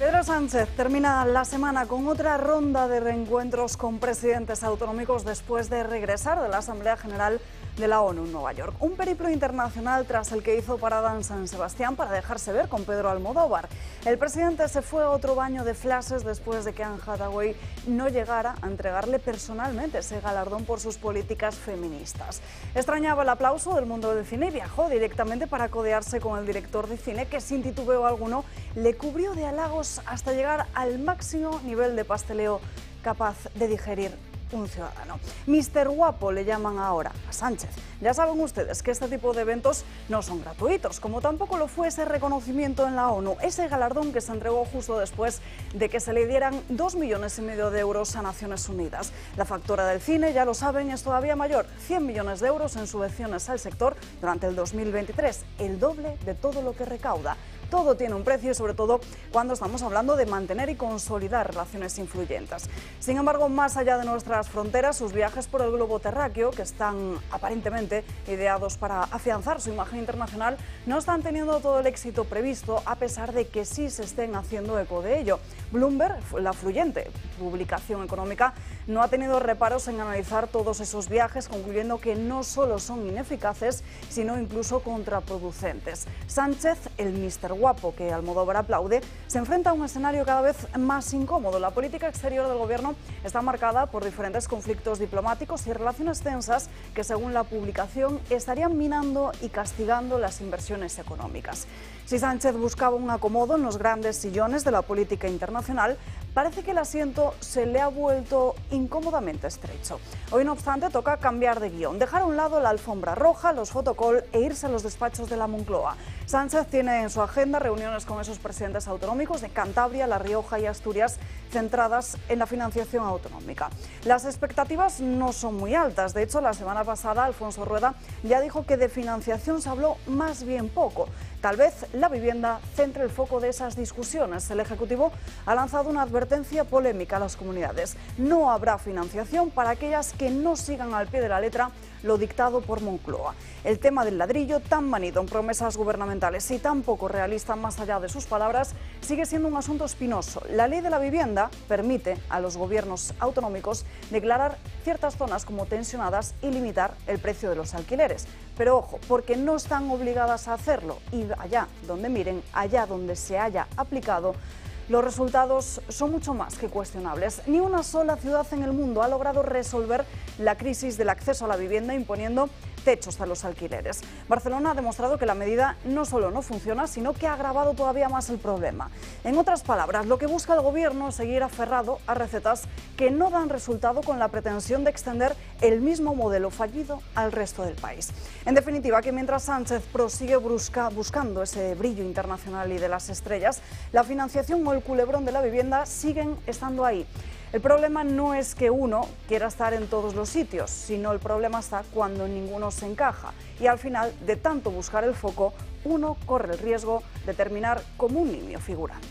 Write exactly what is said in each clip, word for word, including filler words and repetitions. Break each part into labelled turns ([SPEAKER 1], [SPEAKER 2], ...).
[SPEAKER 1] Pedro Sánchez termina la semana con otra ronda de reencuentros con presidentes autonómicos después de regresar de la Asamblea General de la ONU en Nueva York. Un periplo internacional tras el que hizo parada en San Sebastián para dejarse ver con Pedro Almodóvar. El presidente se fue a otro baño de flashes después de que Anne Hathaway no llegara a entregarle personalmente ese galardón por sus políticas feministas. Extrañaba el aplauso del mundo del cine y viajó directamente para codearse con el director de cine que sin titubeo alguno le cubrió de halagos hasta llegar al máximo nivel de pasteleo capaz de digerir un ciudadano. Mister Guapo le llaman ahora a Sánchez. Ya saben ustedes que este tipo de eventos no son gratuitos, como tampoco lo fue ese reconocimiento en la ONU, ese galardón que se entregó justo después de que se le dieran dos millones y medio de euros a Naciones Unidas. La factura del cine, ya lo saben, es todavía mayor, cien millones de euros en subvenciones al sector durante el dos mil veintitrés, el doble de todo lo que recauda. Todo tiene un precio y sobre todo cuando estamos hablando de mantener y consolidar relaciones influyentes. Sin embargo, más allá de nuestras fronteras, sus viajes por el globo terráqueo, que están aparentemente ideados para afianzar su imagen internacional, no están teniendo todo el éxito previsto, a pesar de que sí se estén haciendo eco de ello. Bloomberg, la fluyente publicación económica, no ha tenido reparos en analizar todos esos viajes, concluyendo que no solo son ineficaces, sino incluso contraproducentes. Sánchez, el mister Guapo que Almodóvar aplaude, se enfrenta a un escenario cada vez más incómodo. La política exterior del gobierno está marcada por diferentes conflictos diplomáticos y relaciones tensas que, según la publicación, estarían minando y castigando las inversiones económicas. Si Sánchez buscaba un acomodo en los grandes sillones de la política internacional, parece que el asiento se le ha vuelto incómodamente estrecho. Hoy, no obstante, toca cambiar de guión, dejar a un lado la alfombra roja, los fotocall e irse a los despachos de la Moncloa. Sánchez tiene en su agenda reuniones con esos presidentes autonómicos de Cantabria, La Rioja y Asturias, centradas en la financiación autonómica. Las expectativas no son muy altas. De hecho, la semana pasada Alfonso Rueda ya dijo que de financiación se habló más bien poco. Tal vez la vivienda centre el foco de esas discusiones. El Ejecutivo ha lanzado una advertencia polémica a las comunidades. No habrá financiación para aquellas que no sigan al pie de la letra lo dictado por Moncloa. El tema del ladrillo, tan manido en promesas gubernamentales y tan poco realista más allá de sus palabras, sigue siendo un asunto espinoso. La ley de la vivienda permite a los gobiernos autonómicos declarar ciertas zonas como tensionadas y limitar el precio de los alquileres. Pero ojo, porque no están obligadas a hacerlo y allá donde miren, allá donde se haya aplicado, los resultados son mucho más que cuestionables. Ni una sola ciudad en el mundo ha logrado resolver la crisis del acceso a la vivienda imponiendo techos a los alquileres. Barcelona ha demostrado que la medida no solo no funciona, sino que ha agravado todavía más el problema. En otras palabras, lo que busca el gobierno es seguir aferrado a recetas que no dan resultado con la pretensión de extender el mismo modelo fallido al resto del país. En definitiva, que mientras Sánchez prosigue brusca, buscando ese brillo internacional y de las estrellas, la financiación o el culebrón de la vivienda siguen estando ahí. El problema no es que uno quiera estar en todos los sitios, sino el problema está cuando ninguno se encaja. Y al final, de tanto buscar el foco, uno corre el riesgo de terminar como un nimio figurante.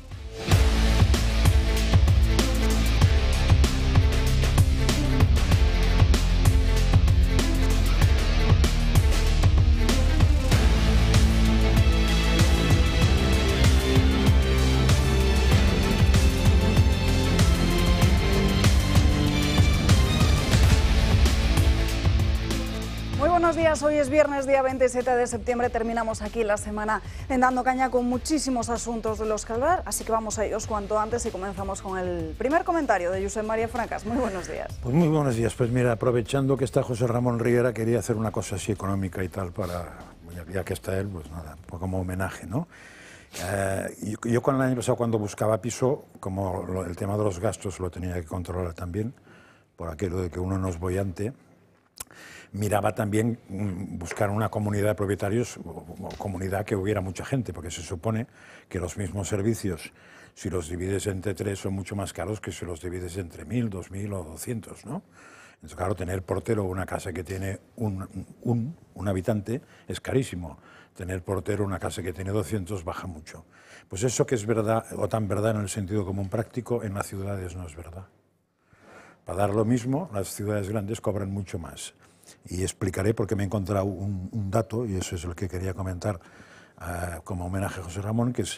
[SPEAKER 1] Buenos días, hoy es viernes, día veintisiete de septiembre, terminamos aquí la semana en Dando Caña con muchísimos asuntos de los que hablar, así que vamos a ellos cuanto antes y comenzamos con el primer comentario de Josep María Francas. Muy buenos días.
[SPEAKER 2] Pues muy buenos días, pues mira, aprovechando que está José Ramón Riera, quería hacer una cosa así económica y tal, para, ya que está él, pues nada, pues como homenaje, ¿no? Eh, yo, yo con el año pasado cuando buscaba piso, como lo, el tema de los gastos lo tenía que controlar también, por aquello de que uno no es boyante, miraba también buscar una comunidad de propietarios o comunidad que hubiera mucha gente, porque se supone que los mismos servicios, si los divides entre tres, son mucho más caros que si los divides entre mil, dos mil o doscientos, ¿no? Entonces, claro, tener portero una casa que tiene un, un, un habitante es carísimo. Tener portero una casa que tiene doscientos baja mucho. Pues eso que es verdad, o tan verdad en el sentido común práctico, en las ciudades no es verdad. Para dar lo mismo, las ciudades grandes cobran mucho más. Y explicaré porque me he encontrado un, un dato, y eso es el que quería comentar uh, como homenaje a José Ramón, que es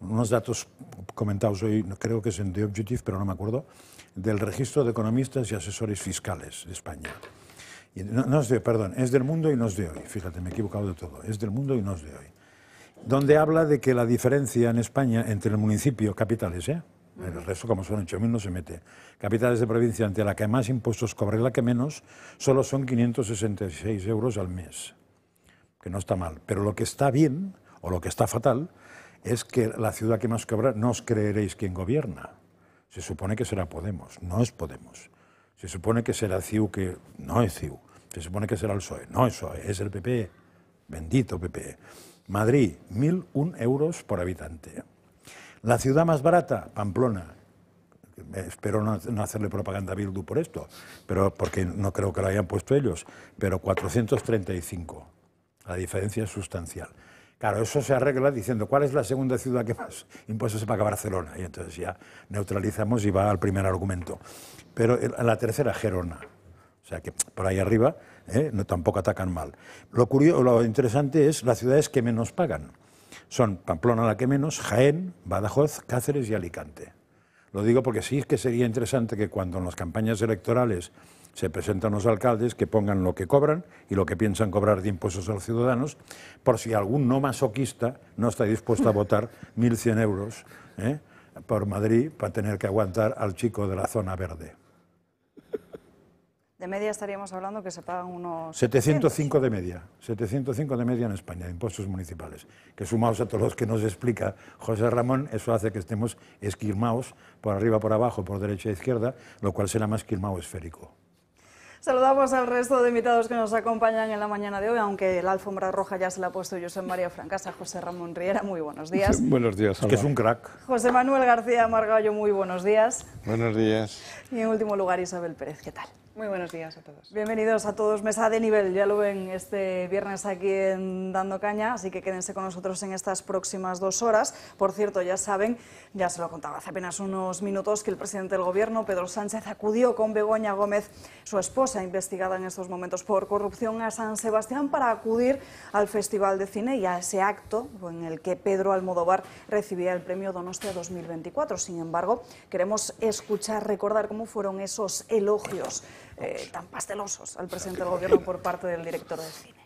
[SPEAKER 2] unos datos comentados hoy, creo que es en The Objective, pero no me acuerdo, del registro de economistas y asesores fiscales de España. Y no, no es de, perdón, es del mundo y no es de hoy, fíjate, me he equivocado de todo, es del mundo y no es de hoy. Donde habla de que la diferencia en España entre el municipio, capitales, ¿eh? El resto, como son ocho mil, no se mete. Capitales de provincia, ante la que más impuestos cobra y la que menos, solo son quinientos sesenta y seis euros al mes, que no está mal. Pero lo que está bien, o lo que está fatal, es que la ciudad que más cobra, no os creeréis quién gobierna. Se supone que será Podemos, no es Podemos. Se supone que será C I U, que no es C I U. Se supone que será el P S O E, no es P S O E, es el P P E. Bendito P P E. Madrid, mil un euros por habitante. La ciudad más barata, Pamplona. Espero no, no hacerle propaganda a Bildu por esto, pero porque no creo que lo hayan puesto ellos, pero cuatrocientos treinta y cinco. La diferencia es sustancial. Claro, eso se arregla diciendo cuál es la segunda ciudad que más impuestos se paga, Barcelona, y entonces ya neutralizamos y va al primer argumento. Pero la tercera, Gerona. O sea que por ahí arriba ¿eh? no, tampoco atacan mal. Lo curioso, lo interesante es las ciudades que menos pagan. Son Pamplona la que menos, Jaén, Badajoz, Cáceres y Alicante. Lo digo porque sí es que sería interesante que cuando en las campañas electorales se presentan los alcaldes que pongan lo que cobran y lo que piensan cobrar de impuestos a los ciudadanos, por si algún no masoquista no está dispuesto a votar mil cien euros ¿eh? por Madrid para tener que aguantar al chico de la zona verde.
[SPEAKER 1] De media estaríamos hablando que se pagan unos...
[SPEAKER 2] setecientos cinco de media, setecientos cinco de media en España, de impuestos municipales, que sumados a todos los que nos explica José Ramón, eso hace que estemos esquilmados por arriba, por abajo, por derecha e izquierda, lo cual será más esquilmado esférico.
[SPEAKER 1] Saludamos al resto de invitados que nos acompañan en la mañana de hoy, aunque la alfombra roja ya se la ha puesto Josep María Francasa. José Ramón Riera, muy buenos días.
[SPEAKER 3] Buenos días,
[SPEAKER 2] Alba. Es que es un crack.
[SPEAKER 1] José Manuel García Margallo, muy buenos días.
[SPEAKER 3] Buenos días.
[SPEAKER 1] Y en último lugar, Isabel Pérez, ¿qué tal?
[SPEAKER 4] Muy buenos días a todos.
[SPEAKER 1] Bienvenidos a todos. Mesa de nivel, ya lo ven este viernes aquí en Dando Caña, así que quédense con nosotros en estas próximas dos horas. Por cierto, ya saben, ya se lo contaba hace apenas unos minutos, que el presidente del Gobierno, Pedro Sánchez, acudió con Begoña Gómez, su esposa, investigada en estos momentos por corrupción, a San Sebastián para acudir al Festival de Cine y a ese acto en el que Pedro Almodóvar recibía el premio Donostia dos mil veinticuatro. Sin embargo, queremos escuchar, recordar cómo fueron esos elogios Eh, tan pastelosos al presidente del Gobierno por parte del director de cine.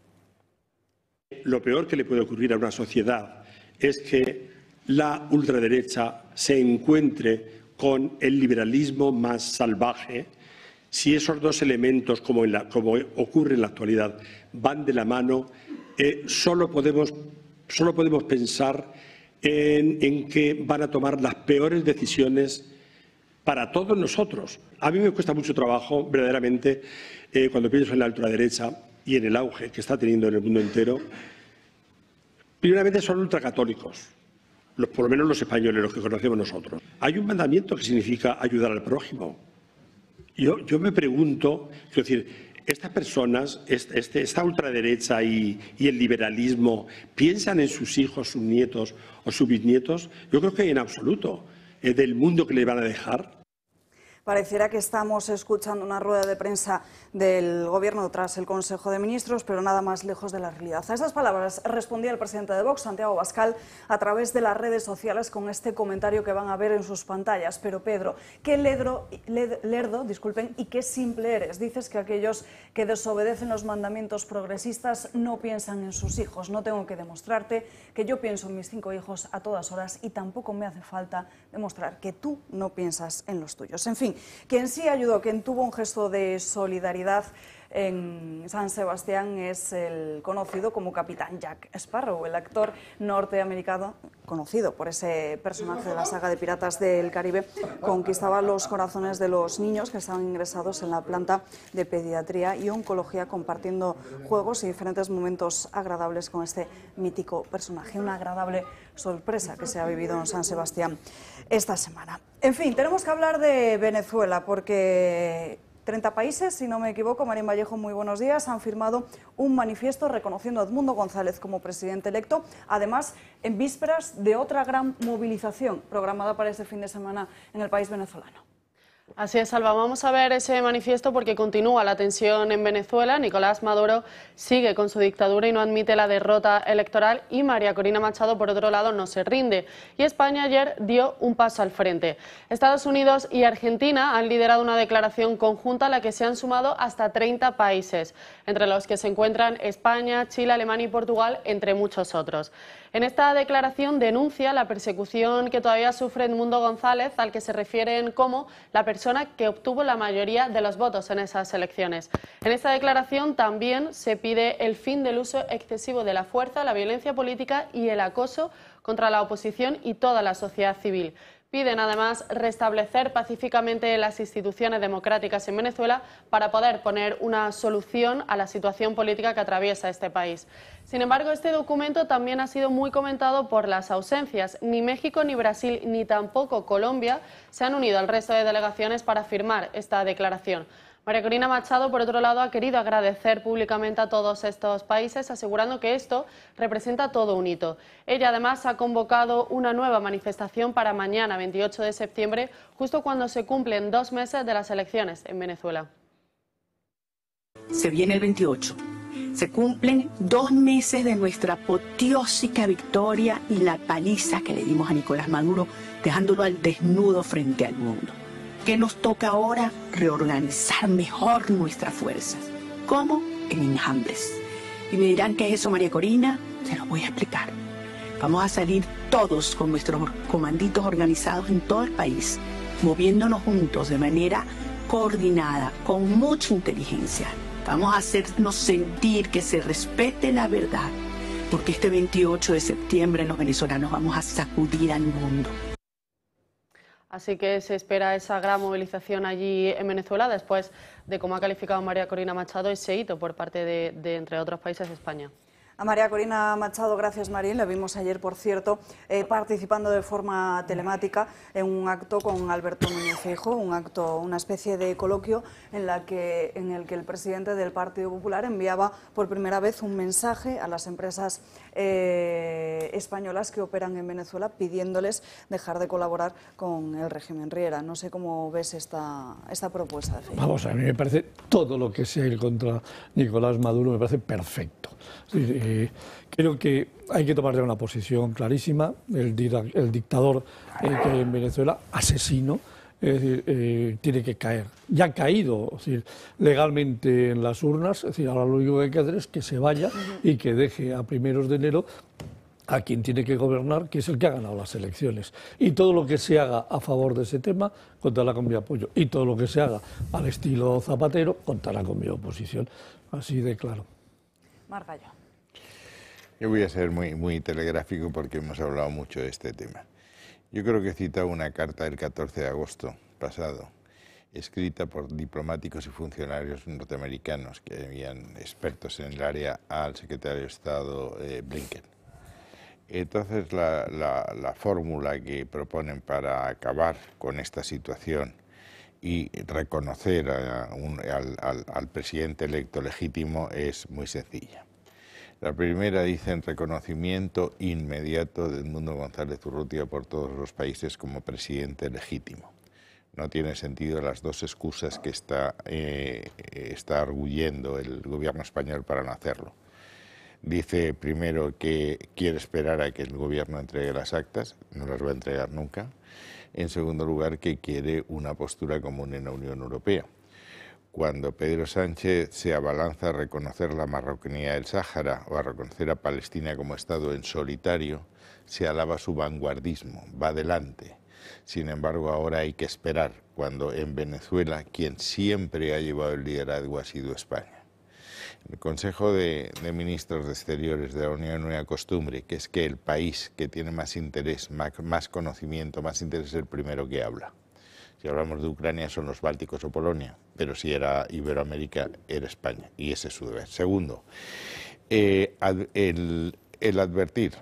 [SPEAKER 5] Lo peor que le puede ocurrir a una sociedad es que la ultraderecha se encuentre con el liberalismo más salvaje. Si esos dos elementos, como, en la, como ocurre en la actualidad, van de la mano, eh, solo, podemos, solo podemos pensar en, en que van a tomar las peores decisiones para todos nosotros. A mí me cuesta mucho trabajo, verdaderamente, eh, cuando pienso en la ultraderecha y en el auge que está teniendo en el mundo entero. Primeramente son ultracatólicos, los, por lo menos los españoles, los que conocemos nosotros. Hay un mandamiento que significa ayudar al prójimo. Yo, yo me pregunto, es decir, estas personas, este, esta ultraderecha y, y el liberalismo, ¿piensan en sus hijos, sus nietos o sus bisnietos? Yo creo que en absoluto. Del mundo que le van a dejar.
[SPEAKER 1] Pareciera que estamos escuchando una rueda de prensa del Gobierno tras el Consejo de Ministros, pero nada más lejos de la realidad. A esas palabras respondía el presidente de Vox, Santiago Abascal, a través de las redes sociales con este comentario que van a ver en sus pantallas. Pero Pedro, qué ledro, led, lerdo, disculpen, y qué simple eres. Dices que aquellos que desobedecen los mandamientos progresistas no piensan en sus hijos. No tengo que demostrarte que yo pienso en mis cinco hijos a todas horas y tampoco me hace falta demostrar que tú no piensas en los tuyos. En fin, quien sí ayudó, quien tuvo un gesto de solidaridad en San Sebastián es el conocido como Capitán Jack Sparrow, el actor norteamericano, conocido por ese personaje de la saga de Piratas del Caribe, conquistaba los corazones de los niños que estaban ingresados en la planta de pediatría y oncología, compartiendo juegos y diferentes momentos agradables con este mítico personaje. Una agradable sorpresa que se ha vivido en San Sebastián esta semana. En fin, tenemos que hablar de Venezuela porque treinta países, si no me equivoco, Marín Vallejo, muy buenos días, han firmado un manifiesto reconociendo a Edmundo González como presidente electo, además en vísperas de otra gran movilización programada para este fin de semana en el país venezolano.
[SPEAKER 3] Así es, Alba. Vamos a ver ese manifiesto porque continúa la tensión en Venezuela. Nicolás Maduro sigue con su dictadura y no admite la derrota electoral, y María Corina Machado, por otro lado, no se rinde. Y España ayer dio un paso al frente. Estados Unidos y Argentina han liderado una declaración conjunta a la que se han sumado hasta treinta países, entre los que se encuentran España, Chile, Alemania y Portugal, entre muchos otros. En esta declaración denuncia la persecución que todavía sufre Edmundo González, al que se refieren como la persona que obtuvo la mayoría de los votos en esas elecciones. En esta declaración también se pide el fin del uso excesivo de la fuerza, la violencia política y el acoso contra la oposición y toda la sociedad civil. Piden además restablecer pacíficamente las instituciones democráticas en Venezuela para poder poner una solución a la situación política que atraviesa este país. Sin embargo, este documento también ha sido muy comentado por las ausencias. Ni México, ni Brasil, ni tampoco Colombia se han unido al resto de delegaciones para firmar esta declaración. María Corina Machado, por otro lado, ha querido agradecer públicamente a todos estos países, asegurando que esto representa todo un hito. Ella, además, ha convocado una nueva manifestación para mañana, veintiocho de septiembre, justo cuando se cumplen dos meses de las elecciones en Venezuela.
[SPEAKER 4] Se viene el veintiocho. Se cumplen dos meses de nuestra apoteósica victoria y la paliza que le dimos a Nicolás Maduro, dejándolo al desnudo frente al mundo. ¿Qué nos toca ahora? Reorganizar mejor nuestras fuerzas. ¿Cómo? En enjambres. Y me dirán, ¿qué es eso, María Corina? Se lo voy a explicar. Vamos a salir todos con nuestros comanditos organizados en todo el país, moviéndonos juntos de manera coordinada, con mucha inteligencia. Vamos a hacernos sentir que se respete la verdad, porque este veintiocho de septiembre los venezolanos vamos a sacudir al mundo.
[SPEAKER 3] Así que se espera esa gran movilización allí en Venezuela después de, como ha calificado María Corina Machado, ese hito por parte de, de entre otros países, España.
[SPEAKER 1] A María Corina Machado, gracias Marín, la vimos ayer, por cierto, eh, participando de forma telemática en un acto con Alberto Núñez Feijóo, un acto, una especie de coloquio en, la que, en el que el presidente del Partido Popular enviaba por primera vez un mensaje a las empresas eh, españolas que operan en Venezuela pidiéndoles dejar de colaborar con el régimen Riera. No sé cómo ves esta, esta propuesta de Feijóo.
[SPEAKER 6] Vamos, a mí me parece todo lo que sea ir contra Nicolás Maduro me parece perfecto. Sí, eh, creo que hay que tomar ya una posición clarísima. El, el dictador eh, que hay en Venezuela, asesino, es decir, eh, tiene que caer. Ya ha caído, es decir, legalmente en las urnas, es decir, ahora lo único que hay que hacer es que se vaya y que deje a primeros de enero a quien tiene que gobernar, que es el que ha ganado las elecciones. Y todo lo que se haga a favor de ese tema, contará con mi apoyo. Y todo lo que se haga al estilo Zapatero, contará con mi oposición. Así de claro.
[SPEAKER 1] Margallo.
[SPEAKER 7] Yo voy a ser muy, muy telegráfico porque hemos hablado mucho de este tema. Yo creo que he citado una carta del catorce de agosto pasado, escrita por diplomáticos y funcionarios norteamericanos que habían expertos en el área al secretario de Estado eh, Blinken. Entonces la, la, la fórmula que proponen para acabar con esta situación y reconocer a un, al, al, al presidente electo legítimo es muy sencilla. La primera dicen reconocimiento inmediato de Edmundo González Urrutia por todos los países como presidente legítimo. No tiene sentido las dos excusas que está, eh, está arguyendo el gobierno español para no hacerlo. Dice primero que quiere esperar a que el gobierno entregue las actas, no las va a entregar nunca. En segundo lugar, que quiere una postura común en la Unión Europea. Cuando Pedro Sánchez se abalanza a reconocer la Marroquinidad del Sáhara o a reconocer a Palestina como Estado en solitario, se alaba su vanguardismo, va adelante. Sin embargo, ahora hay que esperar, cuando en Venezuela quien siempre ha llevado el liderazgo ha sido España. El Consejo de, de Ministros de Exteriores de la Unión Europea costumbre, que es que el país que tiene más interés, más, más conocimiento, más interés es el primero que habla. Si hablamos de Ucrania son los bálticos o Polonia, pero si era Iberoamérica era España, y ese es su deber. Segundo, eh, el, el advertir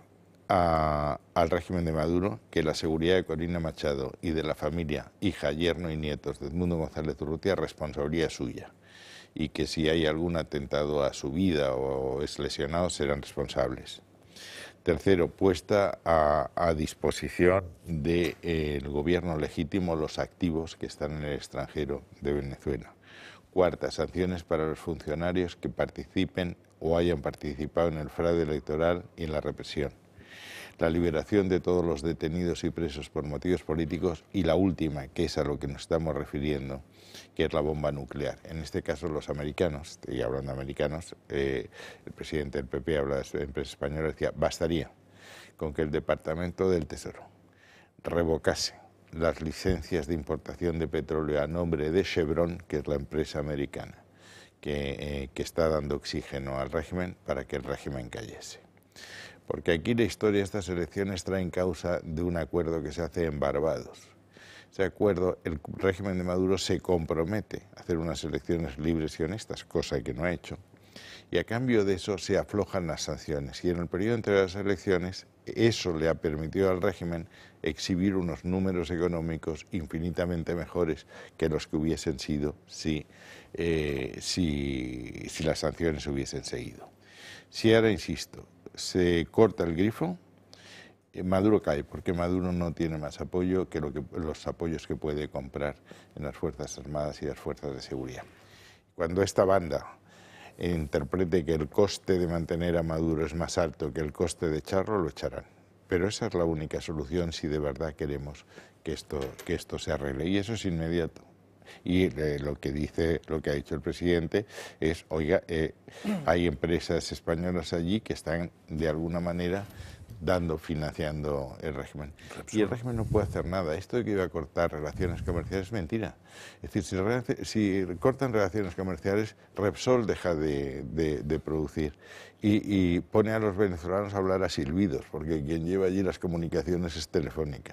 [SPEAKER 7] a, al régimen de Maduro que la seguridad de Corina Machado y de la familia, hija, yerno y nietos de Edmundo González Urrutia es responsabilidad suya, y que si hay algún atentado a su vida o es lesionado serán responsables. Tercero, puesta a, a disposición del eh, gobierno legítimo los activos que están en el extranjero de Venezuela. Cuarta, sanciones para los funcionarios que participen o hayan participado en el fraude electoral y en la represión. La liberación de todos los detenidos y presos por motivos políticos y la última, que es a lo que nos estamos refiriendo, que es la bomba nuclear. En este caso los americanos, y hablando de americanos, eh, el presidente del P P habla de empresa española, decía, bastaría con que el Departamento del Tesoro revocase las licencias de importación de petróleo a nombre de Chevron, que es la empresa americana que, eh, que está dando oxígeno al régimen para que el régimen cayese. Porque aquí la historia de estas elecciones trae en causa de un acuerdo que se hace en Barbados. Ese acuerdo, el régimen de Maduro se compromete a hacer unas elecciones libres y honestas, cosa que no ha hecho, y a cambio de eso se aflojan las sanciones. Y en el periodo entre las elecciones, eso le ha permitido al régimen exhibir unos números económicos infinitamente mejores que los que hubiesen sido si, eh, si, si las sanciones hubiesen seguido. Si ahora, insisto, se corta el grifo, Maduro cae, porque Maduro no tiene más apoyo que, lo que los apoyos que puede comprar en las Fuerzas Armadas y las Fuerzas de Seguridad. Cuando esta banda interprete que el coste de mantener a Maduro es más alto que el coste de echarlo, lo echarán. Pero esa es la única solución si de verdad queremos que esto, que esto se arregle, y eso es inmediato. Y eh, lo que dice, lo que ha dicho el presidente es, oiga, eh, hay empresas españolas allí que están de alguna manera dando, financiando el régimen. Y el régimen no puede hacer nada. Esto de que iba a cortar relaciones comerciales es mentira. Es decir, si, si cortan relaciones comerciales, Repsol deja de, de, de producir y, y pone a los venezolanos a hablar a silbidos, porque quien lleva allí las comunicaciones es Telefónica.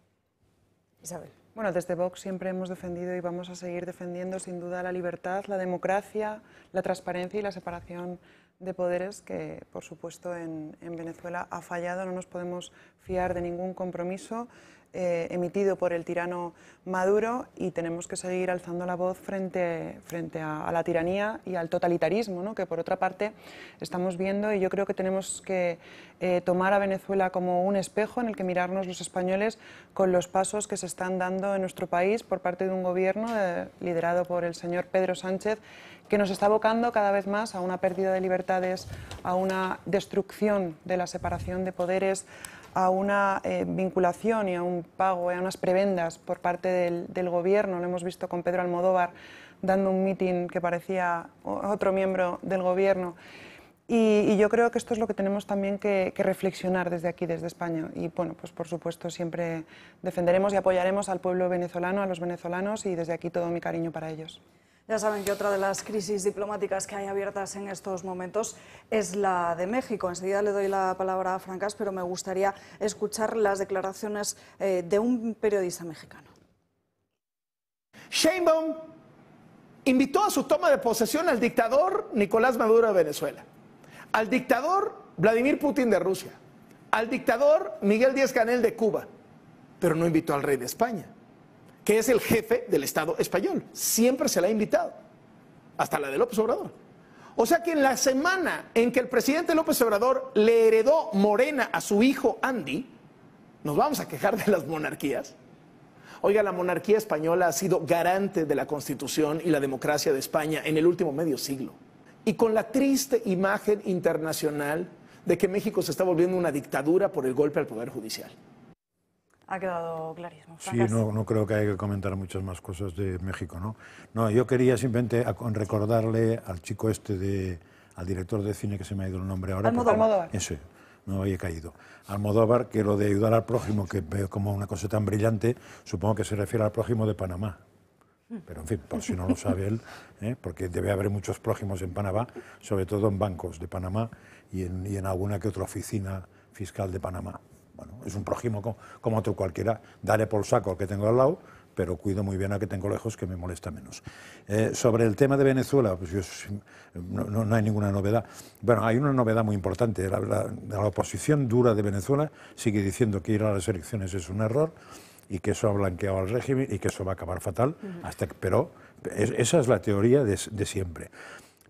[SPEAKER 8] Isabel. Bueno, desde Vox siempre hemos defendido y vamos a seguir defendiendo sin duda la libertad, la democracia, la transparencia y la separación de poderes que, por supuesto, en, en Venezuela ha fallado. No nos podemos fiar de ningún compromiso eh, emitido por el tirano Maduro y tenemos que seguir alzando la voz frente, frente a, a la tiranía y al totalitarismo, ¿no?, que por otra parte estamos viendo, y yo creo que tenemos que eh, tomar a Venezuela como un espejo en el que mirarnos los españoles con los pasos que se están dando en nuestro país por parte de un gobierno eh, liderado por el señor Pedro Sánchez, que nos está abocando cada vez más a una pérdida de libertades, a una destrucción de la separación de poderes, a una eh, vinculación y a un pago, a unas prebendas por parte del, del gobierno. Lo hemos visto con Pedro Almodóvar dando un mitin que parecía otro miembro del gobierno. Y, y yo creo que esto es lo que tenemos también que, que reflexionar desde aquí, desde España. Y bueno, pues por supuesto siempre defenderemos y apoyaremos al pueblo venezolano, a los venezolanos, y desde aquí todo mi cariño para ellos.
[SPEAKER 1] Ya saben que otra de las crisis diplomáticas que hay abiertas en estos momentos es la de México. Enseguida le doy la palabra a Francas, pero me gustaría escuchar las declaraciones eh, de un periodista mexicano.
[SPEAKER 9] Sheinbaum invitó a su toma de posesión al dictador Nicolás Maduro de Venezuela, al dictador Vladimir Putin de Rusia, al dictador Miguel Díaz-Canel de Cuba, pero no invitó al rey de España, que es el jefe del Estado español. Siempre se le ha invitado, hasta la de López Obrador. O sea que en la semana en que el presidente López Obrador le heredó Morena a su hijo Andy, nos vamos a quejar de las monarquías. Oiga, la monarquía española ha sido garante de la Constitución y la democracia de España en el último medio siglo. Y con la triste imagen internacional de que México se está volviendo una dictadura por el golpe al Poder Judicial.
[SPEAKER 1] Ha quedado clarísimo.
[SPEAKER 2] Sí, no, no creo que haya que comentar muchas más cosas de México, ¿no? No, yo quería simplemente recordarle al chico este, de, al director de cine, que se me ha ido el nombre ahora.
[SPEAKER 8] Almodóvar. Almodóvar.
[SPEAKER 2] Ese, no había caído. Almodóvar, que lo de ayudar al prójimo, que veo como una cosa tan brillante, supongo que se refiere al prójimo de Panamá. Pero en fin, por si no lo sabe él, ¿eh? Porque debe haber muchos prójimos en Panamá, sobre todo en bancos de Panamá y en, y en alguna que otra oficina fiscal de Panamá. Bueno, es un prójimo como, como otro cualquiera, daré por saco al que tengo al lado, pero cuido muy bien al que tengo lejos, que me molesta menos. Eh, sobre el tema de Venezuela, pues yo, no, no, no hay ninguna novedad. Bueno, hay una novedad muy importante. La, la, la oposición dura de Venezuela sigue diciendo que ir a las elecciones es un error y que eso ha blanqueado al régimen y que eso va a acabar fatal, uh-huh. hasta que, pero es, esa es la teoría de, de siempre.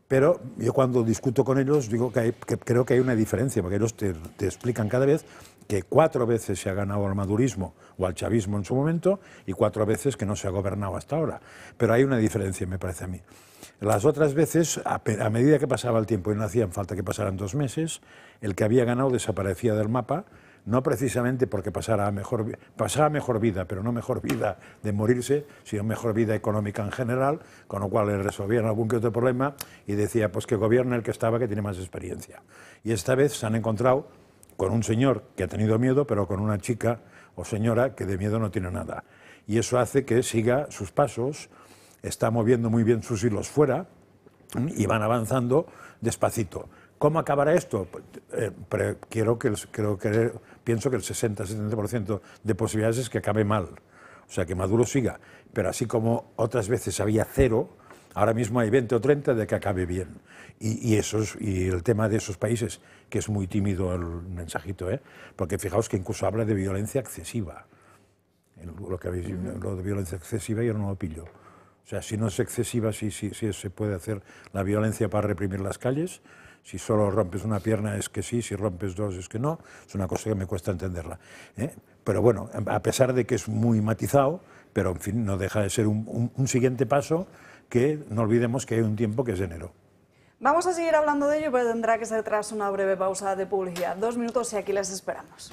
[SPEAKER 2] Pero yo cuando discuto con ellos digo que, hay, que creo que hay una diferencia, porque ellos te, te explican cada vez que cuatro veces se ha ganado al madurismo o al chavismo en su momento y cuatro veces que no se ha gobernado hasta ahora. Pero hay una diferencia, me parece a mí. Las otras veces, a, a medida que pasaba el tiempo y no hacían falta que pasaran dos meses, el que había ganado desaparecía del mapa, no precisamente porque pasara a mejor, pasaba mejor vida, pero no mejor vida de morirse, sino mejor vida económica en general, con lo cual le resolvían algún que otro problema y decía pues que gobierna el que estaba, que tiene más experiencia. Y esta vez se han encontrado con un señor que ha tenido miedo, pero con una chica o señora que de miedo no tiene nada. Y eso hace que siga sus pasos, está moviendo muy bien sus hilos fuera y van avanzando despacito. ¿Cómo acabará esto? Eh, pero quiero que, el, creo que, pienso que el sesenta a setenta por ciento de posibilidades es que acabe mal. O sea, que Maduro siga. Pero así como otras veces había cero, ahora mismo hay veinte o treinta de que acabe bien. Y, y, esos, y el tema de esos países, que es muy tímido el mensajito, ¿eh? Porque fijaos que incluso habla de violencia excesiva. Lo, que habéis, lo de violencia excesiva yo no lo pillo. O sea, si no es excesiva, sí, sí, sí se puede hacer la violencia para reprimir las calles. Si solo rompes una pierna es que sí, si rompes dos es que no. Es una cosa que me cuesta entenderla, ¿eh? Pero bueno, a pesar de que es muy matizado, pero en fin, no deja de ser un, un, un siguiente paso que no olvidemos que hay un tiempo que es enero.
[SPEAKER 1] Vamos a seguir hablando de ello, pero tendrá que ser tras una breve pausa de publicidad. Dos minutos y aquí les esperamos.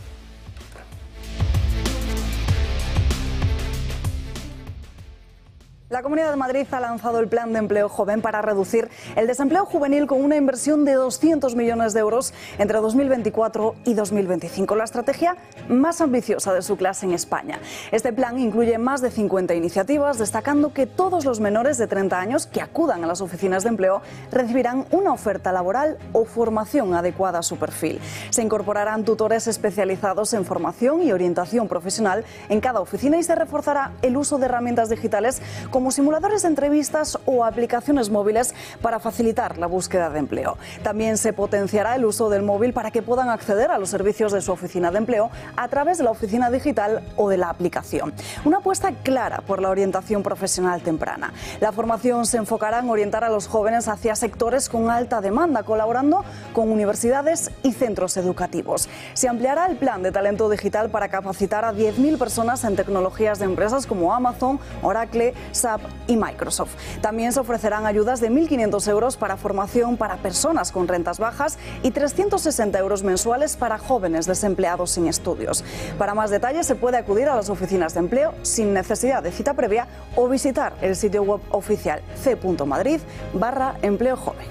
[SPEAKER 1] La Comunidad de Madrid ha lanzado el Plan de Empleo Joven para reducir el desempleo juvenil con una inversión de doscientos millones de euros entre dos mil veinticuatro y dos mil veinticinco, la estrategia más ambiciosa de su clase en España. Este plan incluye más de cincuenta iniciativas, destacando que todos los menores de treinta años que acudan a las oficinas de empleo recibirán una oferta laboral o formación adecuada a su perfil. Se incorporarán tutores especializados en formación y orientación profesional en cada oficina y se reforzará el uso de herramientas digitales como simuladores de entrevistas o aplicaciones móviles para facilitar la búsqueda de empleo. También se potenciará el uso del móvil para que puedan acceder a los servicios de su oficina de empleo a través de la oficina digital o de la aplicación. Una apuesta clara por la orientación profesional temprana. La formación se enfocará en orientar a los jóvenes hacia sectores con alta demanda, colaborando con universidades y centros educativos. Se ampliará el plan de talento digital para capacitar a diez mil personas en tecnologías de empresas como Amazon, Oracle, S A P y Microsoft. También se ofrecerán ayudas de mil quinientos euros para formación para personas con rentas bajas y trescientos sesenta euros mensuales para jóvenes desempleados sin estudios. Para más detalles se puede acudir a las oficinas de empleo sin necesidad de cita previa o visitar el sitio web oficial ce punto madrid barra empleo joven.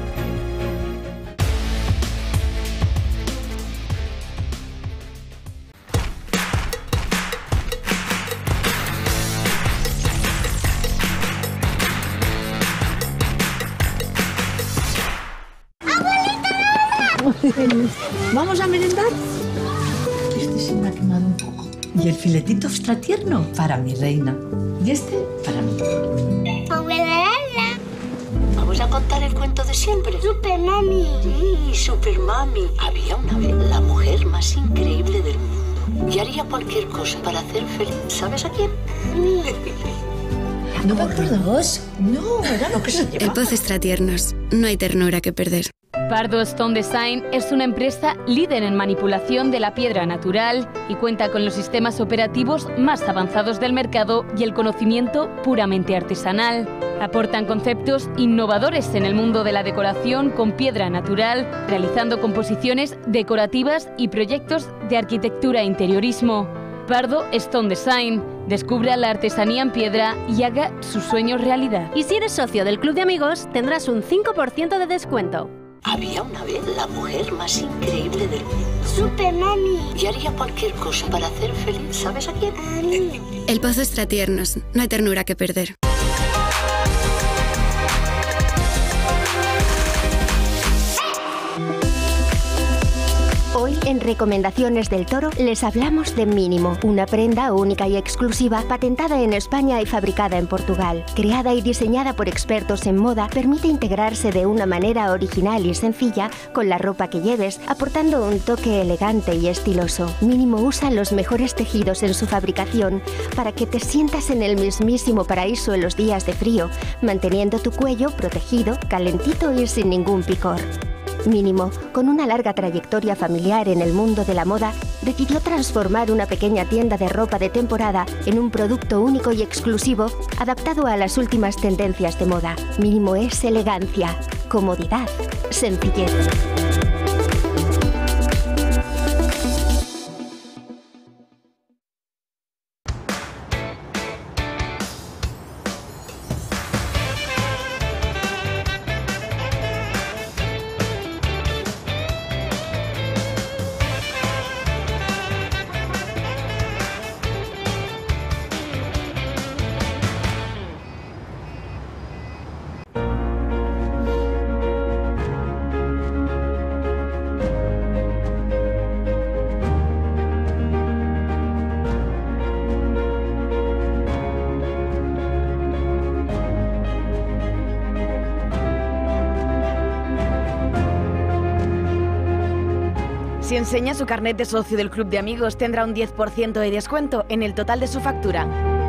[SPEAKER 10] ¿Vamos a merendar? Este se me ha quemado un poco. Y el filetito extra tierno para mi reina. Y este para mí. Vamos a contar el cuento de siempre.
[SPEAKER 11] Super Mami.
[SPEAKER 10] Sí, Super Mami. Había una vez la mujer más increíble del mundo. Y haría cualquier cosa para hacer feliz. ¿Sabes a quién?
[SPEAKER 11] ¿No van todos?
[SPEAKER 10] No, era lo que se llevaba.
[SPEAKER 12] El Pozo Extratiernos. No hay ternura que perder.
[SPEAKER 13] Pardo Stone Design es una empresa líder en manipulación de la piedra natural y cuenta con los sistemas operativos más avanzados del mercado y el conocimiento puramente artesanal. Aportan conceptos innovadores en el mundo de la decoración con piedra natural, realizando composiciones decorativas y proyectos de arquitectura e interiorismo. Pardo Stone Design. Descubra la artesanía en piedra y haga sus sueños realidad.
[SPEAKER 14] Y si eres socio del Club de Amigos, tendrás un cinco por ciento de descuento.
[SPEAKER 10] Había una vez la mujer más increíble del mundo.
[SPEAKER 11] Super Mami.
[SPEAKER 10] Y haría cualquier cosa para hacer feliz. ¿Sabes a quién?
[SPEAKER 11] A mí.
[SPEAKER 12] El Pozo Extratiernos. No hay ternura que perder.
[SPEAKER 14] Hoy
[SPEAKER 15] En Recomendaciones del Toro les hablamos de Mínimo, una prenda única y exclusiva patentada en España y fabricada en Portugal. Creada y diseñada por expertos en moda, permite integrarse de una manera original y sencilla con la ropa que lleves, aportando un toque elegante y estiloso. Mínimo usa los mejores tejidos en su fabricación para que te sientas en el mismísimo paraíso en los días de frío, manteniendo tu cuello protegido, calentito y sin ningún picor. Mínimo, con una larga trayectoria familiar en el mundo de la moda, decidió transformar una pequeña tienda de ropa de temporada en un producto único y exclusivo adaptado a las últimas tendencias de moda. Mínimo es elegancia, comodidad, sencillez.
[SPEAKER 16] Si enseña su carnet de socio del Club de Amigos, tendrá un diez por ciento de descuento en el total de su factura.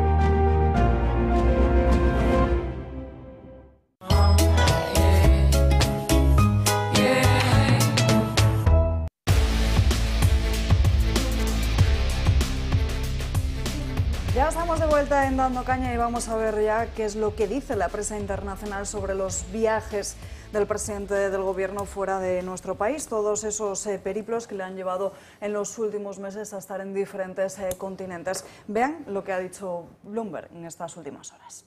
[SPEAKER 1] Ya estamos de vuelta en Dando Caña y vamos a ver ya qué es lo que dice la prensa internacional sobre los viajes del presidente del gobierno fuera de nuestro país, todos esos eh, periplos que le han llevado en los últimos meses a estar en diferentes eh, continentes. Vean lo que ha dicho Bloomberg en estas últimas horas.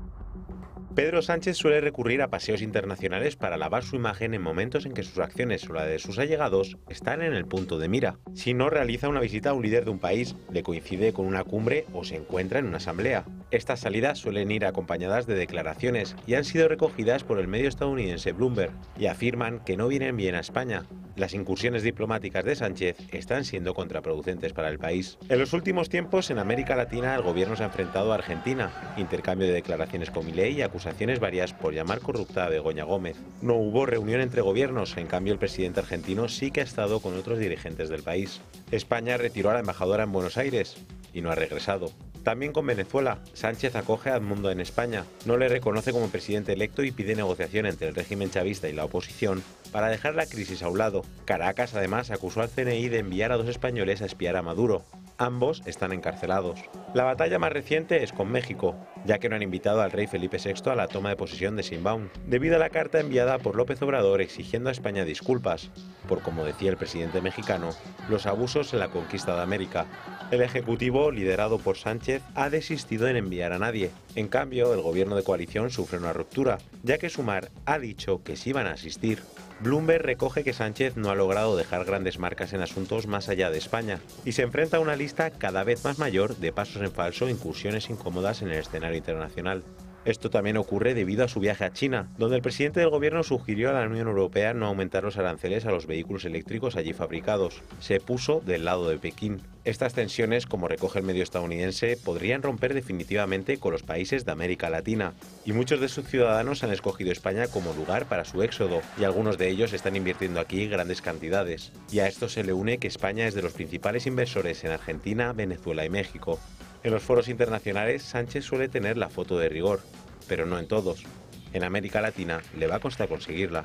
[SPEAKER 17] Pedro Sánchez suele recurrir a paseos internacionales para lavar su imagen en momentos en que sus acciones o la de sus allegados están en el punto de mira. Si no realiza una visita a un líder de un país, le coincide con una cumbre o se encuentra en una asamblea. Estas salidas suelen ir acompañadas de declaraciones y han sido recogidas por el medio estadounidense Bloomberg y afirman que no vienen bien a España. Las incursiones diplomáticas de Sánchez están siendo contraproducentes para el país. En los últimos tiempos, en América Latina, el gobierno se ha enfrentado a Argentina, intercambio de declaraciones con Milei y acusaciones varias por llamar corrupta a Begoña Gómez. No hubo reunión entre gobiernos, en cambio el presidente argentino sí que ha estado con otros dirigentes del país. España retiró a la embajadora en Buenos Aires y no ha regresado. También con Venezuela, Sánchez acoge a Edmundo en España, no le reconoce como presidente electo y pide negociación entre el régimen chavista y la oposición para dejar la crisis a un lado. Caracas además acusó al C N I de enviar a dos españoles a espiar a Maduro. Ambos están encarcelados. La batalla más reciente es con México, ya que no han invitado al rey Felipe sexto a la toma de posesión de Sheinbaum, debido a la carta enviada por López Obrador exigiendo a España disculpas por, como decía el presidente mexicano, los abusos en la conquista de América. El Ejecutivo, liderado por Sánchez, ha desistido en enviar a nadie. En cambio, el gobierno de coalición sufre una ruptura, ya que Sumar ha dicho que sí van a asistir. Bloomberg recoge que Sánchez no ha logrado dejar grandes marcas en asuntos más allá de España y se enfrenta a una lista cada vez más mayor de pasos en falso e incursiones incómodas en el escenario internacional. Esto también ocurre debido a su viaje a China, donde el presidente del gobierno sugirió a la Unión Europea no aumentar los aranceles a los vehículos eléctricos allí fabricados. Se puso del lado de Pekín. Estas tensiones, como recoge el medio estadounidense, podrían romper definitivamente con los países de América Latina, y muchos de sus ciudadanos han escogido España como lugar para su éxodo, y algunos de ellos están invirtiendo aquí grandes cantidades. Y a esto se le une que España es de los principales inversores en Argentina, Venezuela y México. En los foros internacionales, Sánchez suele tener la foto de rigor, pero no en todos. En América Latina le va a costar conseguirla.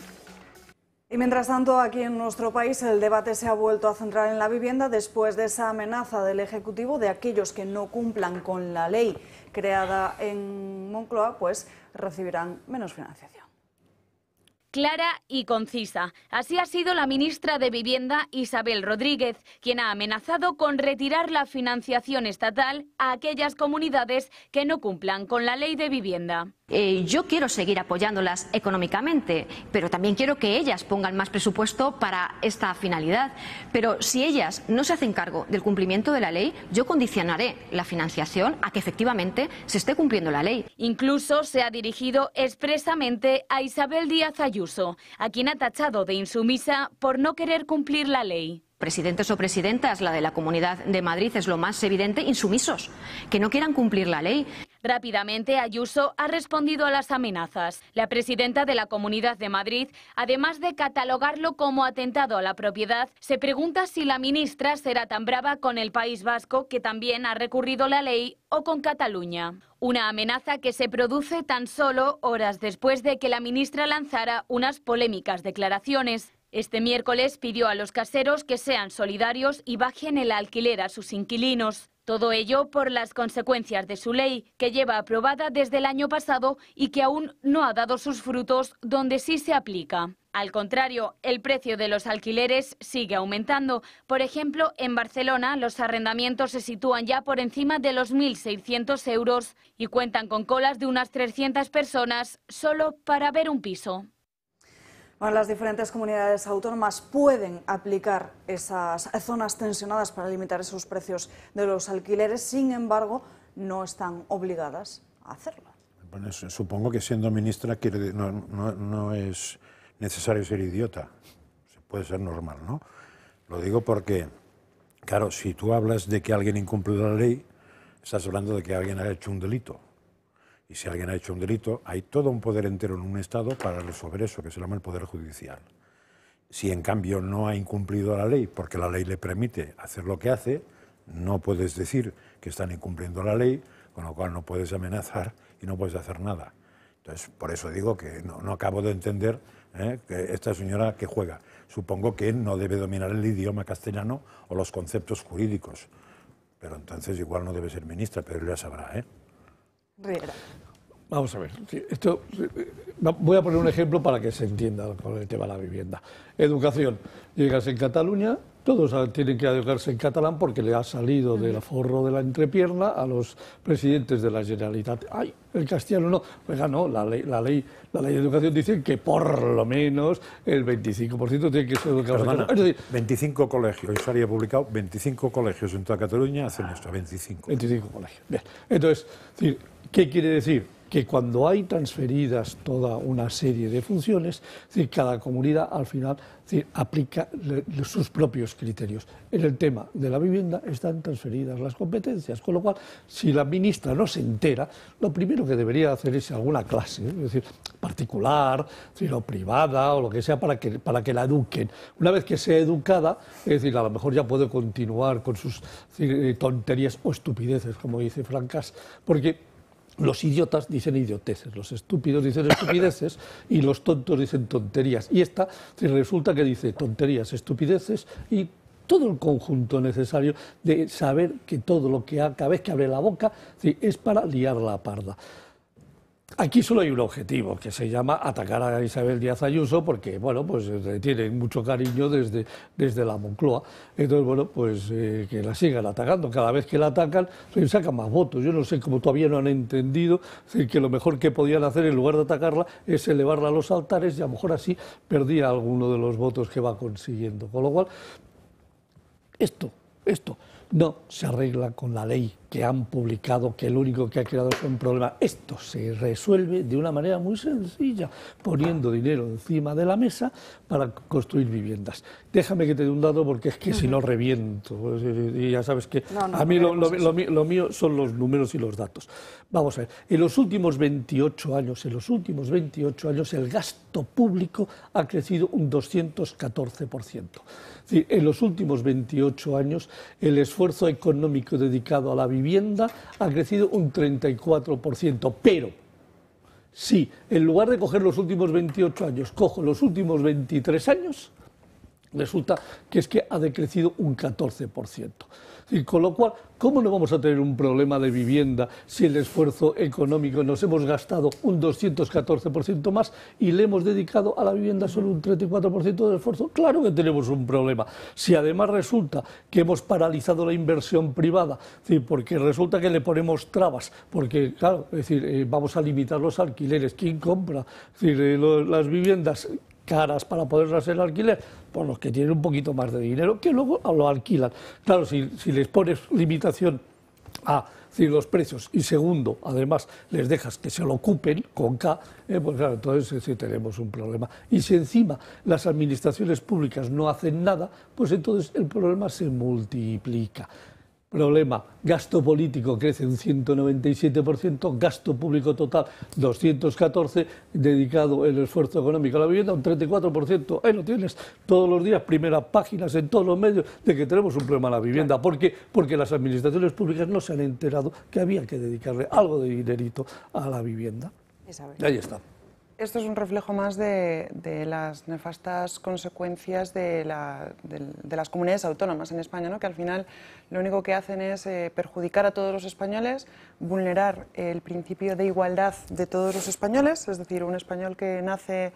[SPEAKER 1] Y mientras tanto, aquí en nuestro país el debate se ha vuelto a centrar en la vivienda después de esa amenaza del Ejecutivo de aquellos que no cumplan con la ley creada en Moncloa, pues recibirán menos financiación.
[SPEAKER 13] Clara y concisa. Así ha sido la ministra de Vivienda, Isabel Rodríguez, quien ha amenazado con retirar la financiación estatal a aquellas comunidades que no cumplan con la ley de vivienda.
[SPEAKER 18] Eh, yo quiero seguir apoyándolas económicamente, pero también quiero que ellas pongan más presupuesto para esta finalidad. Pero si ellas no se hacen cargo del cumplimiento de la ley, yo condicionaré la financiación a que efectivamente se esté cumpliendo la ley.
[SPEAKER 13] Incluso se ha dirigido expresamente a Isabel Díaz Ayuso, a quien ha tachado de insumisa por no querer cumplir la ley.
[SPEAKER 18] Presidentes o presidentas, la de la Comunidad de Madrid es lo más evidente, insumisos, que no quieran cumplir la ley.
[SPEAKER 13] Rápidamente, Ayuso ha respondido a las amenazas. La presidenta de la Comunidad de Madrid, además de catalogarlo como atentado a la propiedad, se pregunta si la ministra será tan brava con el País Vasco, que también ha recurrido la ley, o con Cataluña. Una amenaza que se produce tan solo horas después de que la ministra lanzara unas polémicas declaraciones. Este miércoles pidió a los caseros que sean solidarios y bajen el alquiler a sus inquilinos. Todo ello por las consecuencias de su ley, que lleva aprobada desde el año pasado y que aún no ha dado sus frutos donde sí se aplica. Al contrario, el precio de los alquileres sigue aumentando. Por ejemplo, en Barcelona los arrendamientos se sitúan ya por encima de los mil seiscientos euros y cuentan con colas de unas trescientas personas solo para ver un piso.
[SPEAKER 1] Bueno, las diferentes comunidades autónomas pueden aplicar esas zonas tensionadas para limitar esos precios de los alquileres, sin embargo, no están obligadas a hacerlo.
[SPEAKER 2] Bueno, supongo que siendo ministra quiere, no, no, no es necesario ser idiota, se puede ser normal, ¿no? Lo digo porque, claro, si tú hablas de que alguien incumple la ley, estás hablando de que alguien ha hecho un delito. Y si alguien ha hecho un delito, hay todo un poder entero en un Estado para resolver eso, que se llama el Poder Judicial. Si en cambio no ha incumplido la ley, porque la ley le permite hacer lo que hace, no puedes decir que están incumpliendo la ley, con lo cual no puedes amenazar y no puedes hacer nada. Entonces, por eso digo que no, no acabo de entender ¿eh? que esta señora que juega. Supongo que no debe dominar el idioma castellano o los conceptos jurídicos, pero entonces igual no debe ser ministra, pero ya sabrá, ¿eh?
[SPEAKER 1] Riera.
[SPEAKER 6] Vamos a ver, esto, voy a poner un ejemplo para que se entienda con el tema de la vivienda. Educación, llegas en Cataluña, todos tienen que educarse en catalán porque le ha salido del forro de la entrepierna a los presidentes de la Generalitat. ¡Ay, el castellano no! Oiga, no, la ley, la ley, la ley de educación dice que por lo menos el veinticinco por ciento tiene que ser educado en catalán. Es decir,
[SPEAKER 2] veinticinco colegios, hoy salía publicado, veinticinco colegios en toda Cataluña hacen esto, veinticinco.
[SPEAKER 6] veinticinco colegios, bien. Entonces, ¿qué quiere decir? Que cuando hay transferidas toda una serie de funciones, es decir, cada comunidad al final es decir, aplica le, le, sus propios criterios. En el tema de la vivienda están transferidas las competencias, con lo cual, si la ministra no se entera, lo primero que debería hacer es alguna clase, es decir, particular, es decir, o privada, o lo que sea, para que, para que la eduquen. Una vez que sea educada, es decir, a lo mejor ya puede continuar con sus decir, tonterías o estupideces, como dice Francas, porque los idiotas dicen idioteces, los estúpidos dicen estupideces y los tontos dicen tonterías. Y esta resulta que dice tonterías, estupideces y todo el conjunto necesario de saber que todo lo que cada vez que abre la boca es para liar la parda. Aquí solo hay un objetivo, que se llama atacar a Isabel Díaz Ayuso, porque, bueno, pues le tienen mucho cariño desde, desde la Moncloa. Entonces, bueno, pues eh, que la sigan atacando. Cada vez que la atacan, se sacan más votos. Yo no sé cómo todavía no han entendido que lo mejor que podían hacer, en lugar de atacarla, es elevarla a los altares y a lo mejor así perdía alguno de los votos que va consiguiendo. Con lo cual, esto, esto no se arregla con la ley que han publicado, que lo único que ha creado es un problema. Esto se resuelve de una manera muy sencilla, poniendo dinero encima de la mesa para construir viviendas. Déjame que te dé un dato, porque es que uh-huh. si no reviento. Y ya sabes que no, no, a mí no lo, lo, lo, lo mío son los números y los datos. Vamos a ver, en los últimos veintiocho años, en los últimos veintiocho años, el gasto público ha crecido un doscientos catorce por ciento. Es decir, en los últimos veintiocho años, el esfuerzo económico dedicado a la vivienda ha crecido un treinta y cuatro por ciento, pero si en lugar de coger los últimos veintiocho años, cojo los últimos veintitrés años, resulta que es que ha decrecido un catorce por ciento. Y con lo cual, ¿cómo no vamos a tener un problema de vivienda si el esfuerzo económico nos hemos gastado un doscientos catorce por ciento más y le hemos dedicado a la vivienda solo un treinta y cuatro por ciento del esfuerzo? Claro que tenemos un problema. Si además resulta que hemos paralizado la inversión privada, es decir, porque resulta que le ponemos trabas, porque, claro, es decir, eh, vamos a limitar los alquileres, ¿quién compra? Es decir, eh, lo, las viviendas caras para poder hacer el alquiler, por los que tienen un poquito más de dinero, que luego lo alquilan. Claro, si, si les pones limitación a decir, los precios, y segundo, además, les dejas que se lo ocupen con K, eh, pues claro, entonces sí tenemos un problema. Y si encima las administraciones públicas no hacen nada, pues entonces el problema se multiplica. Problema, gasto político crece un ciento noventa y siete por ciento, gasto público total doscientos catorce por ciento, dedicado el esfuerzo económico a la vivienda un treinta y cuatro por ciento. Ahí lo tienes, todos los días, primeras páginas en todos los medios de que tenemos un problema a la vivienda. ¿Por qué? Porque las administraciones públicas no se han enterado que había que dedicarle algo de dinerito a la vivienda. Y ahí está.
[SPEAKER 8] Esto es un reflejo más de, de las nefastas consecuencias de, la, de, de las comunidades autónomas en España, ¿no? Que al final lo único que hacen es eh, perjudicar a todos los españoles, vulnerar el principio de igualdad de todos los españoles, es decir, un español que nace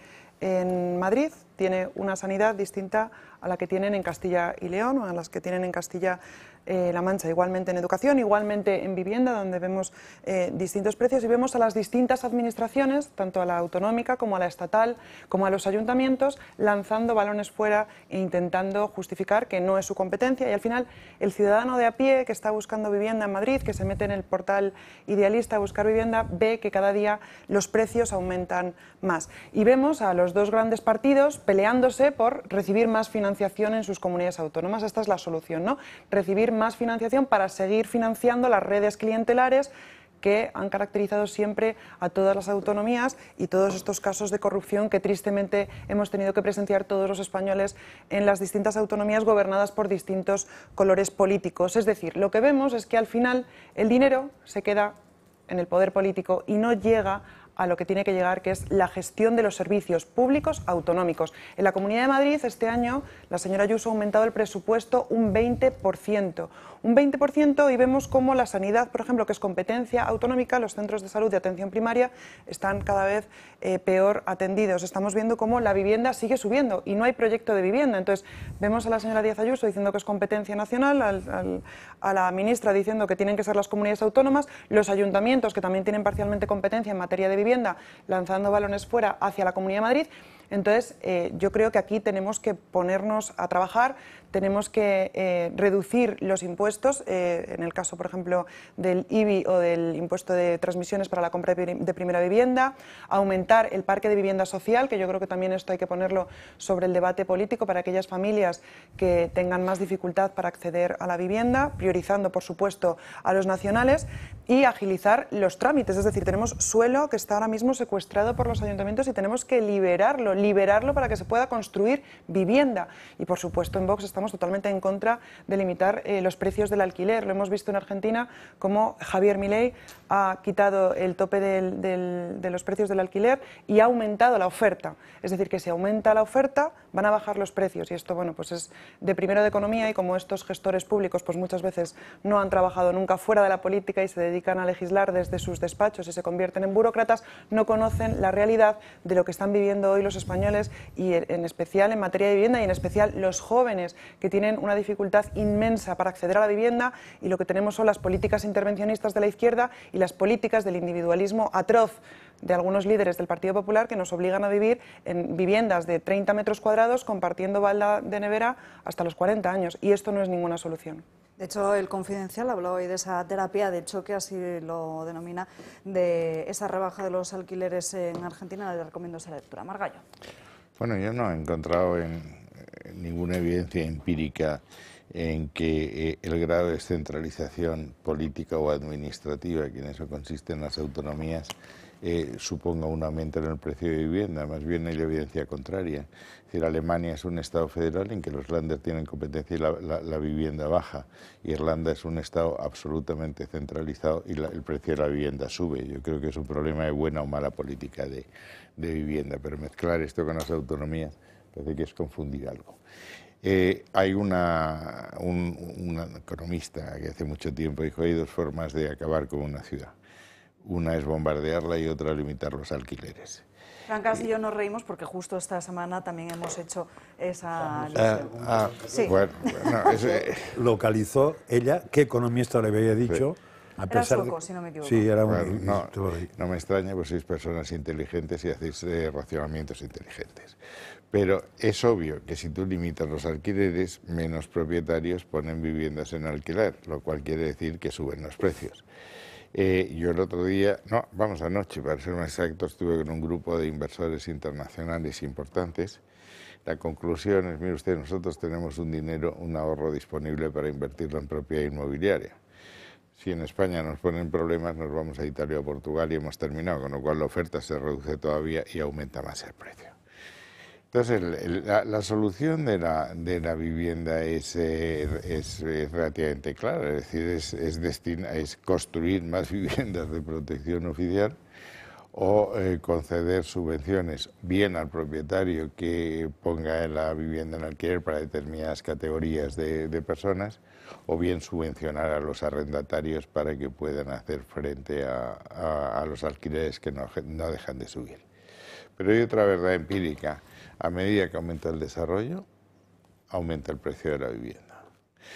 [SPEAKER 8] en Madrid tiene una sanidad distinta a la que tienen en Castilla y León o a las que tienen en Castilla eh, La Mancha, igualmente en educación, igualmente en vivienda, donde vemos eh, distintos precios y vemos a las distintas administraciones, tanto a la autonómica como a la estatal, como a los ayuntamientos, lanzando balones fuera e intentando justificar que no es su competencia, y al final el ciudadano de a pie que está buscando vivienda en Madrid, que se mete en el portal Idealista a buscar vivienda, ve que cada día los precios aumentan más. Y vemos a los dos grandes partidos peleándose por recibir más financiación en sus comunidades autónomas. Esta es la solución, ¿no? Recibir más financiación para seguir financiando las redes clientelares que han caracterizado siempre a todas las autonomías y todos estos casos de corrupción que tristemente hemos tenido que presenciar todos los españoles en las distintas autonomías gobernadas por distintos colores políticos. Es decir, lo que vemos es que al final el dinero se queda en el poder político y no llega a lo que tiene que llegar, que es la gestión de los servicios públicos autonómicos. En la Comunidad de Madrid este año la señora Ayuso ha aumentado el presupuesto un veinte por ciento. Un veinte por ciento y vemos cómo la sanidad, por ejemplo, que es competencia autonómica, los centros de salud de atención primaria están cada vez eh, peor atendidos. Estamos viendo cómo la vivienda sigue subiendo y no hay proyecto de vivienda. Entonces vemos a la señora Díaz Ayuso diciendo que es competencia nacional, al, al, a la ministra diciendo que tienen que ser las comunidades autónomas, los ayuntamientos que también tienen parcialmente competencia en materia de vivienda, lanzando balones fuera hacia la Comunidad de Madrid. Entonces, eh, yo creo que aquí tenemos que ponernos a trabajar, tenemos que eh, reducir los impuestos, eh, en el caso, por ejemplo, del I B I o del impuesto de transmisiones para la compra de primera vivienda, aumentar el parque de vivienda social, que yo creo que también esto hay que ponerlo sobre el debate político para aquellas familias que tengan más dificultad para acceder a la vivienda, priorizando, por supuesto, a los nacionales, y agilizar los trámites. Es decir, tenemos suelo que está ahora mismo secuestrado por los ayuntamientos y tenemos que liberarlo, liberarlo para que se pueda construir vivienda. Y, por supuesto, en Vox estamos totalmente en contra de limitar eh, los precios del alquiler. Lo hemos visto en Argentina, como Javier Milei ha quitado el tope del, del, de los precios del alquiler y ha aumentado la oferta. Es decir, que si aumenta la oferta, van a bajar los precios. Y esto, bueno, pues es de primero de economía, y como estos gestores públicos pues muchas veces no han trabajado nunca fuera de la política y se dedican a legislar desde sus despachos y se convierten en burócratas, no conocen la realidad de lo que están viviendo hoy los españoles, y en especial en materia de vivienda, y en especial los jóvenes, que tienen una dificultad inmensa para acceder a la vivienda, y lo que tenemos son las políticas intervencionistas de la izquierda y las políticas del individualismo atroz de algunos líderes del Partido Popular, que nos obligan a vivir en viviendas de treinta metros cuadrados compartiendo balda de nevera hasta los cuarenta años, y esto no es ninguna solución.
[SPEAKER 1] De hecho, el Confidencial habló hoy de esa terapia de choque, así lo denomina, de esa rebaja de los alquileres en Argentina. Le recomiendo esa lectura. Margallo.
[SPEAKER 7] Bueno, yo no he encontrado en, en ninguna evidencia empírica en que eh, el grado de descentralización política o administrativa, que en eso consiste en las autonomías, eh, suponga un aumento en el precio de vivienda. Más bien hay evidencia contraria. Es decir, Alemania es un Estado federal en que los Länder tienen competencia y la, la, la vivienda baja. Irlanda es un Estado absolutamente centralizado y la, el precio de la vivienda sube. Yo creo que es un problema de buena o mala política de, de vivienda, pero mezclar esto con las autonomías parece que es confundir algo. Eh, hay una, un, un economista que hace mucho tiempo dijo: hay dos formas de acabar con una ciudad. Una es bombardearla y otra limitar los alquileres.
[SPEAKER 1] Francas y yo nos reímos porque justo esta semana también hemos hecho esa...
[SPEAKER 2] Ah, ah,
[SPEAKER 1] sí.
[SPEAKER 2] Bueno, bueno, eso, localizó ella qué economista le había dicho. A
[SPEAKER 1] Era
[SPEAKER 2] pesar
[SPEAKER 1] sueco,
[SPEAKER 2] de...
[SPEAKER 1] si no me equivoco.
[SPEAKER 2] Sí, era un...
[SPEAKER 7] Claro, no, no me extraña, pues sois personas inteligentes y hacéis eh, racionamientos inteligentes. Pero es obvio que si tú limitas los alquileres, menos propietarios ponen viviendas en alquiler, lo cual quiere decir que suben los precios. Eh, yo el otro día, no, vamos, anoche, para ser más exacto, estuve con un grupo de inversores internacionales importantes. La conclusión es, mire usted, nosotros tenemos un dinero, un ahorro disponible para invertirlo en propiedad inmobiliaria. Si en España nos ponen problemas, nos vamos a Italia o Portugal y hemos terminado, con lo cual la oferta se reduce todavía y aumenta más el precio. Entonces, el, el, la, la solución de la, de la vivienda es, eh, es, es relativamente clara, es decir, es, es, destina, es construir más viviendas de protección oficial o eh, conceder subvenciones bien al propietario que ponga la vivienda en alquiler para determinadas categorías de, de personas, o bien subvencionar a los arrendatarios para que puedan hacer frente a, a, a los alquileres que no, no dejan de subir. Pero hay otra verdad empírica: a medida que aumenta el desarrollo, aumenta el precio de la vivienda.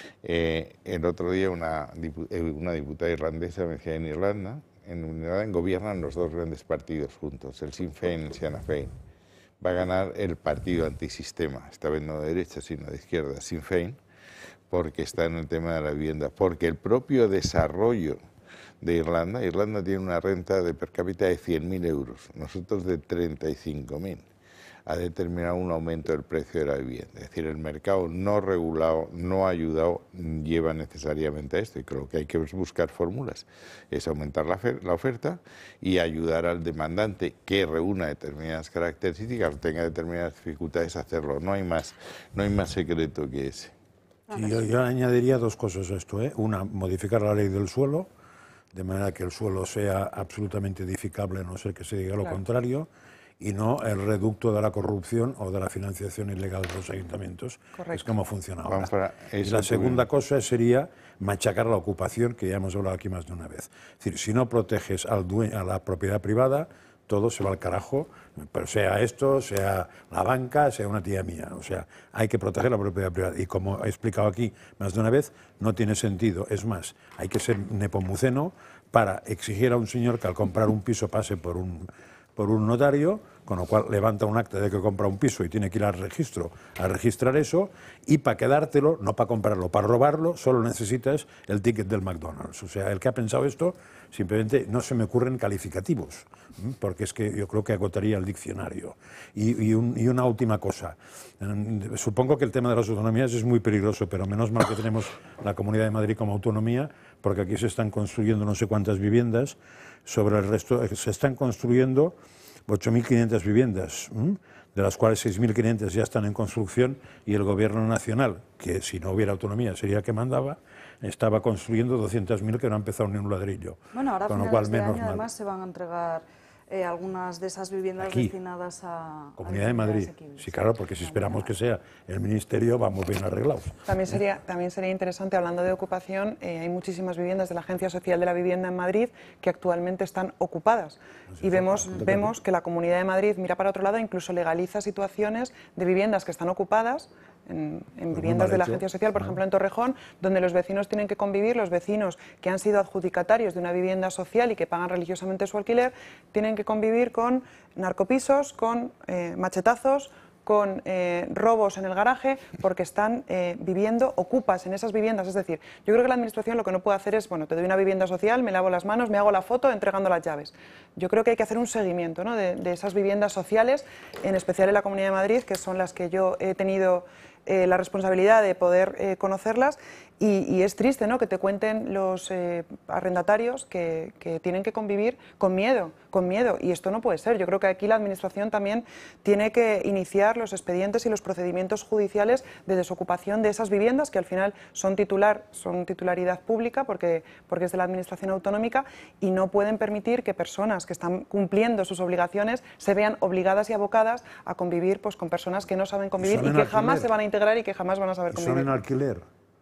[SPEAKER 7] Eh, el otro día una, una diputada irlandesa me decía, en Irlanda, en Irlanda gobiernan los dos grandes partidos juntos, el Sinn Féin y el Sinn Féin. Va a ganar el partido antisistema, esta vez no de derecha sino de izquierda, Sinn Féin, porque está en el tema de la vivienda, porque el propio desarrollo de Irlanda, Irlanda tiene una renta de per cápita de cien mil euros, nosotros de treinta y cinco mil, ha determinado un aumento del precio de la vivienda. Es decir, el mercado no regulado, no ayudado, lleva necesariamente a esto, y creo que hay que buscar fórmulas. Es aumentar la, la oferta y ayudar al demandante que reúna determinadas características o tenga determinadas dificultades a hacerlo. No hay más, no hay más secreto que ese.
[SPEAKER 2] Sí, yo, yo añadiría dos cosas a esto, ¿eh? Una, modificar la ley del suelo, de manera que el suelo sea absolutamente edificable, a no ser que se diga lo claro. contrario, y no el reducto de la corrupción o de la financiación ilegal de los ayuntamientos, que es como funciona ahora. Para y la segunda cosa sería machacar la ocupación, que ya hemos hablado aquí más de una vez. Es decir, si no proteges al dueño, a la propiedad privada, todo se va al carajo, pero sea esto, sea la banca, sea una tía mía. O sea, hay que proteger la propiedad privada. Y como he explicado aquí más de una vez, no tiene sentido. Es más, hay que ser nepomuceno para exigir a un señor que al comprar un piso pase por un, por un notario, con lo cual levanta un acta de que compra un piso y tiene que ir al registro a registrar eso, y para quedártelo, no para comprarlo, para robarlo, solo necesitas el ticket del McDonald's. O sea, el que ha pensado esto, simplemente no se me ocurren calificativos, porque es que yo creo que agotaría el diccionario. Y, y, un, y una última cosa, supongo que el tema de las autonomías es muy peligroso, pero menos mal que tenemos la Comunidad de Madrid como autonomía, porque aquí se están construyendo no sé cuántas viviendas, sobre el resto se están construyendo ocho mil quinientas viviendas, ¿m? de las cuales seis mil quinientas ya están en construcción, y el Gobierno Nacional, que si no hubiera autonomía sería el que mandaba, estaba construyendo doscientas mil que no ha empezado ni un ladrillo.
[SPEAKER 1] Bueno, ahora a
[SPEAKER 2] Con lo
[SPEAKER 1] finales
[SPEAKER 2] cual,
[SPEAKER 1] de
[SPEAKER 2] menos
[SPEAKER 1] año
[SPEAKER 2] mal.
[SPEAKER 1] además se van a entregar eh, algunas de esas viviendas
[SPEAKER 2] Aquí,
[SPEAKER 1] destinadas a...
[SPEAKER 2] Comunidad
[SPEAKER 1] a
[SPEAKER 2] de Madrid.
[SPEAKER 1] asequibles.
[SPEAKER 2] Sí, claro, porque si esperamos que sea el Ministerio, vamos bien arreglados.
[SPEAKER 8] También sería, también sería interesante, hablando de ocupación, eh, hay muchísimas viviendas de la Agencia Social de la Vivienda en Madrid que actualmente están ocupadas. Y vemos, vemos que la Comunidad de Madrid mira para otro lado e incluso legaliza situaciones de viviendas que están ocupadas en, en viviendas de la Agencia Social, por ejemplo en Torrejón, donde los vecinos tienen que convivir, los vecinos que han sido adjudicatarios de una vivienda social y que pagan religiosamente su alquiler, tienen que convivir con narcopisos, con eh, machetazos, con eh, robos en el garaje, porque están eh, viviendo ocupas en esas viviendas. Es decir, yo creo que la Administración lo que no puede hacer es, bueno, te doy una vivienda social, me lavo las manos, me hago la foto entregando las llaves. Yo creo que hay que hacer un seguimiento, ¿no?, de, de esas viviendas sociales, en especial en la Comunidad de Madrid, que son las que yo he tenido eh, la responsabilidad de poder eh, conocerlas, y, y es triste, ¿no?, que te cuenten los eh, arrendatarios que, que tienen que convivir con miedo, con miedo, y esto no puede ser. Yo creo que aquí la Administración también tiene que iniciar los expedientes y los procedimientos judiciales de desocupación de esas viviendas, que al final son titular, son titularidad pública porque, porque es de la Administración autonómica, y no pueden permitir que personas que están cumpliendo sus obligaciones se vean obligadas y abocadas a convivir pues, con personas que no saben convivir y, y que alquiler. jamás se van a integrar y que jamás van a saber
[SPEAKER 2] ¿Y
[SPEAKER 8] convivir.
[SPEAKER 2] son en alquiler?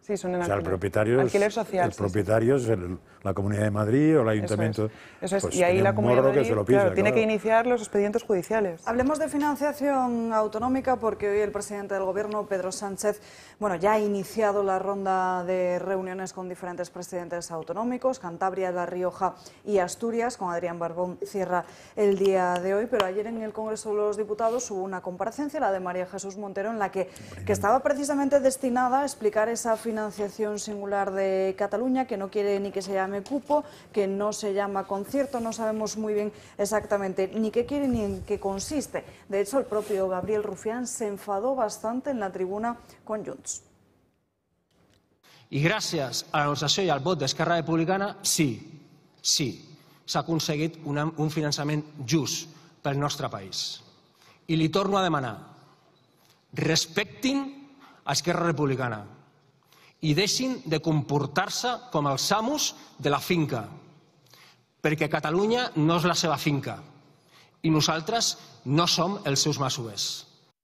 [SPEAKER 8] Sí, son en
[SPEAKER 2] o sea,
[SPEAKER 8] alquiler.
[SPEAKER 2] el propietario
[SPEAKER 8] Alquiler
[SPEAKER 2] es,
[SPEAKER 8] social,
[SPEAKER 2] el
[SPEAKER 8] sí,
[SPEAKER 2] propietario es el- la Comunidad de Madrid o el Ayuntamiento.
[SPEAKER 8] Eso es. Eso es.
[SPEAKER 2] Pues
[SPEAKER 8] y ahí
[SPEAKER 2] tiene
[SPEAKER 8] la
[SPEAKER 2] un
[SPEAKER 8] Comunidad de
[SPEAKER 2] morro que
[SPEAKER 8] Madrid
[SPEAKER 2] se lo pisa,
[SPEAKER 8] claro, tiene
[SPEAKER 2] claro.
[SPEAKER 8] que iniciar los expedientes judiciales.
[SPEAKER 1] Hablemos de financiación autonómica porque hoy el presidente del Gobierno, Pedro Sánchez, bueno, ya ha iniciado la ronda de reuniones con diferentes presidentes autonómicos, Cantabria, La Rioja y Asturias, con Adrián Barbón cierra el día de hoy, pero ayer en el Congreso de los Diputados hubo una comparecencia, la de María Jesús Montero, en la que, que estaba precisamente destinada a explicar esa financiación singular de Cataluña, que no quiere ni que se llame cupo, que no se llama concierto, no sabemos muy bien exactamente ni qué quiere ni en qué consiste. De hecho, el propio Gabriel Rufián se enfadó bastante en la tribuna con Junts.
[SPEAKER 19] I gràcies a la negociació i al vot d'Esquerra Republicana, sí, sí, s'ha aconseguit una, un finançament just pel nostre país. I li torno a demanar, respectin a Esquerra Republicana i deixin de comportar-se com els amos de la finca, perquè Catalunya no és la seva finca i nosaltres no som els seus masovers.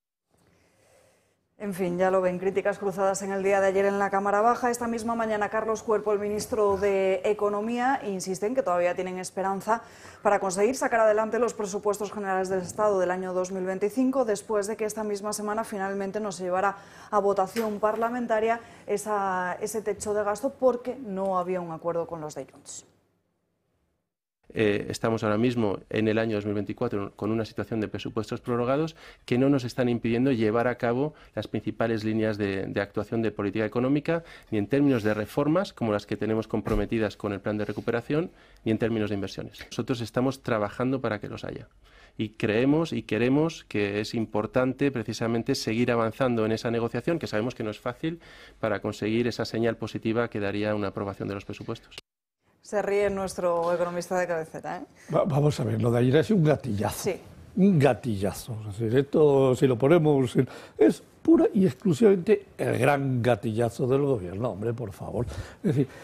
[SPEAKER 1] En fin, ya lo ven, críticas cruzadas en el día de ayer en la Cámara Baja. Esta misma mañana Carlos Cuerpo, el ministro de Economía, insiste en que todavía tienen esperanza para conseguir sacar adelante los presupuestos generales del Estado del año dos mil veinticinco, después de que esta misma semana finalmente no se llevara a votación parlamentaria esa, ese techo de gasto porque no había un acuerdo con los de Junts.
[SPEAKER 20] Eh, estamos ahora mismo en el año dos mil veinticuatro con una situación de presupuestos prorrogados que no nos están impidiendo llevar a cabo las principales líneas de, de actuación de política económica, ni en términos de reformas, como las que tenemos comprometidas con el plan de recuperación, ni en términos de inversiones. Nosotros estamos trabajando para que los haya. Y creemos y queremos que es importante precisamente seguir avanzando en esa negociación, que sabemos que no es fácil, para conseguir esa señal positiva que daría una aprobación de los presupuestos.
[SPEAKER 1] Se ríe nuestro economista de cabecera, ¿eh?
[SPEAKER 6] Va, vamos a ver, lo de ayer es un gatillazo.
[SPEAKER 1] Sí.
[SPEAKER 6] Un gatillazo. Es decir, esto, si lo ponemos, en, es pura y exclusivamente el gran gatillazo del gobierno, hombre, por favor. Es decir,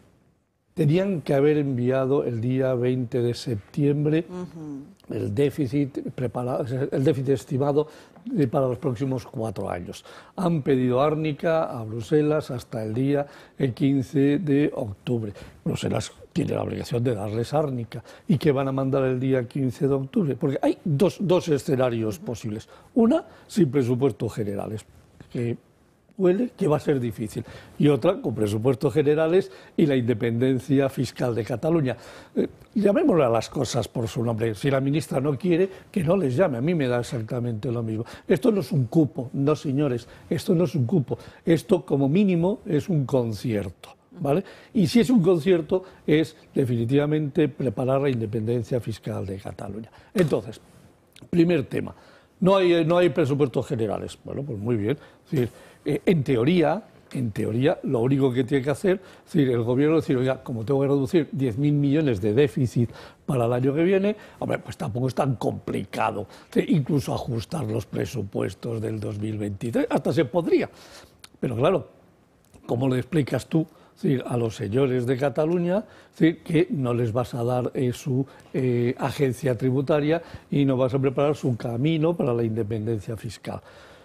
[SPEAKER 6] tenían que haber enviado el día veinte de septiembre uh-huh. el déficit preparado, el déficit estimado para los próximos cuatro años. Han pedido árnica a Bruselas hasta el día quince de octubre. Bruselas tiene la obligación de darles árnica. ¿Y qué van a mandar el día quince de octubre? Porque hay dos, dos escenarios uh-huh. posibles. Una, sin presupuestos generales, que huele que va a ser difícil, y otra con presupuestos generales y la independencia fiscal de Cataluña. Eh, llamémosle a las cosas por su nombre. Si la ministra no quiere, que no les llame, a mí me da exactamente lo mismo. Esto no es un cupo, no señores, esto no es un cupo, esto como mínimo es un concierto, ¿vale? Y si es un concierto es definitivamente preparar la independencia fiscal de Cataluña. Entonces, primer tema, no hay, no hay presupuestos generales. Bueno, pues muy bien, es decir, Eh, en teoría, en teoría, lo único que tiene que hacer es decir, el gobierno decir, oiga, como tengo que reducir diez mil millones de déficit para el año que viene, hombre, pues tampoco es tan complicado. Es decir, incluso ajustar los presupuestos del dos mil veintitrés, hasta se podría. Pero claro, ¿cómo le explicas tú es decir, a los señores de Cataluña es decir, que no les vas a dar eh, su eh, agencia tributaria y no vas a preparar su camino para la independencia fiscal?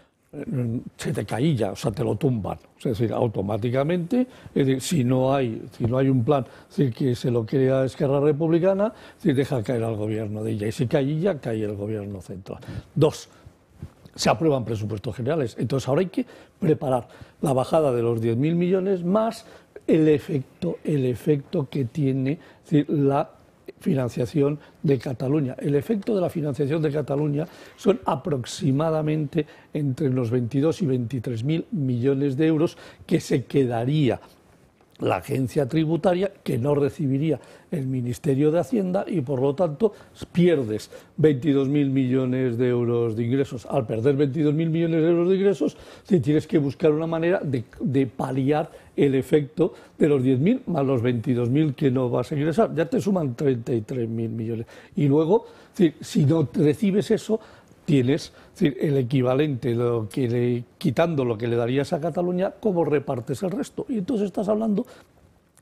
[SPEAKER 6] Se te caía, o sea, te lo tumban, es decir, automáticamente, es decir, si no hay, si no hay un plan es decir, que se lo crea Esquerra Republicana, es decir, deja caer al gobierno de ella, y si caía, cae el gobierno central. Dos, se aprueban presupuestos generales, entonces ahora hay que preparar la bajada de los diez mil millones más el efecto, el efecto que tiene es decir, la financiación de Cataluña. El efecto de la financiación de Cataluña son aproximadamente entre los veintidós y veintitrés mil millones de euros que se quedaría la agencia tributaria, que no recibiría el Ministerio de Hacienda, y por lo tanto pierdes veintidós mil millones de euros de ingresos. Al perder veintidós mil millones de euros de ingresos, si tienes que buscar una manera de, de paliar el efecto de los diez mil más los veintidós mil que no vas a ingresar. Ya te suman treinta y tres mil millones. Y luego, si, si no recibes eso, tienes es decir, el equivalente, lo que le, quitando lo que le darías a Cataluña, ¿cómo repartes el resto? Y entonces estás hablando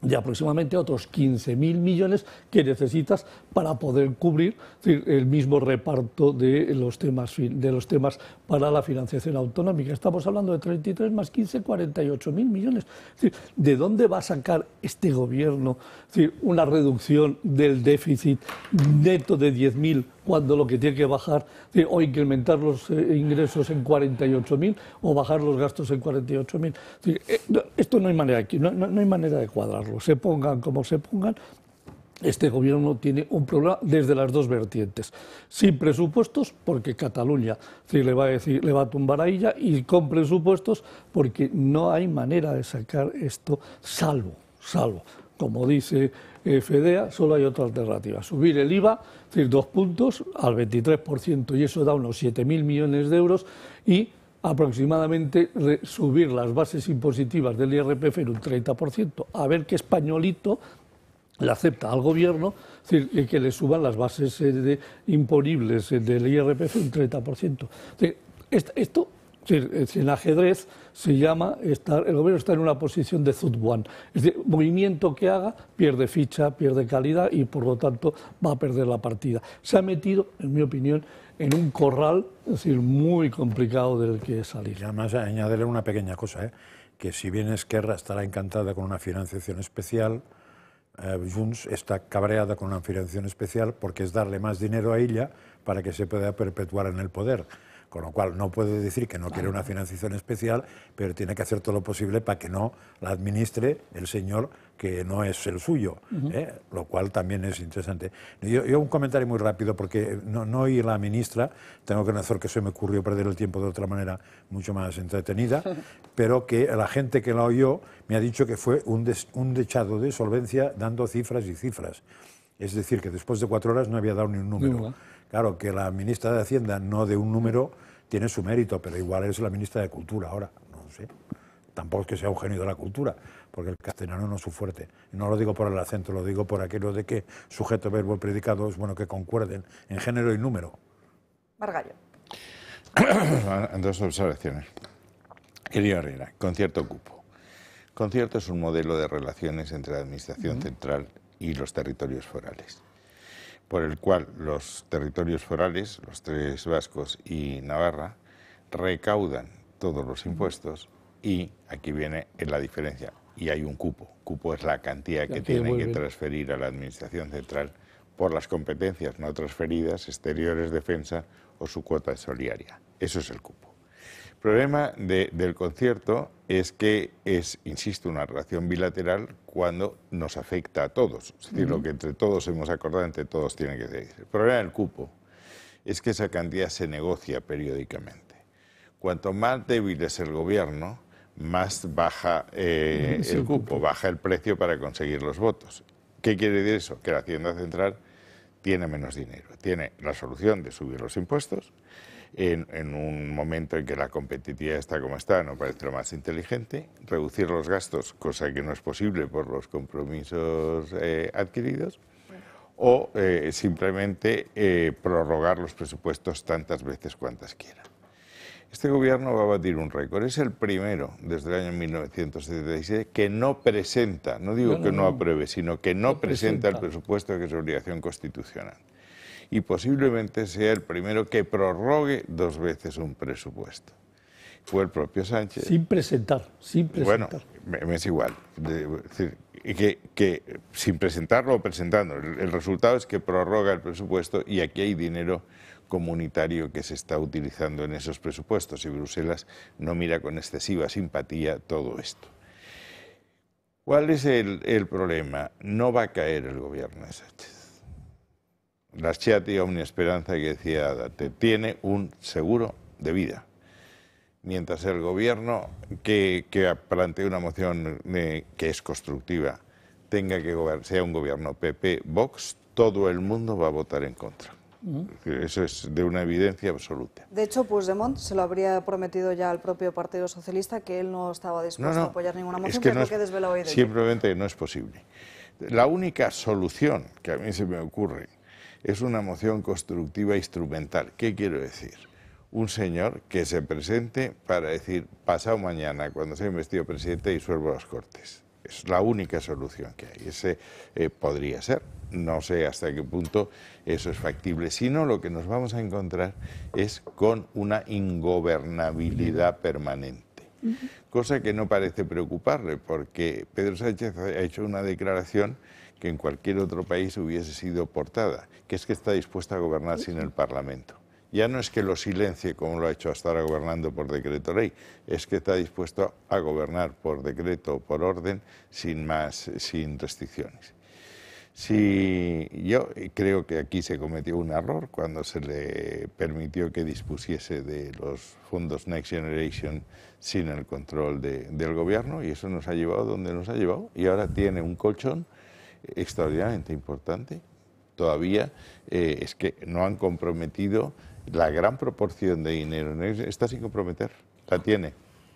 [SPEAKER 6] de aproximadamente otros quince mil millones que necesitas para poder cubrir el mismo reparto de los temas, de los temas para la financiación autonómica. Estamos hablando de treinta y tres más quince, cuarenta y ocho mil millones. Es decir, ¿de dónde va a sacar este gobierno es decir, una reducción del déficit neto de diez mil cuando lo que tiene que bajar es decir, o incrementar los eh, ingresos en cuarenta y ocho mil o bajar los gastos en cuarenta y ocho mil? Es decir, eh, no, esto no hay manera aquí, no, no, no hay manera de cuadrarlo. Se pongan como se pongan, este gobierno tiene un problema desde las dos vertientes. Sin presupuestos, porque Cataluña sí, le va a decir, le va a tumbar a ella, y con presupuestos, porque no hay manera de sacar esto, salvo, salvo, como dice eh, Fedea, solo hay otra alternativa: subir el I V A, es decir, dos puntos al veintitrés por ciento, y eso da unos siete mil millones de euros, y aproximadamente subir las bases impositivas del I R P F en un treinta por ciento, a ver qué españolito le acepta al gobierno, es decir, que le suban las bases de, imponibles del I R P F un treinta por ciento. Esto, esto en ajedrez se llama, estar, el gobierno está en una posición de zut one, es decir, movimiento que haga pierde ficha, pierde calidad y por lo tanto va a perder la partida. Se ha metido, en mi opinión, en un corral, es decir, muy complicado del que salir.
[SPEAKER 2] Y además añadirle una pequeña cosa, ¿eh? que si bien Esquerra estará encantada con una financiación especial, eh, Junts está cabreada con una financiación especial porque es darle más dinero a ella para que se pueda perpetuar en el poder. Con lo cual no puede decir que no quiere una financiación especial, pero tiene que hacer todo lo posible para que no la administre el señor que no es el suyo, uh-huh. ¿eh? Lo cual también es interesante. Yo, yo un comentario muy rápido, porque no, no oí la ministra, tengo que hacer que se me ocurrió perder el tiempo de otra manera mucho más entretenida, pero que la gente que la oyó me ha dicho que fue un, des, un dechado de solvencia dando cifras y cifras. Es decir, que después de cuatro horas no había dado ni un número. Uh-huh. Claro, que la ministra de Hacienda no de un número tiene su mérito, pero igual es la ministra de Cultura ahora, no sé. Tampoco es que sea un genio de la cultura, porque el castellano no es su fuerte. Y no lo digo por el acento, lo digo por aquello de que sujeto, verbo, predicado es bueno que concuerden en género y número.
[SPEAKER 1] Margallo.
[SPEAKER 7] Dos observaciones. Querido Herrera, concierto cupo. Concierto es un modelo de relaciones entre la Administración uh-huh. central y los territorios forales, por el cual los territorios forales, los tres vascos y Navarra, recaudan todos los impuestos y aquí viene la diferencia. Y hay un cupo. Cupo es la cantidad que tienen que transferir a la Administración central por las competencias no transferidas, exteriores, defensa o su cuota solidaria. Eso es el cupo. El problema de, del concierto es que es, insisto, una relación bilateral cuando nos afecta a todos. Es decir, uh-huh. lo que entre todos hemos acordado, entre todos tiene que ser. El problema del cupo es que esa cantidad se negocia periódicamente. Cuanto más débil es el gobierno, más baja eh, uh-huh. el cupo, baja el precio para conseguir los votos. ¿Qué quiere decir eso? Que la Hacienda Central tiene menos dinero. Tiene la solución de subir los impuestos. En, en un momento en que la competitividad está como está, no parece lo más inteligente, reducir los gastos, cosa que no es posible por los compromisos eh, adquiridos, o eh, simplemente eh, prorrogar los presupuestos tantas veces cuantas quiera. Este gobierno va a batir un récord, es el primero desde el año mil novecientos setenta y seis que no presenta, no digo no, no, que no apruebe, sino que no, no presenta, presenta el presupuesto, que es obligación constitucional. Y posiblemente sea el primero que prorrogue dos veces un presupuesto. Fue el propio Sánchez.
[SPEAKER 6] Sin presentar, sin presentar.
[SPEAKER 7] Bueno, me es igual. De, es decir, que, que sin presentarlo o presentando, el, el resultado es que prorroga el presupuesto y aquí hay dinero comunitario que se está utilizando en esos presupuestos y Bruselas no mira con excesiva simpatía todo esto. ¿Cuál es el, el problema? No va a caer el gobierno de Sánchez. La Schiatti Omni Esperanza, que decía Dante, tiene un seguro de vida. Mientras el gobierno que, que plantea una moción de, que es constructiva tenga que gobernar, sea un gobierno P P Vox, todo el mundo va a votar en contra. Uh-huh. Eso es de una evidencia absoluta.
[SPEAKER 1] De hecho, Puigdemont se lo habría prometido ya al propio Partido Socialista que él no estaba dispuesto no, no, a apoyar ninguna moción,
[SPEAKER 7] es que
[SPEAKER 1] pero
[SPEAKER 7] no es,
[SPEAKER 1] que desveló hoy de
[SPEAKER 7] simplemente ello. No es posible. La única solución que a mí se me ocurre es una moción constructiva instrumental. ¿Qué quiero decir? Un señor que se presente para decir, pasado mañana, cuando sea investido presidente, disuelvo las Cortes. Es la única solución que hay. Ese eh, podría ser. No sé hasta qué punto eso es factible. Si no, lo que nos vamos a encontrar es con una ingobernabilidad permanente. Cosa que no parece preocuparle, porque Pedro Sánchez ha hecho una declaración que en cualquier otro país hubiese sido portada, que es que está dispuesto a gobernar sin el Parlamento. Ya no es que lo silencie como lo ha hecho hasta ahora gobernando por decreto ley, es que está dispuesto a gobernar por decreto o por orden sin más, sin restricciones. Si yo creo que aquí se cometió un error cuando se le permitió que dispusiese de los fondos Next Generation sin el control de, del gobierno, y eso nos ha llevado donde nos ha llevado, y ahora tiene un colchón extraordinariamente importante. Todavía eh, es que no han comprometido la gran proporción de dinero. Está sin comprometer, la tiene.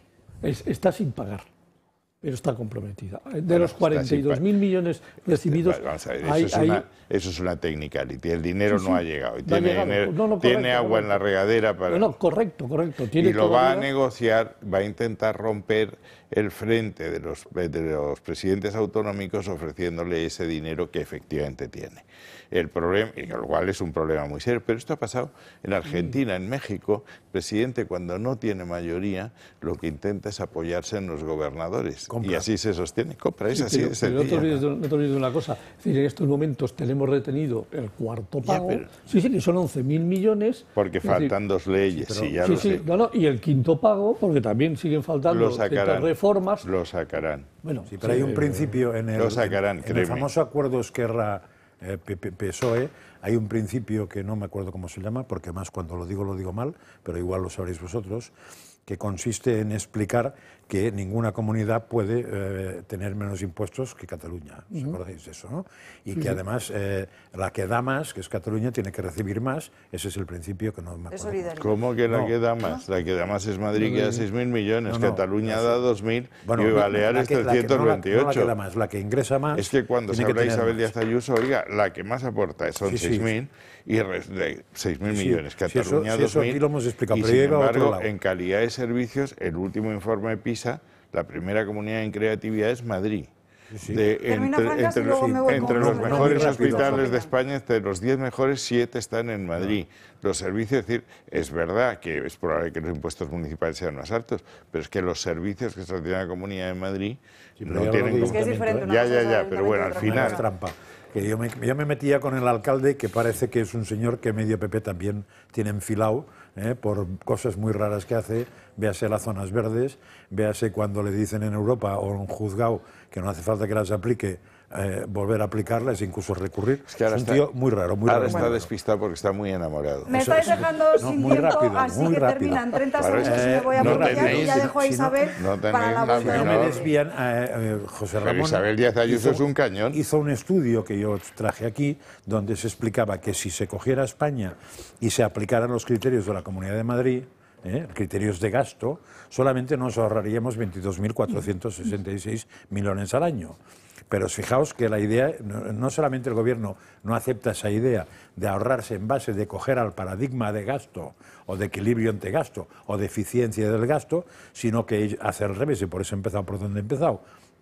[SPEAKER 6] Es, está sin pagar, pero está comprometida. De bueno, los cuarenta y dos mil millones recibidos...
[SPEAKER 7] Este, vamos a ver, eso,
[SPEAKER 6] hay,
[SPEAKER 7] es una, eso es una technicality. El dinero sí, sí, no ha llegado. Y no tiene, ha llegado. No, no, correcto, tiene agua correcto. en la regadera para...
[SPEAKER 6] No, no, correcto, correcto. Tiene
[SPEAKER 7] y lo va a negociar, va a intentar romper el frente de los, de los presidentes autonómicos ofreciéndole ese dinero que efectivamente tiene. El problema, y lo cual es un problema muy serio, pero esto ha pasado en Argentina, en México. El presidente, cuando no tiene mayoría, lo que intenta es apoyarse en los gobernadores. Compra. Y así se sostiene. Compra, es sí, así
[SPEAKER 6] pero,
[SPEAKER 7] de
[SPEAKER 6] pero no, te olvides de, no te olvides de una cosa. Es decir, en estos momentos tenemos retenido el cuarto pago. Ya, pero, sí, sí, que son once mil millones.
[SPEAKER 7] Porque faltan decir, dos leyes, sí, pero, sí ya
[SPEAKER 6] sí,
[SPEAKER 7] lo
[SPEAKER 6] sí,
[SPEAKER 7] sé.
[SPEAKER 6] No, no, y el quinto pago, porque también siguen faltando ciertas reformas.
[SPEAKER 7] Lo sacarán.
[SPEAKER 2] Bueno, sí, pero sí, hay un principio en el,
[SPEAKER 7] lo sacarán,
[SPEAKER 2] en el famoso acuerdo Esquerra eh, P S O E, hay un principio que no me acuerdo cómo se llama, porque más cuando lo digo lo digo mal, pero igual lo sabréis vosotros, que consiste en explicar que ninguna comunidad puede eh, tener menos impuestos que Cataluña. ¿Os uh-huh. acordáis de eso? ¿No? Y uh-huh. que además eh, la que da más, que es Cataluña, tiene que recibir más. Ese es el principio que no me acuerdo.
[SPEAKER 7] ¿Cómo que la no. que da más? La que da más es Madrid, no, que da seis mil millones. No, no, Cataluña no, da dos mil bueno, y Baleares trescientos veintiocho.
[SPEAKER 2] No la, no la que da más, la que ingresa más.
[SPEAKER 7] Es que cuando se habla de Isabel Díaz Ayuso, oiga, la que más aporta son sí, seis mil sí. y seis mil sí, millones. Cataluña
[SPEAKER 2] sí, eso, sí,
[SPEAKER 7] dos mil.
[SPEAKER 2] Eso aquí lo hemos explicado,
[SPEAKER 7] y
[SPEAKER 2] pero
[SPEAKER 7] sin
[SPEAKER 2] llega
[SPEAKER 7] embargo,
[SPEAKER 2] a otro lado.
[SPEAKER 7] En calidad de servicios, el último informe de PISA, la primera comunidad en creatividad es Madrid. Sí, sí. De, entre
[SPEAKER 1] Franca,
[SPEAKER 7] entre,
[SPEAKER 1] si
[SPEAKER 7] los, entre los
[SPEAKER 1] no,
[SPEAKER 7] mejores
[SPEAKER 1] no,
[SPEAKER 7] hospitales de España, entre los diez mejores, siete están en Madrid. No. Los servicios, es decir, es verdad que es probable que los impuestos municipales sean más altos, pero es que los servicios que se tiene la Comunidad de Madrid sí, no tienen...
[SPEAKER 1] Es que es diferente,
[SPEAKER 7] ya, ya, ya, pero bueno, al final...
[SPEAKER 2] Es trampa. Que yo, me, yo me metía con el alcalde, que parece que es un señor que medio P P también tiene enfilado, ¿eh? por cosas muy raras que hace, véase las zonas verdes, véase cuando le dicen en Europa o en un juzgado que no hace falta que las aplique, eh, volver a aplicarlas, incluso recurrir. Es, que ahora es un tío está, muy raro, muy
[SPEAKER 7] ahora
[SPEAKER 2] raro.
[SPEAKER 7] está
[SPEAKER 2] Bueno.
[SPEAKER 7] despistado porque está muy enamorado.
[SPEAKER 1] Me estáis dejando no, sin tiempo, rápido, así que rápido. terminan treinta segundos eh, y me voy a no pillar y ya dejo a Isabel
[SPEAKER 7] no, no
[SPEAKER 1] para la voz.
[SPEAKER 2] No me desvían, eh, eh, José Ramón.
[SPEAKER 7] Pero Isabel Díaz Ayuso es un cañón.
[SPEAKER 2] Hizo un estudio que yo traje aquí, donde se explicaba que si se cogiera España y se aplicaran los criterios de la Comunidad de Madrid, ¿eh? criterios de gasto, solamente nos ahorraríamos veintidós mil cuatrocientos sesenta y seis millones al año. Pero fijaos que la idea, no, no solamente el gobierno no acepta esa idea de ahorrarse en base de coger al paradigma de gasto o de equilibrio entre gasto o de eficiencia del gasto, sino que hace al revés, y por eso he empezado por donde he empezado.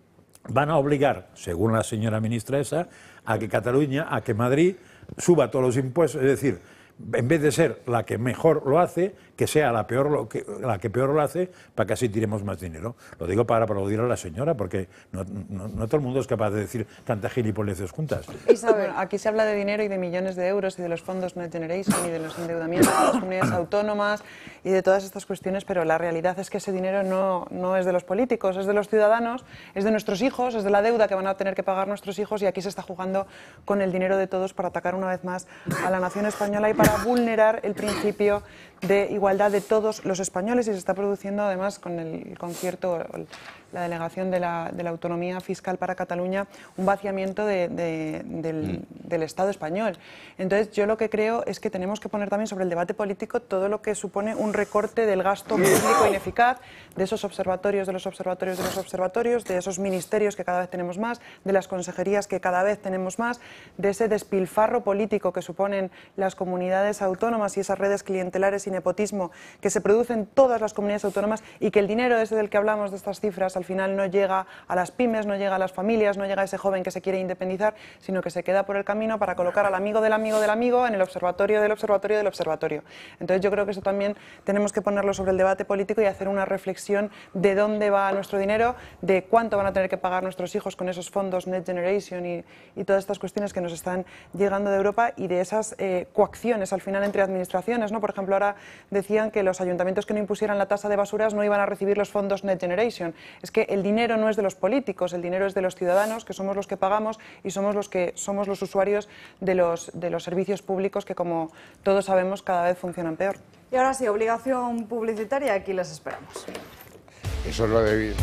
[SPEAKER 2] Van a obligar, según la señora ministra esa, a que Cataluña, a que Madrid suba todos los impuestos, es decir, en vez de ser la que mejor lo hace, que sea la peor lo que, la que peor lo hace, para que así tiremos más dinero. Lo digo para aplaudir a la señora, porque no, no, no todo el mundo es capaz de decir tantas gilipolleces juntas.
[SPEAKER 8] Isabel, aquí se habla de dinero y de millones de euros y de los fondos Next Generation y de los endeudamientos de las comunidades autónomas y de todas estas cuestiones, pero la realidad es que ese dinero no, no es de los políticos, es de los ciudadanos, es de nuestros hijos, es de la deuda que van a tener que pagar nuestros hijos, y aquí se está jugando con el dinero de todos para atacar una vez más a la nación española y para vulnerar el principio de igualdad de todos los españoles, y se está produciendo además con el concierto, la delegación de la, de la autonomía fiscal para Cataluña, un vaciamiento de, de, del, mm. del Estado español. Entonces yo lo que creo es que tenemos que poner también sobre el debate político todo lo que supone un recorte del gasto público ineficaz, de esos observatorios, de los observatorios, de los observatorios, de esos ministerios que cada vez tenemos más, de las consejerías que cada vez tenemos más, de ese despilfarro político que suponen las comunidades autónomas y esas redes clientelares y nepotismo que se producen en todas las comunidades autónomas, y que el dinero ese del que hablamos, de estas cifras, al al final no llega a las pymes, no llega a las familias, no llega a ese joven que se quiere independizar, sino que se queda por el camino para colocar al amigo del amigo del amigo en el observatorio del observatorio del observatorio. Entonces yo creo que eso también tenemos que ponerlo sobre el debate político y hacer una reflexión de dónde va nuestro dinero, de cuánto van a tener que pagar nuestros hijos con esos fondos Next Generation y, y todas estas cuestiones que nos están llegando de Europa y de esas eh, coacciones al final entre administraciones, ¿no? Por ejemplo, ahora decían que los ayuntamientos que no impusieran la tasa de basuras no iban a recibir los fondos Next Generation. Es que el dinero no es de los políticos, el dinero es de los ciudadanos, que somos los que pagamos y somos los que somos los usuarios de los, de los servicios públicos que, como todos sabemos, cada vez funcionan peor.
[SPEAKER 1] Y ahora sí, obligación publicitaria, aquí les esperamos.
[SPEAKER 7] Eso es lo de...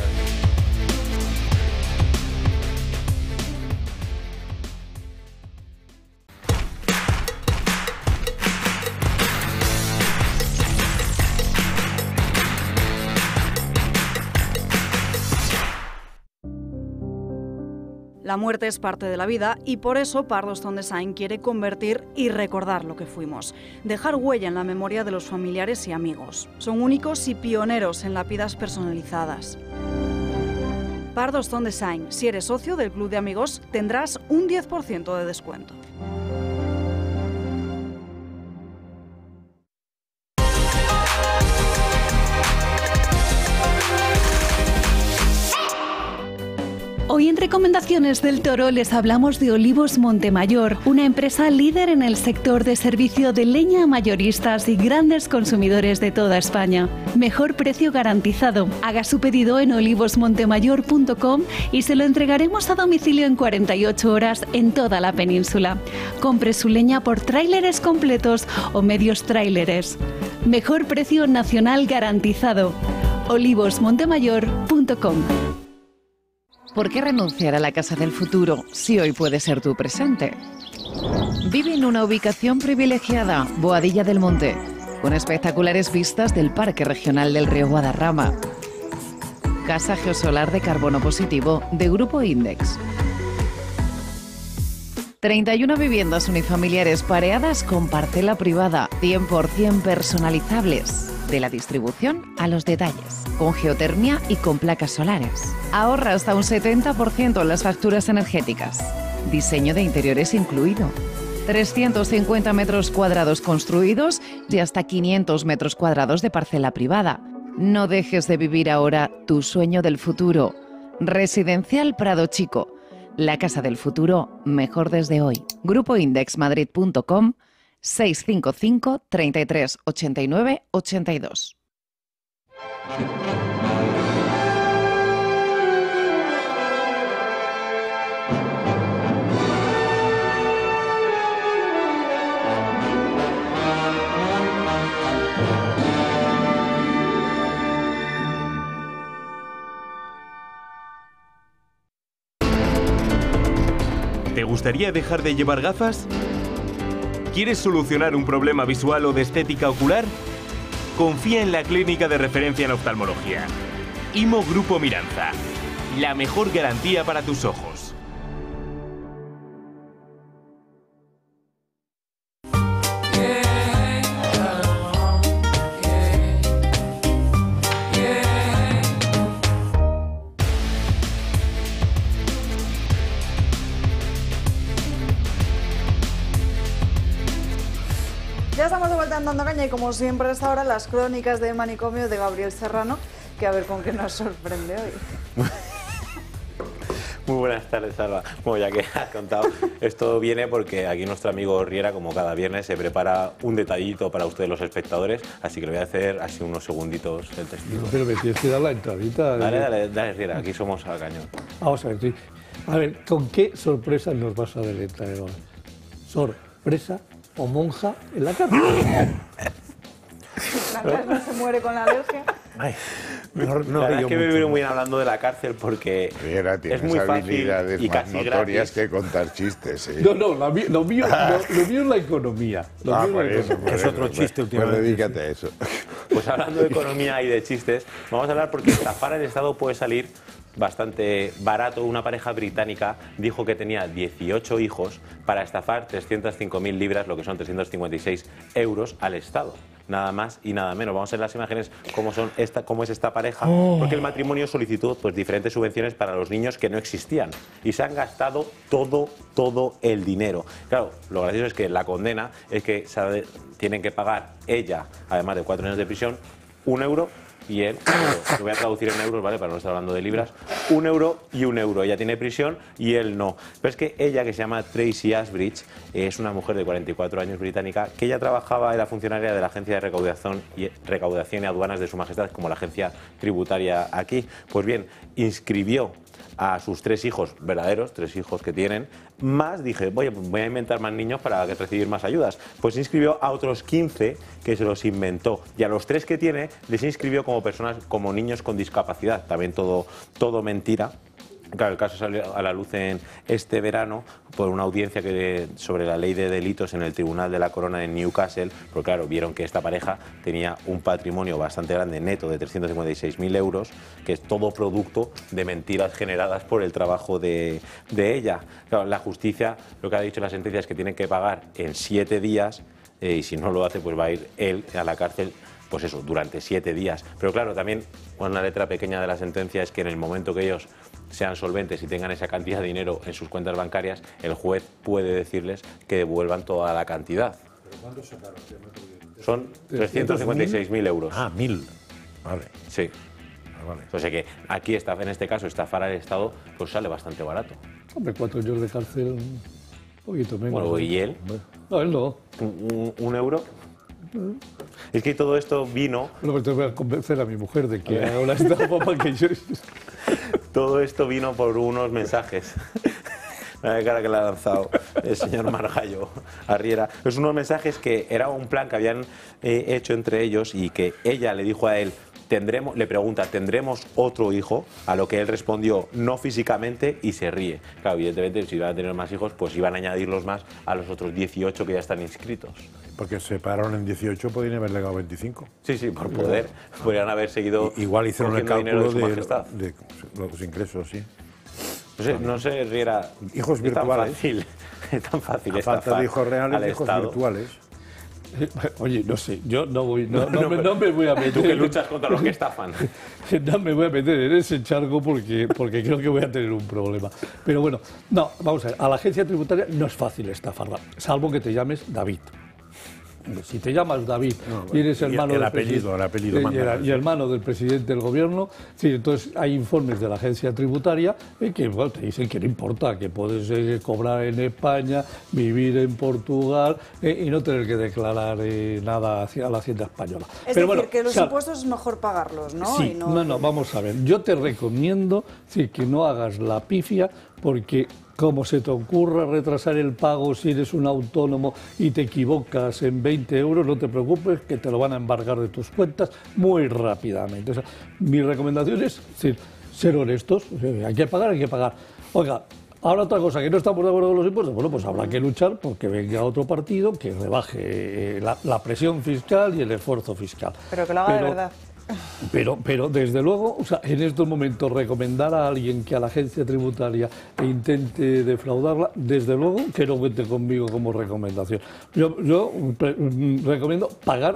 [SPEAKER 1] La muerte es parte de la vida y por eso Pardostone Design quiere convertir y recordar lo que fuimos. Dejar huella en la memoria de los familiares y amigos. Son únicos y pioneros en lápidas personalizadas. Pardostone Design. Si eres socio del Club de Amigos, tendrás un diez por ciento de descuento.
[SPEAKER 21] Hoy en Recomendaciones del Toro les hablamos de Olivos Montemayor, una empresa líder en el sector de servicio de leña a mayoristas y grandes consumidores de toda España. Mejor precio garantizado. Haga su pedido en olivos montemayor punto com y se lo entregaremos a domicilio en cuarenta y ocho horas en toda la península. Compre su leña por tráileres completos o medios tráileres. Mejor precio nacional garantizado. olivos montemayor punto com.
[SPEAKER 22] ¿Por qué renunciar a la casa del futuro si hoy puede ser tu presente? Vive en una ubicación privilegiada, Boadilla del Monte, con espectaculares vistas del Parque Regional del Río Guadarrama. Casa geosolar de carbono positivo de Grupo Index. treinta y una viviendas unifamiliares pareadas con parcela privada, cien por cien personalizables. De la distribución a los detalles, con geotermia y con placas solares. Ahorra hasta un setenta por ciento en las facturas energéticas. Diseño de interiores incluido. trescientos cincuenta metros cuadrados construidos y hasta quinientos metros cuadrados de parcela privada. No dejes de vivir ahora tu sueño del futuro. Residencial Prado Chico. La casa del futuro, mejor desde hoy. grupo index madrid punto com seis cinco cinco, treinta y tres, ochenta y nueve, ochenta y dos.
[SPEAKER 23] ¿Te gustaría dejar de llevar gafas? ¿Quieres solucionar un problema visual o de estética ocular? Confía en la clínica de referencia en oftalmología. IMO Grupo Miranza. La mejor garantía para tus ojos.
[SPEAKER 1] Ya estamos de vuelta en Dando Caña y como siempre a esta hora las crónicas de Manicomio de Gabriel Serrano, que a ver con qué nos sorprende hoy.
[SPEAKER 17] Muy buenas tardes, Alba. Bueno, ya que has contado, esto viene porque aquí nuestro amigo Riera, como cada viernes, se prepara un detallito para ustedes los espectadores, así que le voy a hacer así unos segunditos el testigo.
[SPEAKER 6] Pero me tienes que dar la entradita.
[SPEAKER 17] Dale, dale, dale, Riera, aquí somos al cañón.
[SPEAKER 6] Vamos a ver, sí. A ver, ¿con qué sorpresa nos vas a deleitar hoy? ¿Sorpresa o monja en la cárcel?
[SPEAKER 1] La no se muere con la alergia.
[SPEAKER 17] Ay, mejor no. La verdad es que me viene muy bien hablando de la cárcel porque
[SPEAKER 7] Riera,
[SPEAKER 17] es muy fácil
[SPEAKER 7] habilidades
[SPEAKER 17] y
[SPEAKER 7] más
[SPEAKER 17] casi
[SPEAKER 7] notorias
[SPEAKER 17] gratis.
[SPEAKER 7] que contar chistes. ¿eh?
[SPEAKER 6] No, no, lo mío, lo mío, lo, lo mío es la economía. Lo
[SPEAKER 7] Ah,
[SPEAKER 6] mío
[SPEAKER 7] por
[SPEAKER 6] es la
[SPEAKER 7] eso,
[SPEAKER 6] economía.
[SPEAKER 7] por
[SPEAKER 2] Es
[SPEAKER 7] eso,
[SPEAKER 2] otro
[SPEAKER 7] pues,
[SPEAKER 2] chiste
[SPEAKER 7] pues
[SPEAKER 2] últimamente.
[SPEAKER 7] dedícate a eso.
[SPEAKER 17] Pues hablando de economía y de chistes, vamos a hablar porque estafar el Estado puede salir bastante barato. Una pareja británica dijo que tenía dieciocho hijos para estafar trescientas cinco mil libras, lo que son trescientos cincuenta y seis euros, al Estado. Nada más y nada menos. Vamos a ver las imágenes cómo, son esta, cómo es esta pareja, oh. porque el matrimonio solicitó pues, diferentes subvenciones para los niños que no existían y se han gastado todo, todo el dinero. Claro, lo gracioso es que la condena es que sabe, tienen que pagar ella, además de cuatro años de prisión, un euro y él, lo voy a traducir en euros, ¿vale? Para no estar hablando de libras, un euro y un euro. Ella tiene prisión y él no. Pero es que ella, que se llama Tracy Ashbridge, es una mujer de cuarenta y cuatro años británica, que ella trabajaba, era funcionaria de la Agencia de Recaudación y, Recaudación y Aduanas de Su Majestad, como la agencia tributaria aquí. Pues bien, inscribió a sus tres hijos verdaderos, tres hijos que tienen, más dije, voy a, voy a inventar más niños para recibir más ayudas. Pues inscribió a otros quince que se los inventó, y a los tres que tiene les inscribió como personas, como niños con discapacidad, también todo, todo mentira. Claro, el caso salió a la luz en este verano por una audiencia que, sobre la ley de delitos en el Tribunal de la Corona de Newcastle, porque claro, vieron que esta pareja tenía un patrimonio bastante grande neto de trescientos cincuenta y seis mil euros, que es todo producto de mentiras generadas por el trabajo de, de ella. Claro, la justicia, lo que ha dicho la sentencia es que tienen que pagar en siete días eh, y si no lo hace, pues va a ir él a la cárcel, pues eso, durante siete días. Pero claro, también una letra pequeña de la sentencia es que en el momento que ellos sean solventes y tengan esa cantidad de dinero en sus cuentas bancarias, el juez puede decirles que devuelvan toda la cantidad.
[SPEAKER 2] ¿Pero cuánto sacaron?
[SPEAKER 17] Son trescientos cincuenta y seis mil euros.
[SPEAKER 2] Ah, mil. Vale.
[SPEAKER 17] Sí.
[SPEAKER 2] Ah, vale.
[SPEAKER 17] O sea que aquí, está, en este caso, estafar al Estado pues sale bastante barato.
[SPEAKER 6] Hombre, cuatro años de cárcel, un poquito menos.
[SPEAKER 17] Bueno, ¿y él?
[SPEAKER 6] No, él no.
[SPEAKER 17] ¿Un, un euro? Es que todo esto vino...
[SPEAKER 6] Bueno, te voy a convencer a mi mujer de que haga una estafa para que yo...
[SPEAKER 17] Todo esto vino por unos mensajes. La cara que le ha lanzado el señor Margallo a Riera. Es unos mensajes que era un plan que habían eh, hecho entre ellos y que ella le dijo a él, tendremos, le pregunta, ¿tendremos otro hijo? A lo que él respondió, no físicamente, y se ríe. Claro, evidentemente, si iban a tener más hijos, pues iban a añadirlos más a los otros dieciocho que ya están inscritos.
[SPEAKER 2] Porque se pararon en dieciocho, podrían haber legado veinticinco.
[SPEAKER 17] Sí, sí, por poder. Podrían haber seguido.
[SPEAKER 2] I, igual hicieron el cálculo
[SPEAKER 17] de,
[SPEAKER 2] de, de los ingresos, sí.
[SPEAKER 17] No sé, no sé, Riera.
[SPEAKER 2] Hijos virtuales.
[SPEAKER 17] Es tan fácil, es tan fácil
[SPEAKER 2] a falta de hijos reales, hijos
[SPEAKER 17] Estado.
[SPEAKER 2] virtuales.
[SPEAKER 6] Oye, no sé, yo no voy, no, no, no, me, no me voy a meter.
[SPEAKER 17] Tú que luchas contra los que estafan.
[SPEAKER 6] No me voy a meter en ese charco porque, porque creo que voy a tener un problema. Pero bueno, no, vamos a ver, a la agencia tributaria no es fácil estafarla, salvo que te llames David. Si te llamas David no, bueno, y eres hermano,
[SPEAKER 2] el, el
[SPEAKER 6] del
[SPEAKER 2] apellido, el apellido
[SPEAKER 6] y, el, y hermano del presidente del gobierno, sí, entonces hay informes de la agencia tributaria eh, que bueno, te dicen que no importa, que puedes eh, cobrar en España, vivir en Portugal eh, y no tener que declarar eh, nada hacia la hacienda española.
[SPEAKER 1] Es
[SPEAKER 6] Pero
[SPEAKER 1] decir,
[SPEAKER 6] bueno,
[SPEAKER 1] que los
[SPEAKER 6] o sea,
[SPEAKER 1] impuestos es mejor pagarlos, ¿no?
[SPEAKER 6] Sí,
[SPEAKER 1] y no,
[SPEAKER 6] no, no, vamos a ver. Yo te recomiendo sí, que no hagas la pifia porque... Como se te ocurra retrasar el pago si eres un autónomo y te equivocas en veinte euros, no te preocupes, que te lo van a embargar de tus cuentas muy rápidamente. O sea, mi recomendación es decir, ser honestos, hay que pagar, hay que pagar. Oiga, ahora otra cosa, que no estamos de acuerdo con los impuestos, bueno, pues habrá que luchar porque venga otro partido que rebaje la, la presión fiscal y el esfuerzo fiscal.
[SPEAKER 8] Pero que lo haga Pero, de verdad.
[SPEAKER 6] Pero, pero desde luego, o sea, en estos momentos recomendar a alguien que a la agencia tributaria intente defraudarla, desde luego que no cuente conmigo como recomendación. Yo, yo pre, recomiendo pagar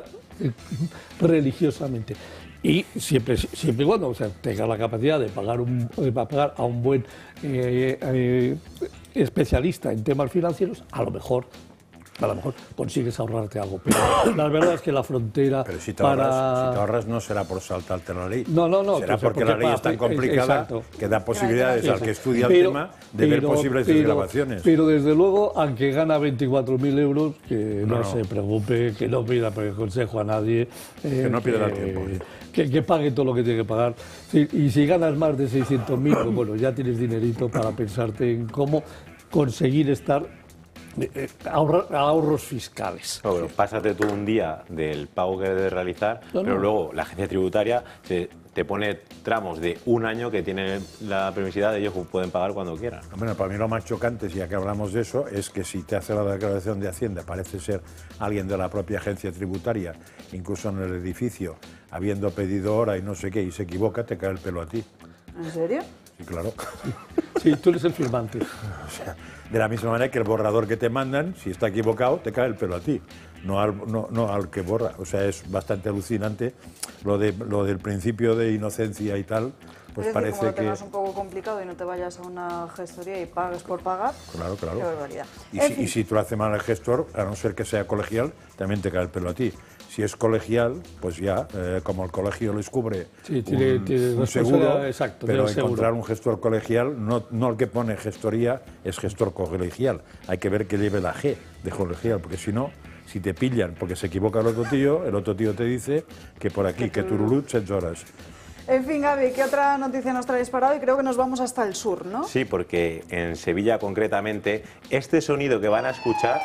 [SPEAKER 6] religiosamente y siempre, siempre y cuando o sea, tenga la capacidad de pagar, un, de pagar a un buen eh, eh, especialista en temas financieros, a lo mejor. A lo mejor consigues ahorrarte algo, pero la verdad es que la frontera
[SPEAKER 2] pero si te,
[SPEAKER 6] para...
[SPEAKER 2] ahorras, si te ahorras no será por saltarte la ley.
[SPEAKER 6] No, no, no.
[SPEAKER 2] Será
[SPEAKER 6] pues
[SPEAKER 2] porque,
[SPEAKER 6] porque
[SPEAKER 2] la ley es tan complicada
[SPEAKER 6] exacto.
[SPEAKER 2] que da posibilidades al que estudia
[SPEAKER 6] pero,
[SPEAKER 2] el tema de
[SPEAKER 6] pero,
[SPEAKER 2] ver posibles
[SPEAKER 6] pero,
[SPEAKER 2] desgravaciones.
[SPEAKER 6] Pero desde luego, aunque gana veinticuatro mil euros, que no, no se preocupe, que no pida consejo a nadie. Eh,
[SPEAKER 2] que no pierda
[SPEAKER 6] que,
[SPEAKER 2] tiempo.
[SPEAKER 6] Que, que pague todo lo que tiene que pagar. Sí, y si ganas más de seiscientos mil, pues bueno, ya tienes dinerito para pensarte en cómo conseguir estar... Eh, ahorra, ahorros fiscales.
[SPEAKER 17] No, pero pásate tú un día del pago que debes realizar, no, pero no. luego la agencia tributaria te, te pone tramos de un año que tienen la permisividad de ellos que pueden pagar cuando quieran.
[SPEAKER 2] Bueno, para mí lo más chocante, ya que hablamos de eso, es que si te hace la declaración de Hacienda, parece ser alguien de la propia agencia tributaria, incluso en el edificio, habiendo pedido hora y no sé qué, y se equivoca, te cae el pelo a ti.
[SPEAKER 1] ¿En serio?
[SPEAKER 2] Sí, Sí, claro.
[SPEAKER 6] Sí, tú eres el firmante.
[SPEAKER 2] O sea, de la misma manera que el borrador que te mandan, si está equivocado, te cae el pelo a ti, no al, no, no al que borra. O sea, es bastante alucinante lo, de, lo del principio de inocencia y tal. Pues
[SPEAKER 1] es decir,
[SPEAKER 2] parece
[SPEAKER 1] como lo
[SPEAKER 2] que...
[SPEAKER 1] tengas un poco complicado y no te vayas a una gestoría y pagues por pagar.
[SPEAKER 2] Claro, claro.
[SPEAKER 1] Qué barbaridad.
[SPEAKER 2] Y si, y si tú lo haces mal el gestor, a no ser que sea colegial, también te cae el pelo a ti. Si es colegial, pues ya, eh, como el colegio les cubre
[SPEAKER 6] sí, tiene,
[SPEAKER 2] un,
[SPEAKER 6] tiene
[SPEAKER 2] un seguro,
[SPEAKER 6] exacto,
[SPEAKER 2] pero
[SPEAKER 6] seguro.
[SPEAKER 2] encontrar un gestor colegial, no, no el que pone gestoría es gestor colegial. Hay que ver que lleve la G de colegial, porque si no, si te pillan porque se equivoca el otro tío, el otro tío te dice que por aquí, que turulut, seis horas.
[SPEAKER 1] En fin, Gaby, ¿qué otra noticia nos traéis parado? Y creo que nos vamos hasta el sur, ¿no?
[SPEAKER 17] Sí, porque en Sevilla concretamente, este sonido que van a escuchar...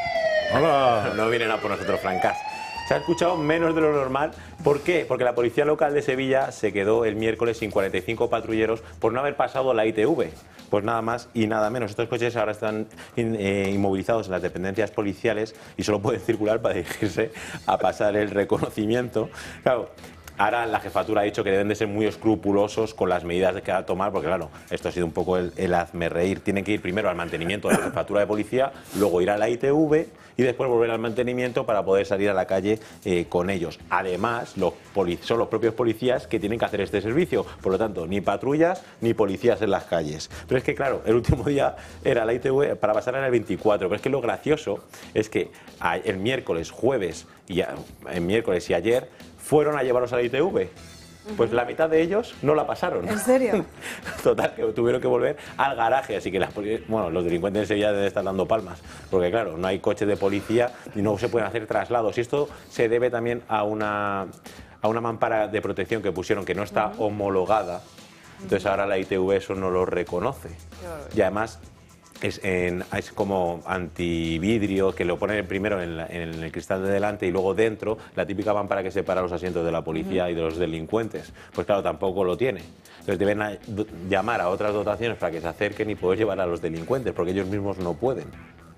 [SPEAKER 2] ¡Hola!
[SPEAKER 17] No vienen a por nosotros, francas. Se ha escuchado menos de lo normal. ¿Por qué? Porque la Policía Local de Sevilla se quedó el miércoles sin cuarenta y cinco patrulleros por no haber pasado la I T V. Pues nada más y nada menos. Estos coches ahora están in, eh, inmovilizados en las dependencias policiales y solo pueden circular para dirigirse a pasar el reconocimiento. Claro. Ahora la jefatura ha dicho que deben de ser muy escrupulosos con las medidas que va a tomar, porque claro, esto ha sido un poco el, el hazme reír. Tienen que ir primero al mantenimiento de la jefatura de policía, luego ir a la I T V y después volver al mantenimiento para poder salir a la calle eh, con ellos. Además, los son los propios policías que tienen que hacer este servicio, por lo tanto, ni patrullas ni policías en las calles. Pero es que claro, el último día era la I T V para pasar en el veinticuatro, pero es que lo gracioso es que el miércoles, jueves, y el miércoles y ayer fueron a llevarlos a la I T V. Pues la mitad de ellos no la pasaron.
[SPEAKER 1] ¿En serio?
[SPEAKER 17] Total, que tuvieron que volver al garaje, así que las, bueno, los delincuentes de Sevilla deben estar dando palmas, porque claro, no hay coches de policía y no se pueden hacer traslados. Y esto se debe también a una, a una mampara de protección que pusieron que no está uh-huh. homologada, entonces ahora la I T V eso no lo reconoce. Y además... Es, en, es como antividrio, que lo ponen primero en, la, en el cristal de delante y luego dentro, la típica mampara que separa los asientos de la policía uh-huh. y de los delincuentes. Pues claro, tampoco lo tiene. Entonces deben a, llamar a otras dotaciones para que se acerquen y poder llevar a los delincuentes, porque ellos mismos no pueden.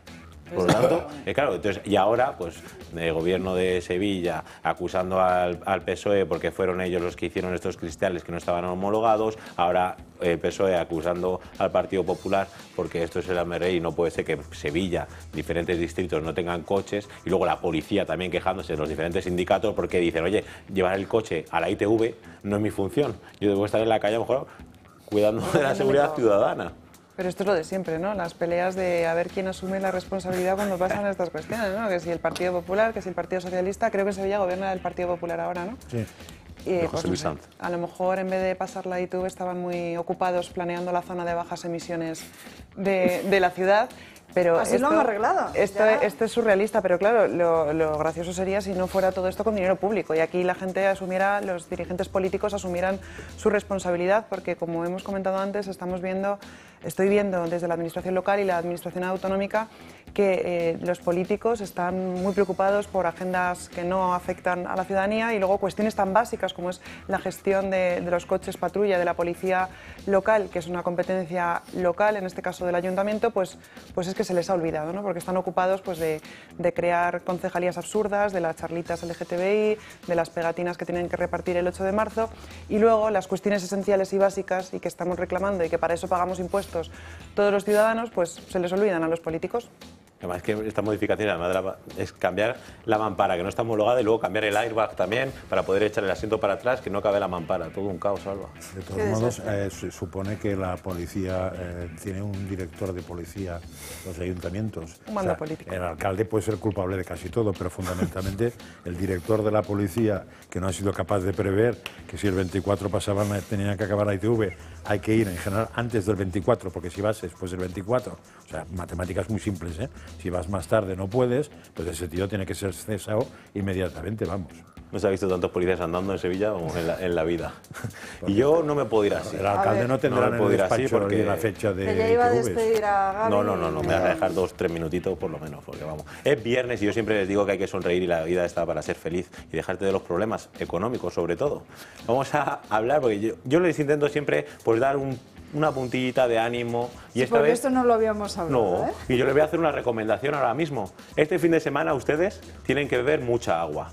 [SPEAKER 17] Por lo tanto, eh, claro, entonces, y ahora, pues, el gobierno de Sevilla acusando al, al P S O E porque fueron ellos los que hicieron estos cristales que no estaban homologados, ahora el P S O E acusando al Partido Popular porque esto es el hazme reír y no puede ser que Sevilla, diferentes distritos no tengan coches, y luego la policía también quejándose de los diferentes sindicatos porque dicen, oye, llevar el coche a la I T V no es mi función, yo debo estar en la calle a lo mejor cuidando de la seguridad ciudadana.
[SPEAKER 8] Pero esto es lo de siempre, ¿no? Las peleas de a ver quién asume la responsabilidad cuando pasan estas cuestiones, ¿no? Que si el Partido Popular, que si el Partido Socialista, creo que en Sevilla gobierna el Partido Popular ahora, ¿no?
[SPEAKER 2] Sí.
[SPEAKER 8] Y, pues, no sé, a lo mejor en vez de pasar la I T V estaban muy ocupados planeando la zona de bajas emisiones de, de la ciudad. Pero
[SPEAKER 1] así
[SPEAKER 8] esto,
[SPEAKER 1] lo han arreglado.
[SPEAKER 8] Esto, esto es surrealista, pero claro, lo, lo gracioso sería si no fuera todo esto con dinero público y aquí la gente asumiera, los dirigentes políticos asumieran su responsabilidad, porque como hemos comentado antes, estamos viendo, estoy viendo desde la administración local y la administración autonómica que eh, los políticos están muy preocupados por agendas que no afectan a la ciudadanía y luego cuestiones tan básicas como es la gestión de, de los coches patrulla de la policía local, que es una competencia local, en este caso del ayuntamiento, pues, pues es que se les ha olvidado, ¿no? Porque están ocupados pues, de, de crear concejalías absurdas, de las charlitas L G T B I, de las pegatinas que tienen que repartir el ocho de marzo y luego las cuestiones esenciales y básicas y que estamos reclamando y que para eso pagamos impuestos todos los ciudadanos, pues se les olvidan a los políticos.
[SPEAKER 17] Además que esta modificación además es cambiar la mampara que no está homologada y luego cambiar el airbag también para poder echar el asiento para atrás que no cabe la mampara. Todo un caos, Alba.
[SPEAKER 2] De todos modos, eh, se supone que la policía eh, tiene un director de policía, los ayuntamientos.
[SPEAKER 8] Un mando
[SPEAKER 2] o sea,
[SPEAKER 8] político.
[SPEAKER 2] El alcalde puede ser culpable de casi todo, pero fundamentalmente el director de la policía, que no ha sido capaz de prever que si el veinticuatro pasaban tenía que acabar la I T V, hay que ir en general antes del veinticuatro, porque si vas después del veinticuatro, o sea, matemáticas muy simples, ¿eh? Si vas más tarde no puedes, pues ese tío tiene que ser cesado inmediatamente, vamos.
[SPEAKER 17] No se ha visto tantos policías andando en Sevilla como en la, en la vida. Y yo no me puedo ir así.
[SPEAKER 2] El alcalde no tendrá
[SPEAKER 17] no
[SPEAKER 2] en el despacho porque la fecha de
[SPEAKER 1] que ya iba a despedir a Gaby.
[SPEAKER 17] No, no, no, no, me vas a dejar dos, tres minutitos por lo menos, porque vamos. Es viernes y yo siempre les digo que hay que sonreír y la vida está para ser feliz y dejarte de los problemas económicos sobre todo. Vamos a hablar, porque yo, yo les intento siempre pues dar un una puntillita de ánimo y
[SPEAKER 1] sí,
[SPEAKER 17] esta
[SPEAKER 1] porque
[SPEAKER 17] vez
[SPEAKER 1] esto no lo habíamos hablado,
[SPEAKER 17] no,
[SPEAKER 1] ¿eh?
[SPEAKER 17] Y yo les voy a hacer una recomendación ahora mismo. Este fin de semana ustedes tienen que beber mucha agua.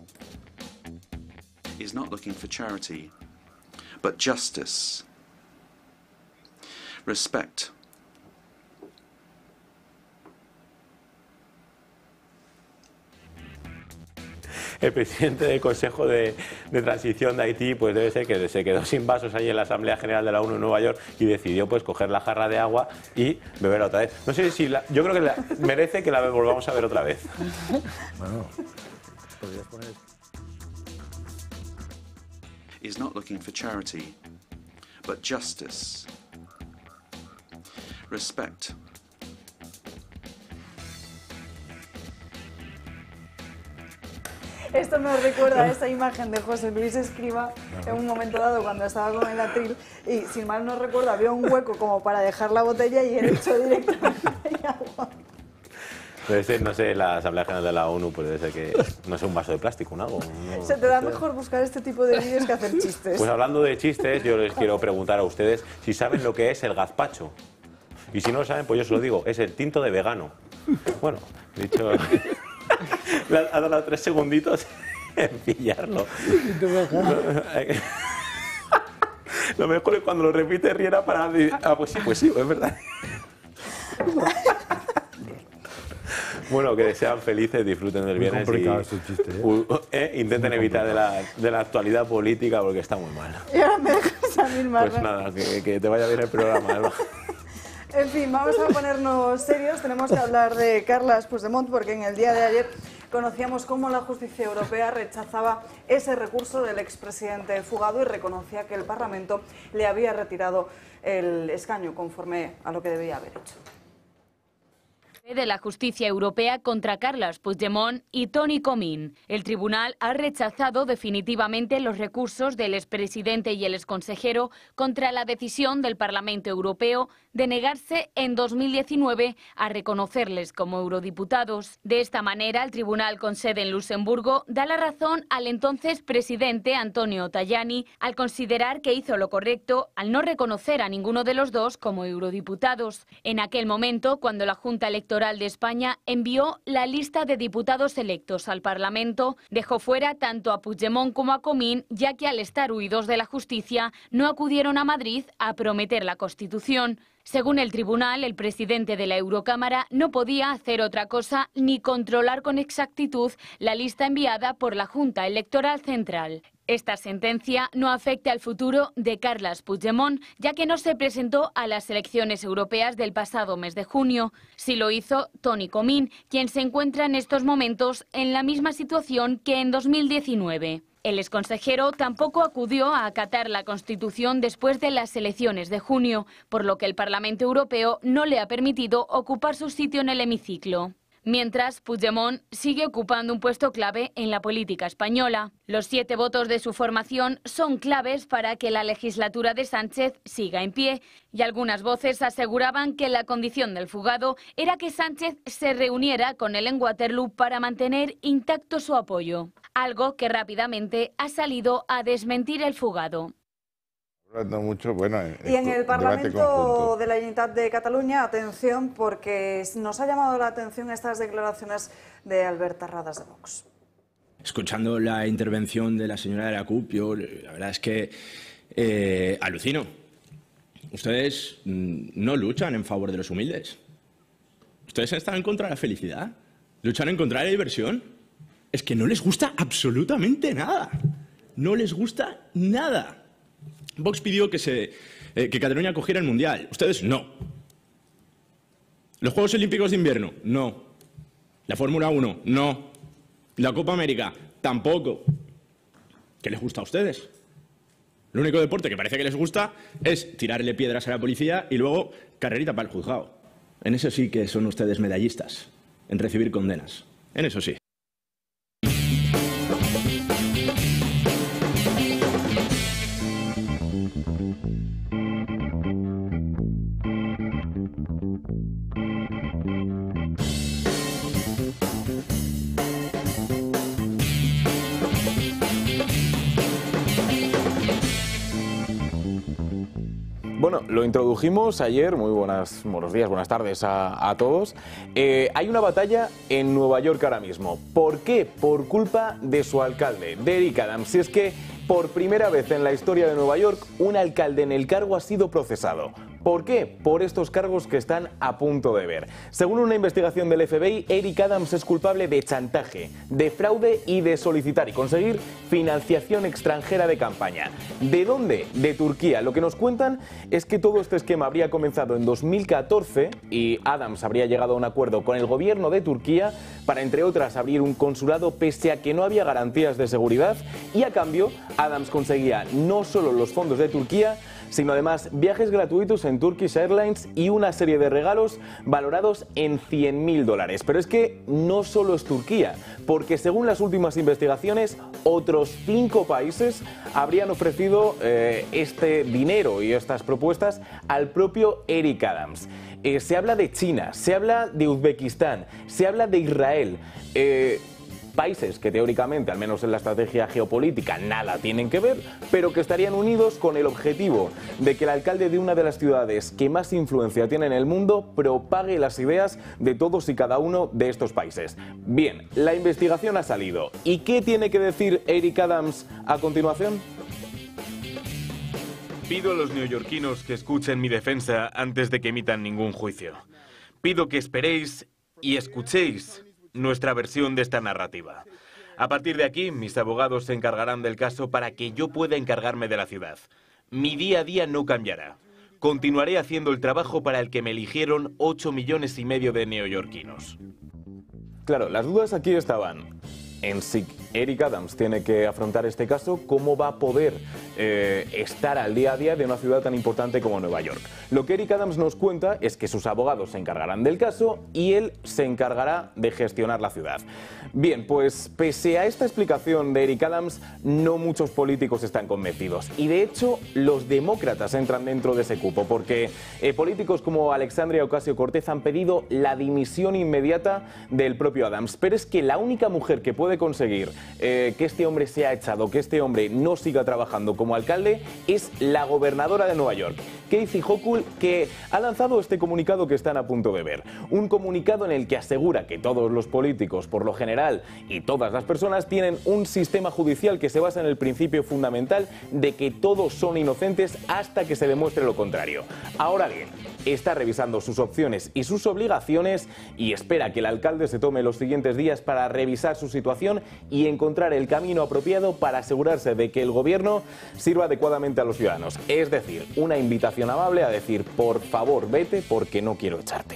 [SPEAKER 3] Is not looking for charity, but justice. Respect.
[SPEAKER 17] El presidente del Consejo de, de Transición de Haití pues debe ser que se quedó sin vasos ahí en la Asamblea General de la ONU en Nueva York y decidió pues coger la jarra de agua y beberla otra vez. No sé si la, yo creo que la, merece que la volvamos a ver otra vez.
[SPEAKER 2] Bueno, podrías poner...
[SPEAKER 3] Is not looking for charity, but justice. Respect.
[SPEAKER 1] Esto nos recuerda a esa imagen de José Luis Escriba en un momento dado cuando estaba con el atril y, sin mal no recuerdo, había un hueco como para dejar la botella y él echó directamente agua.
[SPEAKER 17] Debe ser, no sé, la Asamblea General de la ONU, pues debe ser que, no sé, un vaso de plástico, un algo. No,
[SPEAKER 1] Se te da
[SPEAKER 17] no sé.
[SPEAKER 1] mejor buscar este tipo de vídeos que hacer chistes.
[SPEAKER 17] Pues hablando de chistes, yo les quiero preguntar a ustedes si saben lo que es el gazpacho. Y si no lo saben, pues yo se lo digo, es el tinto de vegano. Bueno, dicho... Ha dado tres segunditos en pillarlo. Lo mejor es cuando lo repite Riera para decir, ah, pues sí, pues sí, es verdad. Bueno, que sean felices, disfruten del viernes.
[SPEAKER 2] Muy complicado
[SPEAKER 17] y,
[SPEAKER 2] ese chiste, ¿eh?
[SPEAKER 17] uh, eh, intenten evitar de la, de la actualidad política porque está muy mal.
[SPEAKER 1] Y ahora me dejas a mí más.
[SPEAKER 17] Pues nada, que, que te vaya bien el programa, Alba.
[SPEAKER 1] En fin, vamos a ponernos serios. Tenemos que hablar de Carles Puigdemont porque en el día de ayer conocíamos cómo la justicia europea rechazaba ese recurso del expresidente fugado y reconocía que el Parlamento le había retirado el escaño conforme a lo que debía haber hecho.
[SPEAKER 13] De la justicia europea contra Carles Puigdemont y Toni Comín. El tribunal ha rechazado definitivamente los recursos del expresidente y el exconsejero contra la decisión del Parlamento Europeo de negarse en dos mil diecinueve a reconocerles como eurodiputados. De esta manera, el tribunal con sede en Luxemburgo da la razón al entonces presidente Antonio Tajani al considerar que hizo lo correcto al no reconocer a ninguno de los dos como eurodiputados. En aquel momento, cuando la Junta Electoral de España envió la lista de diputados electos al Parlamento, dejó fuera tanto a Puigdemont como a Comín, ya que al estar huidos de la justicia no acudieron a Madrid a prometer la Constitución. Según el tribunal, el presidente de la Eurocámara no podía hacer otra cosa ni controlar con exactitud la lista enviada por la Junta Electoral Central. Esta sentencia no afecta al futuro de Carles Puigdemont, ya que no se presentó a las elecciones europeas del pasado mes de junio. Sí lo hizo Toni Comín, quien se encuentra en estos momentos en la misma situación que en dos mil diecinueve. El exconsejero tampoco acudió a acatar la Constitución después de las elecciones de junio, por lo que el Parlamento Europeo no le ha permitido ocupar su sitio en el hemiciclo. Mientras, Puigdemont sigue ocupando un puesto clave en la política española. Los siete votos de su formación son claves para que la legislatura de Sánchez siga en pie, y algunas voces aseguraban que la condición del fugado era que Sánchez se reuniera con él en Waterloo para mantener intacto su apoyo, algo que rápidamente ha salido a desmentir el fugado.
[SPEAKER 7] Mucho, bueno,
[SPEAKER 1] y en el Parlamento de la Generalitat de Cataluña, atención, porque nos ha llamado la atención estas declaraciones de Albert Terrades de Vox.
[SPEAKER 4] Escuchando la intervención de la señora de la C U P, yo la verdad es que eh, alucino. Ustedes no luchan en favor de los humildes. Ustedes están en contra de la felicidad. Luchan en contra de la diversión. Es que no les gusta absolutamente nada. No les gusta nada. Vox pidió que, se, eh, que Cataluña cogiera el Mundial. Ustedes no. Los Juegos Olímpicos de Invierno, no. La Fórmula uno, no. La Copa América, tampoco. ¿Qué les gusta a ustedes? El único deporte que parece que les gusta es tirarle piedras a la policía y luego carrerita para el juzgado. En eso sí que son ustedes medallistas, en recibir condenas. En eso sí.
[SPEAKER 5] Bueno, lo introdujimos ayer, muy buenas, buenos días, buenas tardes a, a todos. Eh, hay una batalla en Nueva York ahora mismo. ¿Por qué? Por culpa de su alcalde, de Eric Adams. Si es que por primera vez en la historia de Nueva York, un alcalde en el cargo ha sido procesado ¿Por qué? Por estos cargos que están a punto de ver. Según una investigación del F B I, Eric Adams es culpable de chantaje, de fraude y de solicitar y conseguir financiación extranjera de campaña. ¿De dónde? De Turquía. Lo que nos cuentan es que todo este esquema habría comenzado en dos mil catorce y Adams habría llegado a un acuerdo con el gobierno de Turquía para, entre otras, abrir un consulado pese a que no había garantías de seguridad, y a cambio Adams conseguía no solo los fondos de Turquía, sino además viajes gratuitos en Turkish Airlines y una serie de regalos valorados en cien mil dólares. Pero es que no solo es Turquía, porque según las últimas investigaciones, otros cinco países habrían ofrecido eh, este dinero y estas propuestas al propio Eric Adams. Eh, se habla de China, se habla de Uzbekistán, se habla de Israel. Eh, Países que teóricamente, al menos en la estrategia geopolítica, nada tienen que ver, pero que estarían unidos con el objetivo de que el alcalde de una de las ciudades que más influencia tiene en el mundo propague las ideas de todos y cada uno de estos países. Bien, la investigación ha salido. ¿Y qué tiene que decir Eric Adams a continuación?
[SPEAKER 23] Pido a los neoyorquinos que escuchen mi defensa antes de que emitan ningún juicio. Pido que esperéis y escuchéis nuestra versión de esta narrativa. A partir de aquí, mis abogados se encargarán del caso para que yo pueda encargarme de la ciudad. Mi día a día no cambiará. Continuaré haciendo el trabajo para el que me eligieron ocho millones y medio de neoyorquinos.
[SPEAKER 5] Claro, las dudas aquí estaban en si Eric Adams tiene que afrontar este caso, cómo va a poder eh, estar al día a día de una ciudad tan importante como Nueva York. Lo que Eric Adams nos cuenta es que sus abogados se encargarán del caso y él se encargará de gestionar la ciudad. Bien, pues pese a esta explicación de Eric Adams, no muchos políticos están convencidos. Y de hecho, los demócratas entran dentro de ese cupo, porque eh, políticos como Alexandria Ocasio-Cortez han pedido la dimisión inmediata del propio Adams. Pero es que la única mujer que puede conseguir eh, que este hombre sea echado, que este hombre no siga trabajando como alcalde, es la gobernadora de Nueva York, Kathy Hochul, que ha lanzado este comunicado que están a punto de ver. Un comunicado en el que asegura que todos los políticos, por lo general, y todas las personas tienen un sistema judicial que se basa en el principio fundamental de que todos son inocentes hasta que se demuestre lo contrario. Ahora bien, está revisando sus opciones y sus obligaciones y espera que el alcalde se tome los siguientes días para revisar su situación y encontrar el camino apropiado para asegurarse de que el gobierno sirva adecuadamente a los ciudadanos. Es decir, una invitación amable a decir, por favor, vete porque no quiero echarte.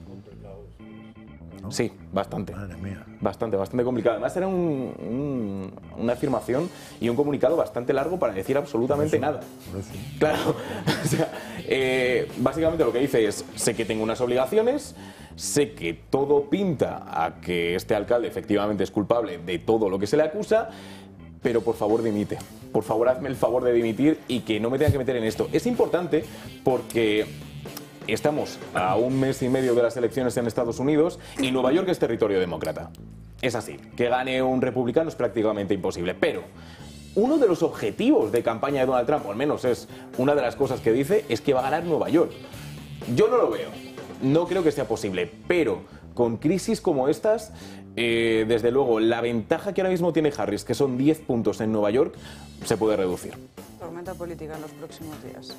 [SPEAKER 5] ¿No? Sí, bastante.
[SPEAKER 2] Madre mía.
[SPEAKER 5] Bastante, bastante complicado. Además era un, un, una afirmación y un comunicado bastante largo para decir absolutamente nada. Claro, o sea, eh, básicamente lo que dice es, sé que tengo unas obligaciones, sé que todo pinta a que este alcalde efectivamente es culpable de todo lo que se le acusa, pero por favor dimite. Por favor hazme el favor de dimitir y que no me tenga que meter en esto. Es importante porque estamos a un mes y medio de las elecciones en Estados Unidos y Nueva York es territorio demócrata. Es así, que gane un republicano es prácticamente imposible, pero uno de los objetivos de campaña de Donald Trump, o al menos es una de las cosas que dice, es que va a ganar Nueva York. Yo no lo veo, no creo que sea posible, pero con crisis como estas, eh, desde luego, la ventaja que ahora mismo tiene Harris, que son diez puntos en Nueva York, se puede reducir.
[SPEAKER 1] Tormenta política en los próximos días.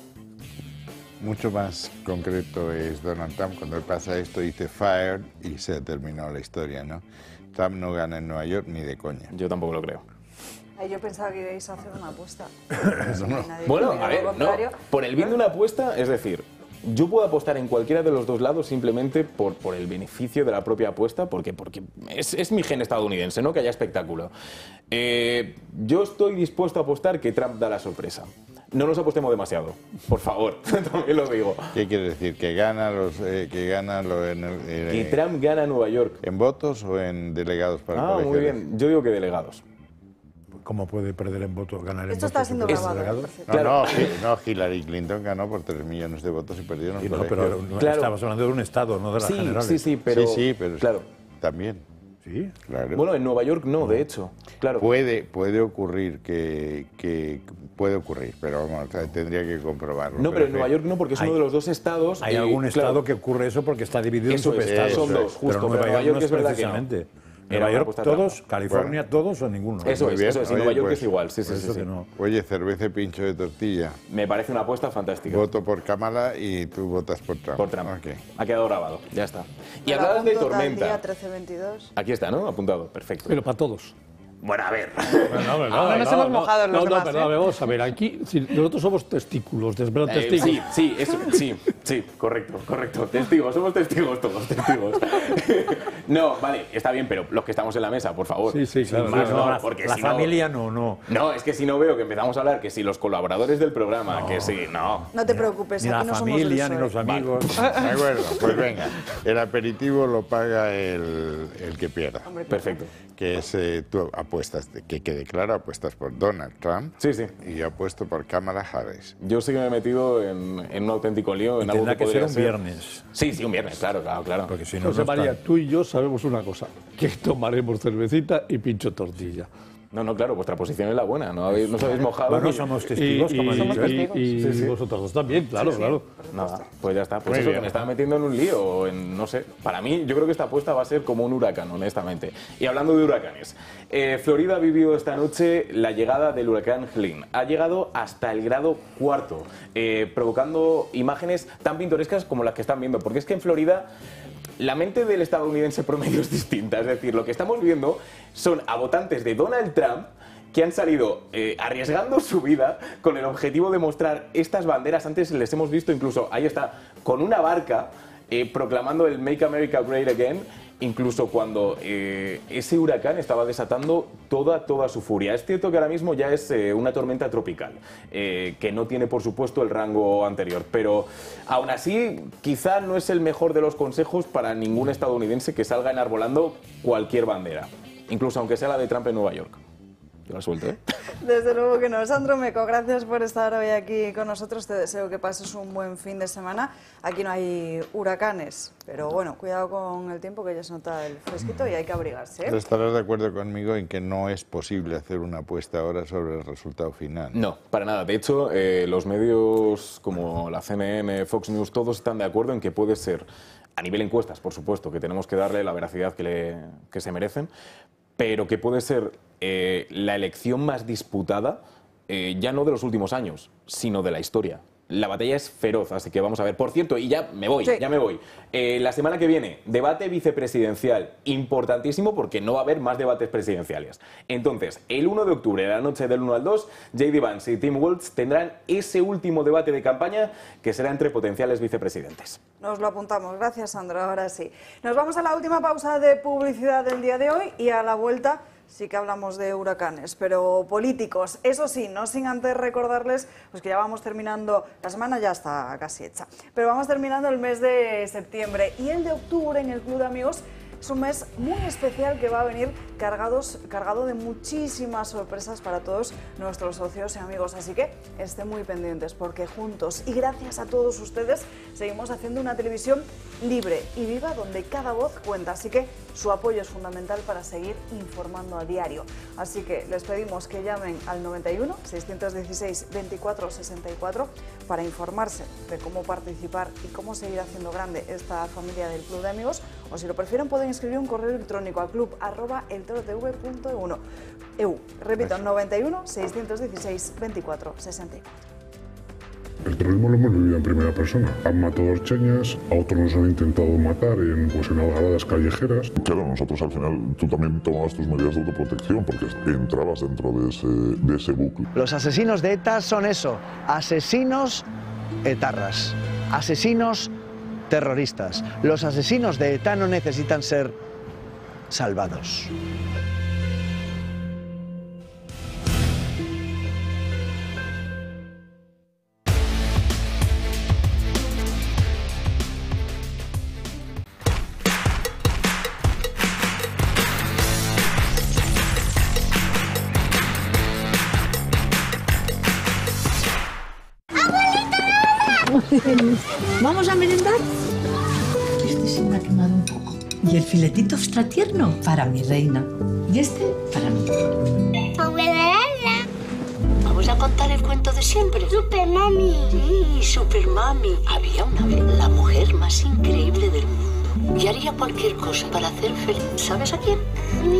[SPEAKER 7] Mucho más concreto es Donald Trump. Cuando él pasa esto, dice fired y se terminó la historia, ¿no? Trump no gana en Nueva York ni de coña.
[SPEAKER 5] Yo tampoco lo creo.
[SPEAKER 1] Ay, yo pensaba que ibais a hacer una apuesta.
[SPEAKER 5] Eso no. Bueno, a ver, no, por el bien de una apuesta, es decir, yo puedo apostar en cualquiera de los dos lados simplemente por, por el beneficio de la propia apuesta, porque, porque es, es mi gen estadounidense, ¿no? Que haya espectáculo. Eh, yo estoy dispuesto a apostar que Trump da la sorpresa. No nos apostemos demasiado, por favor, también lo digo.
[SPEAKER 7] ¿Qué quiere decir? ¿Que gana, los, eh, que gana lo, en el, eh,
[SPEAKER 5] que Trump gana Nueva York.
[SPEAKER 7] ¿En votos o en delegados para
[SPEAKER 5] Ah, muy bien. Yo digo que delegados.
[SPEAKER 2] ¿Cómo puede perder en votos, ganar en
[SPEAKER 1] Esto
[SPEAKER 2] votos?
[SPEAKER 1] está siendo grabado.
[SPEAKER 7] No,
[SPEAKER 5] Claro.
[SPEAKER 7] no, no, Hillary Clinton ganó por tres millones de votos y perdió en los
[SPEAKER 2] Sí, no,
[SPEAKER 7] colegios.
[SPEAKER 2] pero no,
[SPEAKER 5] Claro.
[SPEAKER 2] estamos hablando de un estado, no de las
[SPEAKER 5] Sí,
[SPEAKER 2] generales.
[SPEAKER 5] sí, sí, pero...
[SPEAKER 7] Sí, sí, pero
[SPEAKER 5] claro.
[SPEAKER 7] también.
[SPEAKER 2] Sí,
[SPEAKER 7] claro.
[SPEAKER 5] Bueno, en Nueva York no, de hecho. Claro.
[SPEAKER 7] Puede, puede ocurrir que, que... Puede ocurrir, pero vamos, tendría que comprobarlo.
[SPEAKER 5] No, pero en Nueva York no, porque es uno
[SPEAKER 2] Hay-
[SPEAKER 5] de los dos estados...
[SPEAKER 2] Hay
[SPEAKER 5] eh,
[SPEAKER 2] algún
[SPEAKER 5] claro.
[SPEAKER 2] estado que ocurre eso porque está dividido
[SPEAKER 5] Eso
[SPEAKER 2] en
[SPEAKER 5] es,
[SPEAKER 2] subestados.
[SPEAKER 5] son dos, justo,
[SPEAKER 2] pero Nueva
[SPEAKER 5] pero Nueva
[SPEAKER 2] York
[SPEAKER 5] York
[SPEAKER 2] no es
[SPEAKER 5] es verdad que no.
[SPEAKER 2] precisamente.
[SPEAKER 5] Era
[SPEAKER 2] Nueva
[SPEAKER 5] una
[SPEAKER 2] York
[SPEAKER 5] apuesta
[SPEAKER 2] todos,
[SPEAKER 5] trampa.
[SPEAKER 2] California
[SPEAKER 7] Bueno.
[SPEAKER 2] todos o ninguno.
[SPEAKER 5] Eso
[SPEAKER 7] Muy
[SPEAKER 5] es,
[SPEAKER 7] bien.
[SPEAKER 5] eso es. Y
[SPEAKER 7] Oye,
[SPEAKER 5] Nueva York
[SPEAKER 7] pues,
[SPEAKER 5] es igual. Sí, sí,
[SPEAKER 2] por
[SPEAKER 5] sí.
[SPEAKER 2] eso
[SPEAKER 5] sí.
[SPEAKER 2] que no.
[SPEAKER 7] Oye, cerveza y pincho de tortilla.
[SPEAKER 5] Me parece una apuesta fantástica.
[SPEAKER 7] Voto por Kamala y tú votas por Trump.
[SPEAKER 5] Por Trump.
[SPEAKER 7] Ok.
[SPEAKER 5] Ha quedado grabado, ya está. Y
[SPEAKER 1] Me lo
[SPEAKER 5] hablabas de
[SPEAKER 1] apunto tal
[SPEAKER 5] tormenta.
[SPEAKER 1] día trece veintidós.
[SPEAKER 5] Aquí está, ¿no? Apuntado, perfecto.
[SPEAKER 6] Pero para todos.
[SPEAKER 5] Bueno, a ver.
[SPEAKER 6] No, no,
[SPEAKER 8] Ahora nos hemos mojado
[SPEAKER 6] no,
[SPEAKER 8] los
[SPEAKER 6] no,
[SPEAKER 8] demás,
[SPEAKER 6] perdón,
[SPEAKER 8] ¿eh?
[SPEAKER 6] vamos a ver, aquí si nosotros somos testículos, desvelan
[SPEAKER 5] Eh,
[SPEAKER 6] testículos.
[SPEAKER 5] sí, sí, eso, sí, sí, correcto, correcto. Testigos, somos testigos todos, testigos. No, vale, está bien, pero los que estamos en la mesa, por favor.
[SPEAKER 2] Sí, sí, claro.
[SPEAKER 5] Sin más,
[SPEAKER 2] no,
[SPEAKER 5] no,
[SPEAKER 2] la
[SPEAKER 5] porque
[SPEAKER 2] la
[SPEAKER 5] si no-
[SPEAKER 2] familia no, no.
[SPEAKER 5] No, es que si no veo que empezamos a hablar que si los colaboradores del programa, que sí, no.
[SPEAKER 1] No te preocupes,
[SPEAKER 2] Ni
[SPEAKER 1] aquí
[SPEAKER 2] la
[SPEAKER 1] no
[SPEAKER 2] familia,
[SPEAKER 1] somos
[SPEAKER 2] ni
[SPEAKER 1] del
[SPEAKER 2] los
[SPEAKER 1] P S O E.
[SPEAKER 2] amigos.
[SPEAKER 7] De acuerdo, pues venga. El aperitivo lo paga el, el que pierda.
[SPEAKER 5] Perfecto.
[SPEAKER 7] Que es, eh, tú apuestas, que quede claro, apuestas por Donald Trump.
[SPEAKER 5] Sí, sí.
[SPEAKER 7] Y yo apuesto por Kamala Harris.
[SPEAKER 5] Yo sí que me he metido en, en un auténtico lío, en
[SPEAKER 2] Y
[SPEAKER 5] algo
[SPEAKER 2] tendrá
[SPEAKER 5] que
[SPEAKER 2] que ser
[SPEAKER 5] podría
[SPEAKER 2] un viernes.
[SPEAKER 5] Sí, sí, un viernes, claro, claro, claro.
[SPEAKER 2] Porque si no,
[SPEAKER 6] José
[SPEAKER 2] no
[SPEAKER 6] María,
[SPEAKER 2] está.
[SPEAKER 6] tú y yo sabemos una cosa, que tomaremos cervecita y pincho tortilla.
[SPEAKER 5] No, no, claro, vuestra posición es la buena, no, habéis, no os habéis mojado.
[SPEAKER 2] Bueno,
[SPEAKER 5] ni-
[SPEAKER 2] somos testigos,
[SPEAKER 6] y,
[SPEAKER 2] como
[SPEAKER 6] y-
[SPEAKER 2] han dicho.
[SPEAKER 6] y- y
[SPEAKER 5] Sí, sí.
[SPEAKER 6] vosotros dos también, claro, claro.
[SPEAKER 5] Nada, pues ya está. Pues
[SPEAKER 7] Muy
[SPEAKER 5] eso,
[SPEAKER 7] bien.
[SPEAKER 5] que me estaba metiendo en un lío, en, no sé. Para mí, yo creo que esta apuesta va a ser como un huracán, honestamente. Y hablando de huracanes, eh, Florida ha vivido esta noche la llegada del huracán Helene. Ha llegado hasta el grado cuarto, eh, provocando imágenes tan pintorescas como las que están viendo. Porque es que en Florida la mente del estadounidense promedio es distinta. Es decir, lo que estamos viendo son a votantes de Donald Trump que han salido eh, arriesgando su vida con el objetivo de mostrar estas banderas. Antes les hemos visto incluso, ahí está, con una barca eh, proclamando el Make America Great Again, incluso cuando eh, ese huracán estaba desatando toda, toda su furia. Es cierto que ahora mismo ya es eh, una tormenta tropical, eh, que no tiene por supuesto el rango anterior, pero aún así quizá no es el mejor de los consejos para ningún estadounidense que salga enarbolando cualquier bandera, incluso aunque sea la de Trump en Nueva York. Yo la suelto, ¿eh?
[SPEAKER 1] Desde luego que no. Sandro Meco, gracias por estar hoy aquí con nosotros. Te deseo que pases un buen fin de semana. Aquí no hay huracanes, pero bueno, cuidado con el tiempo, que ya se nota el fresquito y hay que abrigarse, ¿eh?
[SPEAKER 7] Estarás de acuerdo conmigo en que no es posible hacer una apuesta ahora sobre el resultado final.
[SPEAKER 5] No, para nada. De hecho, eh, los medios como la C N N, Fox News, todos están de acuerdo en que puede ser, a nivel encuestas, por supuesto, que tenemos que darle la veracidad que, le, que se merecen, pero que puede ser eh, la elección más disputada, eh, ya no de los últimos años, sino de la historia. La batalla es feroz, así que vamos a ver. Por cierto, y ya me voy,
[SPEAKER 1] Sí.
[SPEAKER 5] ya me voy. Eh, la semana que viene, debate vicepresidencial, importantísimo porque no va a haber más debates presidenciales. Entonces, el uno de octubre, la noche del uno al dos, J D Vance y Tim Walz tendrán ese último debate de campaña que será entre potenciales vicepresidentes.
[SPEAKER 1] Nos lo apuntamos. Gracias, Sandro. Ahora sí. Nos vamos a la última pausa de publicidad del día de hoy y a la vuelta sí que hablamos de huracanes, pero políticos. Eso sí, no sin antes recordarles pues que ya vamos terminando, la semana ya está casi hecha, pero vamos terminando el mes de septiembre y el de octubre en el Club de Amigos. Es un mes muy especial que va a venir cargados, cargado de muchísimas sorpresas para todos nuestros socios y amigos. Así que estén muy pendientes porque juntos y gracias a todos ustedes seguimos haciendo una televisión libre y viva donde cada voz cuenta. Así que su apoyo es fundamental para seguir informando a diario. Así que les pedimos que llamen al noventa y uno, seiscientos dieciséis, veinticuatro sesenta y cuatro para informarse de cómo participar y cómo seguir haciendo grande esta familia del Club de Amigos. O si lo prefieren pueden escribir un correo electrónico al club arroba eltorotv punto e u. Repito, noventa y uno, seiscientos dieciséis, veinticuatro sesenta y cuatro.
[SPEAKER 9] El terrorismo lo hemos vivido en primera persona. Han matado orcheñas, a otros nos han intentado matar en, pues, en algaradas callejeras.
[SPEAKER 10] Claro, nosotros al final, tú también tomabas tus medidas de autoprotección porque entrabas dentro de ese, de ese bucle.
[SPEAKER 11] Los asesinos de ETA son eso, asesinos etarras, asesinos terroristas. Los asesinos de ETA no necesitan ser salvados.
[SPEAKER 24] ¿Vamos a merendar? Este se me ha quemado un poco. Y el filetito extra tierno para mi reina. Y este para mí. Vamos a contar el cuento de siempre. Super Mami. Sí, Super Mami. Había una vez la mujer más increíble del mundo. y haría cualquier cosa para hacer feliz. ¿Sabes a quién?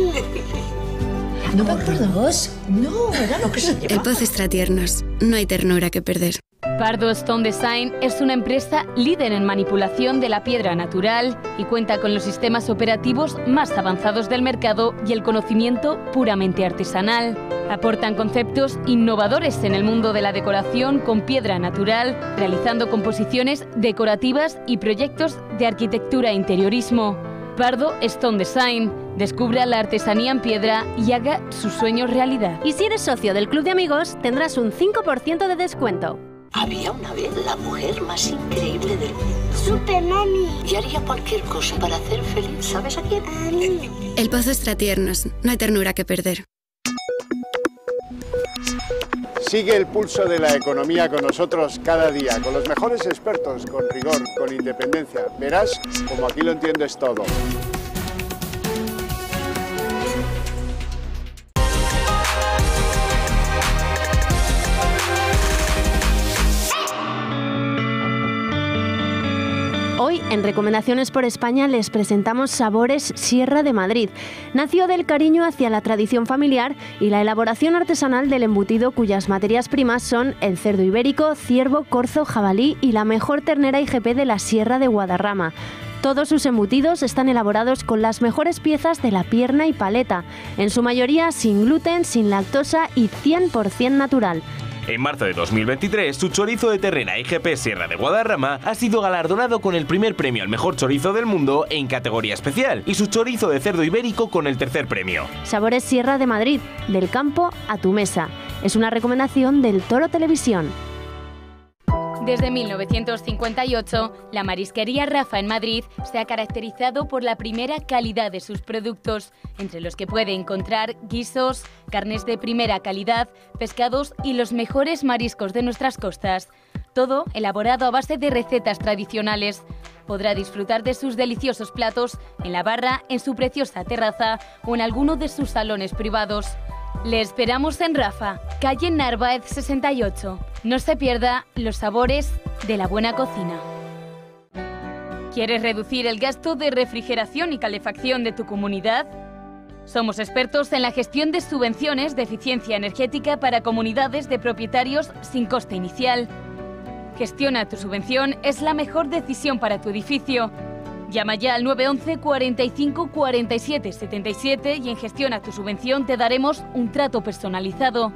[SPEAKER 24] ¿No van por dos? No, era lo que se llevaba.
[SPEAKER 12] El Pozo Extratiernos. No hay ternura que perder.
[SPEAKER 13] Pardo Stone Design es una empresa líder en manipulación de la piedra natural y cuenta con los sistemas operativos más avanzados del mercado y el conocimiento puramente artesanal. Aportan conceptos innovadores en el mundo de la decoración con piedra natural, realizando composiciones decorativas y proyectos de arquitectura e interiorismo. Pardo Stone Design. Descubra la artesanía en piedra y haga sus sueños realidad.
[SPEAKER 14] Y si eres socio del Club de Amigos, tendrás un cinco por ciento de descuento.
[SPEAKER 24] Había una vez la mujer más increíble del mundo. Super Mami. Y haría cualquier cosa para hacer feliz. ¿Sabes a quién?
[SPEAKER 12] El Pozo Extratiernos. No hay ternura que perder.
[SPEAKER 15] Sigue el pulso de la economía con nosotros cada día, con los mejores expertos, con rigor, con independencia. Verás como aquí lo entiendes todo.
[SPEAKER 14] Hoy, en Recomendaciones por España, les presentamos Sabores Sierra de Madrid. Nació del cariño hacia la tradición familiar y la elaboración artesanal del embutido, cuyas materias primas son el cerdo ibérico, ciervo, corzo, jabalí y la mejor ternera I G P de la Sierra de Guadarrama. Todos sus embutidos están elaborados con las mejores piezas de la pierna y paleta, en su mayoría sin gluten, sin lactosa y cien por ciento natural.
[SPEAKER 23] En marzo de dos mil veintitrés, su chorizo de ternera I G P Sierra de Guadarrama ha sido galardonado con el primer premio al mejor chorizo del mundo en categoría especial y su chorizo de cerdo ibérico con el tercer premio.
[SPEAKER 14] Sabores Sierra de Madrid, del campo a tu mesa. Es una recomendación del Toro Televisión.
[SPEAKER 13] Desde mil novecientos cincuenta y ocho, la marisquería Rafa en Madrid se ha caracterizado por la primera calidad de sus productos, entre los que puede encontrar guisos, carnes de primera calidad, pescados y los mejores mariscos de nuestras costas. Todo elaborado a base de recetas tradicionales. Podrá disfrutar de sus deliciosos platos en la barra, en su preciosa terraza o en alguno de sus salones privados. Le esperamos en Rafa, calle Narváez sesenta y ocho. No se pierda los sabores de la buena cocina. ¿Quieres reducir el gasto de refrigeración y calefacción de tu comunidad? Somos expertos en la gestión de subvenciones de eficiencia energética para comunidades de propietarios sin coste inicial. Gestiona tu subvención, es la mejor decisión para tu edificio. Llama ya al nueve once cuarenta y cinco cuarenta y siete setenta y siete y en Gestiona tu subvención te daremos un trato personalizado.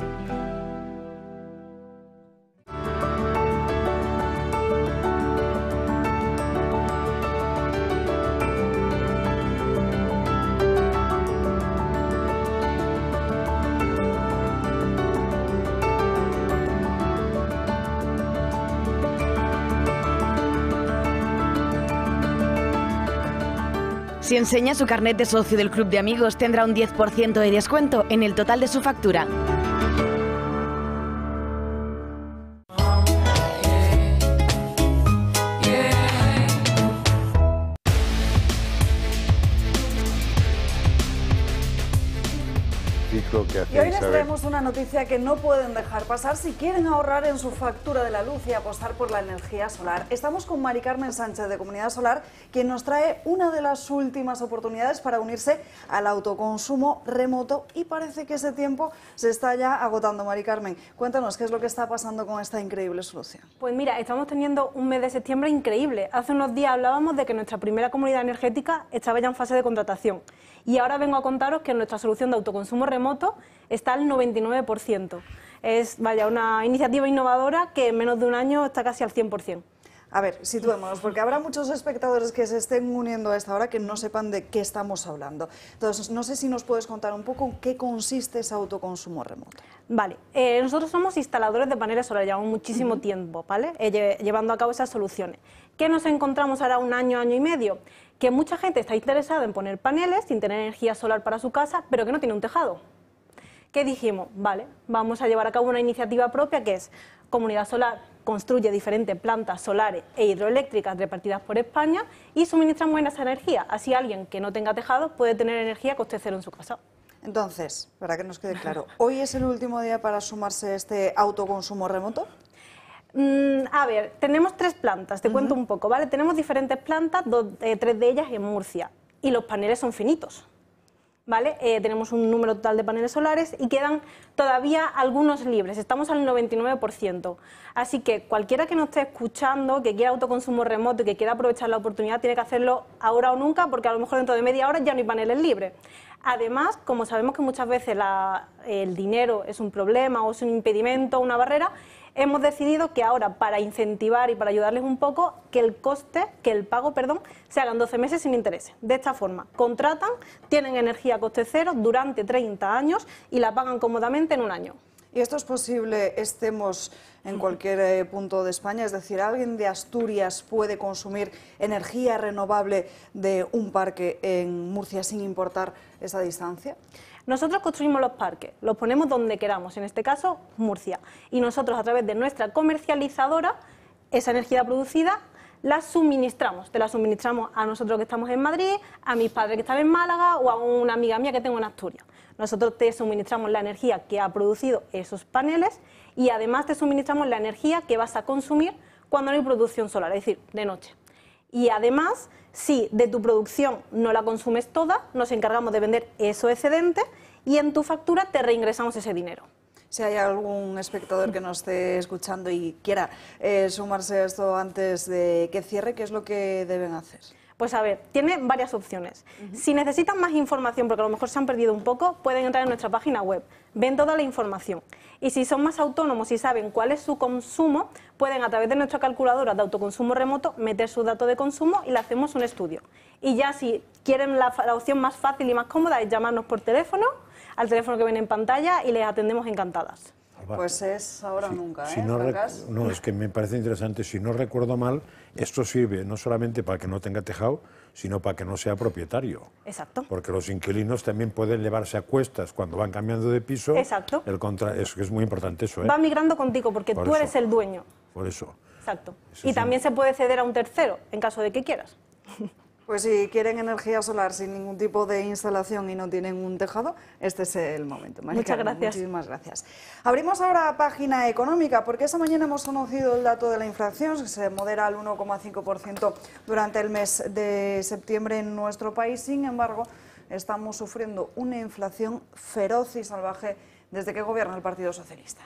[SPEAKER 16] Si enseña su carnet de socio del Club de Amigos, tendrá un diez por ciento de descuento en el total de su factura.
[SPEAKER 7] Que
[SPEAKER 1] y hoy les traemos una noticia que no pueden dejar pasar si quieren ahorrar en su factura de la luz y apostar por la energía solar. Estamos con Mari Carmen Sánchez de Comunidad Solar, quien nos trae una de las últimas oportunidades para unirse al autoconsumo remoto y parece que ese tiempo se está ya agotando. Mari Carmen, cuéntanos qué es lo que está pasando con esta increíble solución.
[SPEAKER 25] Pues mira, estamos teniendo un mes de septiembre increíble. Hace unos días hablábamos de que nuestra primera comunidad energética estaba ya en fase de contratación. Y ahora vengo a contaros que nuestra solución de autoconsumo remoto está al noventa y nueve por ciento. Es, vaya, una iniciativa innovadora que en menos de un año está casi al cien por ciento.
[SPEAKER 1] A ver, situémonos, porque habrá muchos espectadores que se estén uniendo a esta hora que no sepan de qué estamos hablando. Entonces, no sé si nos puedes contar un poco en qué consiste ese autoconsumo remoto.
[SPEAKER 25] Vale, eh, nosotros somos instaladores de paneles solares, llevamos muchísimo uh-huh. tiempo, ¿vale? Eh, llevando a cabo esas soluciones. ¿Qué nos encontramos ahora un año, año y medio? Que mucha gente está interesada en poner paneles sin tener energía solar para su casa, pero que no tiene un tejado. ¿Qué dijimos? Vale, vamos a llevar a cabo una iniciativa propia que es Comunidad Solar construye diferentes plantas solares e hidroeléctricas repartidas por España y suministramos esa energía. Así alguien que no tenga tejado puede tener energía a coste cero en su casa.
[SPEAKER 1] Entonces, para que nos quede claro, ¿hoy es el último día para sumarse a este autoconsumo remoto?
[SPEAKER 25] Mm, a ver, tenemos tres plantas, te uh-huh. cuento un poco, ¿vale? Tenemos diferentes plantas, dos, eh, tres de ellas en Murcia, y los paneles son finitos, ¿vale? Eh, tenemos un número total de paneles solares y quedan todavía algunos libres, estamos al noventa y nueve por ciento. Así que cualquiera que nos esté escuchando, que quiera autoconsumo remoto y que quiera aprovechar la oportunidad, tiene que hacerlo ahora o nunca, porque a lo mejor dentro de media hora ya no hay paneles libres. Además, como sabemos que muchas veces la, el dinero es un problema o es un impedimento, una barrera, hemos decidido que ahora, para incentivar y para ayudarles un poco, que el coste, que el pago, perdón, se hagan doce meses sin intereses. De esta forma, contratan, tienen energía a coste cero durante treinta años y la pagan cómodamente en un año.
[SPEAKER 1] ¿Y esto es posible, estemos en cualquier eh, punto de España? Es decir, ¿alguien de Asturias puede consumir energía renovable de un parque en Murcia sin importar esa distancia?
[SPEAKER 25] Nosotros construimos los parques, los ponemos donde queramos, en este caso Murcia, y nosotros a través de nuestra comercializadora, esa energía producida la suministramos, te la suministramos a nosotros que estamos en Madrid, a mis padres que están en Málaga o a una amiga mía que tengo en Asturias. Nosotros te suministramos la energía que ha producido esos paneles y además te suministramos la energía que vas a consumir cuando no hay producción solar, es decir, de noche. Y además, si de tu producción no la consumes toda, nos encargamos de vender eso excedente y en tu factura te reingresamos ese dinero.
[SPEAKER 1] Si hay algún espectador que nos esté escuchando y quiera eh, sumarse a esto antes de que cierre, ¿qué es lo que deben hacer?
[SPEAKER 25] Pues a ver, tiene varias opciones. Uh-huh. Si necesitan más información, porque a lo mejor se han perdido un poco, pueden entrar en nuestra página web, ven toda la información. Y si son más autónomos y saben cuál es su consumo, pueden a través de nuestra calculadora de autoconsumo remoto meter su dato de consumo y le hacemos un estudio. Y ya si quieren la, la opción más fácil y más cómoda es llamarnos por teléfono, al teléfono que ven en pantalla y les atendemos encantadas.
[SPEAKER 1] Pues es ahora o nunca,
[SPEAKER 2] si
[SPEAKER 1] ¿eh?
[SPEAKER 2] No, no, es que me parece interesante. Si no recuerdo mal, esto sirve no solamente para que no tenga tejado, sino para que no sea propietario.
[SPEAKER 25] Exacto.
[SPEAKER 2] Porque los inquilinos también pueden llevarse a cuestas cuando van cambiando de piso.
[SPEAKER 25] Exacto.
[SPEAKER 2] El contra... es, es muy importante eso, ¿eh?
[SPEAKER 25] Va migrando contigo porque
[SPEAKER 2] Por
[SPEAKER 25] tú
[SPEAKER 2] eso.
[SPEAKER 25] eres el dueño.
[SPEAKER 2] Por eso.
[SPEAKER 25] Exacto.
[SPEAKER 2] Eso
[SPEAKER 25] y
[SPEAKER 2] sí.
[SPEAKER 25] también se puede ceder a un tercero, en caso de que quieras.
[SPEAKER 1] Pues si quieren energía solar sin ningún tipo de instalación y no tienen un tejado, este es el momento. Mari
[SPEAKER 25] Muchas
[SPEAKER 1] Carmen,
[SPEAKER 25] gracias.
[SPEAKER 1] Muchísimas gracias. Abrimos ahora página económica, porque esta mañana hemos conocido el dato de la inflación, que se modera al uno coma cinco por ciento durante el mes de septiembre en nuestro país. Sin embargo, estamos sufriendo una inflación feroz y salvaje desde que gobierna el Partido Socialista.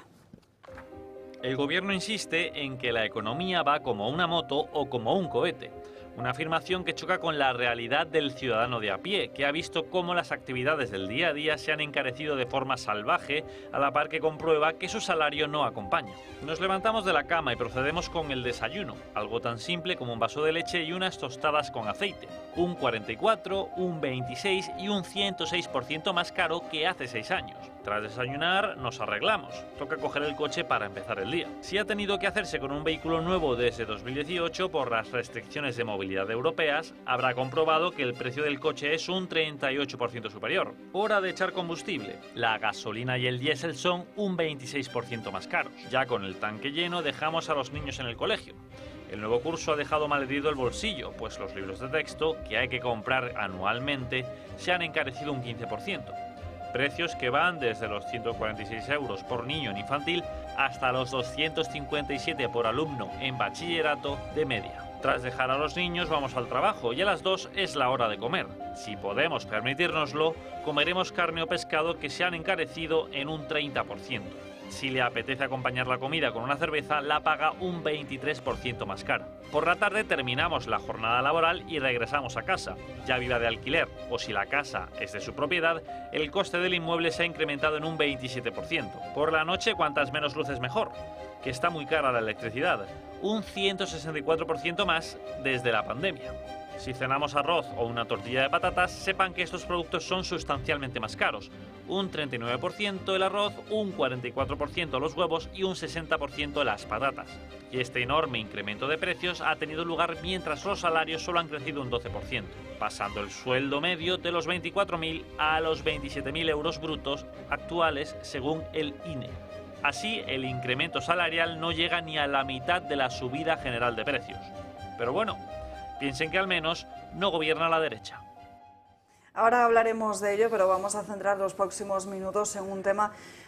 [SPEAKER 18] El gobierno insiste en que la economía va como una moto o como un cohete. Una afirmación que choca con la realidad del ciudadano de a pie, que ha visto cómo las actividades del día a día se han encarecido de forma salvaje, a la par que comprueba que su salario no acompaña. Nos levantamos de la cama y procedemos con el desayuno, algo tan simple como un vaso de leche y unas tostadas con aceite. Un cuarenta y cuatro, un veintiséis y un ciento seis por ciento más caro que hace seis años. Tras desayunar, nos arreglamos. Toca coger el coche para empezar el día. Si ha tenido que hacerse con un vehículo nuevo desde dos mil dieciocho por las restricciones de movilidad europeas, habrá comprobado que el precio del coche es un treinta y ocho por ciento superior. Hora de echar combustible. La gasolina y el diésel son un veintiséis por ciento más caros. Ya con el tanque lleno dejamos a los niños en el colegio. El nuevo curso ha dejado malherido el bolsillo, pues los libros de texto, que hay que comprar anualmente, se han encarecido un quince por ciento. Precios que van desde los ciento cuarenta y seis euros por niño en infantil hasta los doscientos cincuenta y siete por alumno en bachillerato de media. Tras dejar a los niños vamos al trabajo y a las dos es la hora de comer. Si podemos permitírnoslo, comeremos carne o pescado que se han encarecido en un treinta por ciento. Si le apetece acompañar la comida con una cerveza, la paga un veintitrés por ciento más cara. Por la tarde terminamos la jornada laboral y regresamos a casa. Ya viva de alquiler o si la casa es de su propiedad, el coste del inmueble se ha incrementado en un veintisiete por ciento. Por la noche, cuantas menos luces mejor, que está muy cara la electricidad, un ciento sesenta y cuatro por ciento más desde la pandemia. Si cenamos arroz o una tortilla de patatas, sepan que estos productos son sustancialmente más caros. Un treinta y nueve por ciento el arroz, un cuarenta y cuatro por ciento los huevos y un sesenta por ciento las patatas. Y este enorme incremento de precios ha tenido lugar mientras los salarios solo han crecido un doce por ciento, pasando el sueldo medio de los veinticuatro mil a los veintisiete mil euros brutos actuales según el I N E. Así, el incremento salarial no llega ni a la mitad de la subida general de precios. Pero bueno, piensen que al menos no gobierna la derecha.
[SPEAKER 1] Ahora hablaremos de ello, pero vamos a centrar los próximos minutos en un tema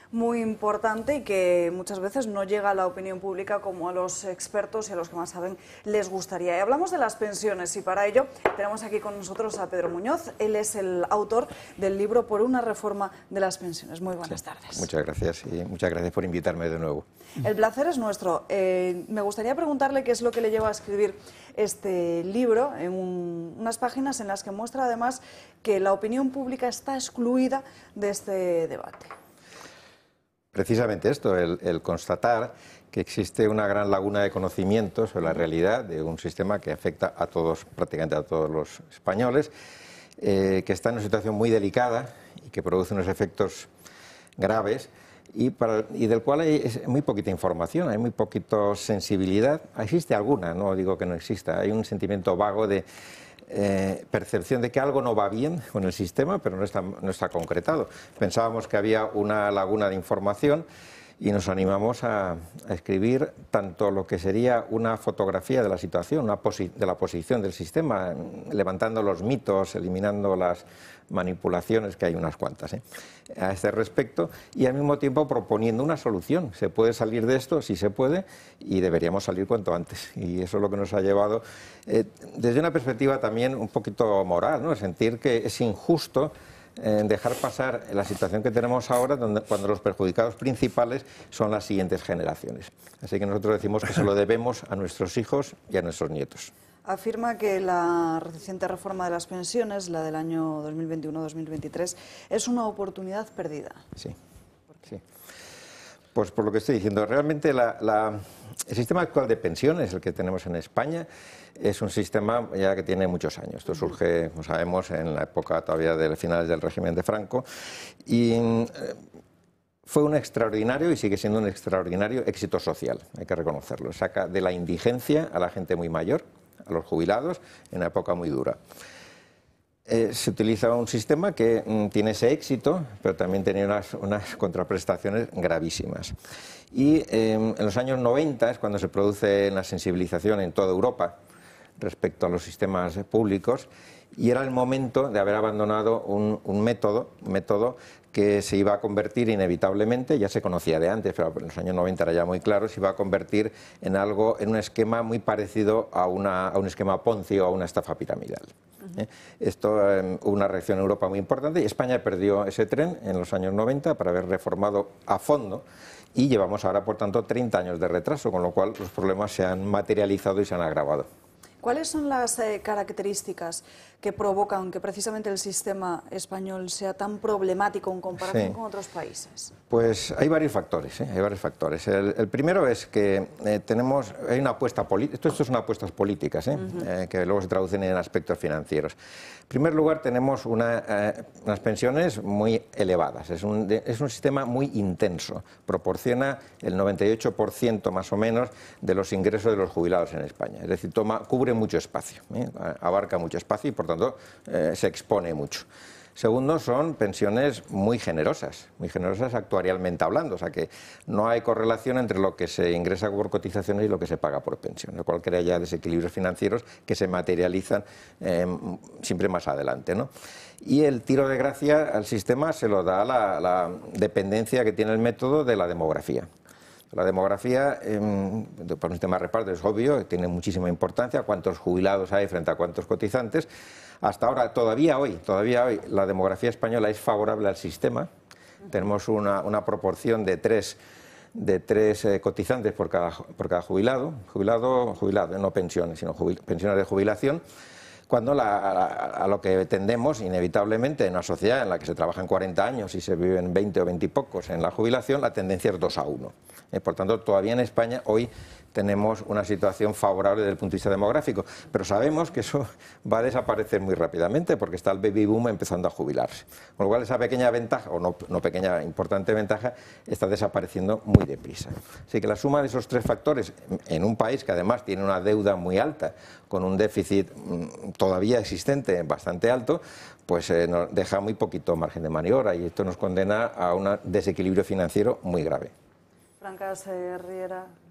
[SPEAKER 1] muy importante y que muchas veces no llega a la opinión pública como a los expertos y a los que más saben les gustaría. Y hablamos de las pensiones y para ello tenemos aquí con nosotros a Pedro Muñoz. Él es el autor del libro Por una reforma de las pensiones. Muy buenas
[SPEAKER 3] sí,
[SPEAKER 1] tardes.
[SPEAKER 3] Muchas gracias y muchas gracias por invitarme de nuevo.
[SPEAKER 1] El placer es nuestro. Eh, me gustaría preguntarle qué es lo que le lleva a escribir este libro en un, unas páginas en las que muestra además que la opinión pública está excluida de este debate.
[SPEAKER 3] Precisamente esto, el, el constatar que existe una gran laguna de conocimiento sobre la realidad de un sistema que afecta a todos, prácticamente a todos los españoles, eh, que está en una situación muy delicada y que produce unos efectos graves y, para, y del cual hay muy poquita información, hay muy poquita sensibilidad. Existe alguna, no digo que no exista, hay un sentimiento vago de Eh, percepción de que algo no va bien con el sistema, pero no está, no está concretado. Pensábamos que había una laguna de información y nos animamos a, a escribir tanto lo que sería una fotografía de la situación, una posi de la posición del sistema, levantando los mitos, eliminando las manipulaciones, que hay unas cuantas, ¿eh? a este respecto, y al mismo tiempo proponiendo una solución. Se puede salir de esto, sí se puede, y deberíamos salir cuanto antes. Y eso es lo que nos ha llevado, eh, desde una perspectiva también un poquito moral, ¿no? Sentir que es injusto eh, dejar pasar la situación que tenemos ahora, donde, cuando los perjudicados principales son las siguientes generaciones. Así que nosotros decimos que se lo debemos a nuestros hijos y a nuestros nietos.
[SPEAKER 1] Afirma que la reciente reforma de las pensiones, la del año dos mil veintiuno dos mil veintitrés, es una oportunidad perdida.
[SPEAKER 3] Sí, sí. Pues por lo que estoy diciendo, realmente la, la, el sistema actual de pensiones, el que tenemos en España, es un sistema ya que tiene muchos años. Esto surge, como sabemos, en la época todavía de finales del régimen de Franco y eh, fue un extraordinario y sigue siendo un extraordinario éxito social, hay que reconocerlo. Saca de la indigencia a la gente muy mayor, a los jubilados, en una época muy dura. Eh, se utiliza un sistema que mm, tiene ese éxito, pero también tenía unas, unas contraprestaciones gravísimas. Y eh, en los años noventa es cuando se produce la sensibilización en toda Europa respecto a los sistemas públicos, y era el momento de haber abandonado un, un método, un método que se iba a convertir inevitablemente, ya se conocía de antes, pero en los años noventa era ya muy claro, se iba a convertir en algo, en un esquema muy parecido a, una, a un esquema Ponzi o a una estafa piramidal. Uh-huh. ¿Eh? Esto, eh, hubo una reacción en Europa muy importante y España perdió ese tren en los años noventa para haber reformado a fondo y llevamos ahora, por tanto, treinta años de retraso, con lo cual los problemas se han materializado y se han agravado.
[SPEAKER 1] ¿Cuáles son las eh, características que provocan que precisamente el sistema español sea tan problemático en comparación
[SPEAKER 3] sí.
[SPEAKER 1] con otros países?
[SPEAKER 3] Pues hay varios factores, ¿eh? hay varios factores. El, el primero es que eh, tenemos, hay una apuesta política, esto, esto son apuestas políticas, ¿eh? Uh-huh. eh, que luego se traducen en aspectos financieros. En primer lugar, tenemos una, eh, unas pensiones muy elevadas, es un, de, es un sistema muy intenso, proporciona el noventa y ocho por ciento más o menos de los ingresos de los jubilados en España, es decir, toma, cubre mucho espacio, ¿eh? abarca mucho espacio y por tanto eh, se expone mucho. Segundo, son pensiones muy generosas, muy generosas actuarialmente hablando, o sea que no hay correlación entre lo que se ingresa por cotizaciones y lo que se paga por pensión, lo cual crea ya desequilibrios financieros que se materializan eh, siempre más adelante, ¿no? Y el tiro de gracia al sistema se lo da la, la dependencia que tiene el método de la demografía. La demografía, eh, por un sistema de reparto, es obvio, tiene muchísima importancia, cuántos jubilados hay frente a cuántos cotizantes. Hasta ahora, todavía hoy, todavía hoy, la demografía española es favorable al sistema. Tenemos una, una proporción de tres, de tres eh, cotizantes por cada, por cada jubilado, jubilado, jubilado, no pensiones, sino jubil, pensiones de jubilación. Cuando la, a, a lo que tendemos, inevitablemente, en una sociedad en la que se trabajan cuarenta años y se viven veinte o veinte y pocos en la jubilación, la tendencia es dos a uno. Eh, por tanto, todavía en España hoy tenemos una situación favorable desde el punto de vista demográfico, pero sabemos que eso va a desaparecer muy rápidamente porque está el baby boom empezando a jubilarse. Con lo cual esa pequeña ventaja, o no, no pequeña, importante ventaja, está desapareciendo muy deprisa. Así que la suma de esos tres factores, en un país que además tiene una deuda muy alta, con un déficit mmm, todavía existente bastante alto, pues eh, nos deja muy poquito margen de maniobra y esto nos condena a un desequilibrio financiero muy grave.
[SPEAKER 1] Francas eh, Riera,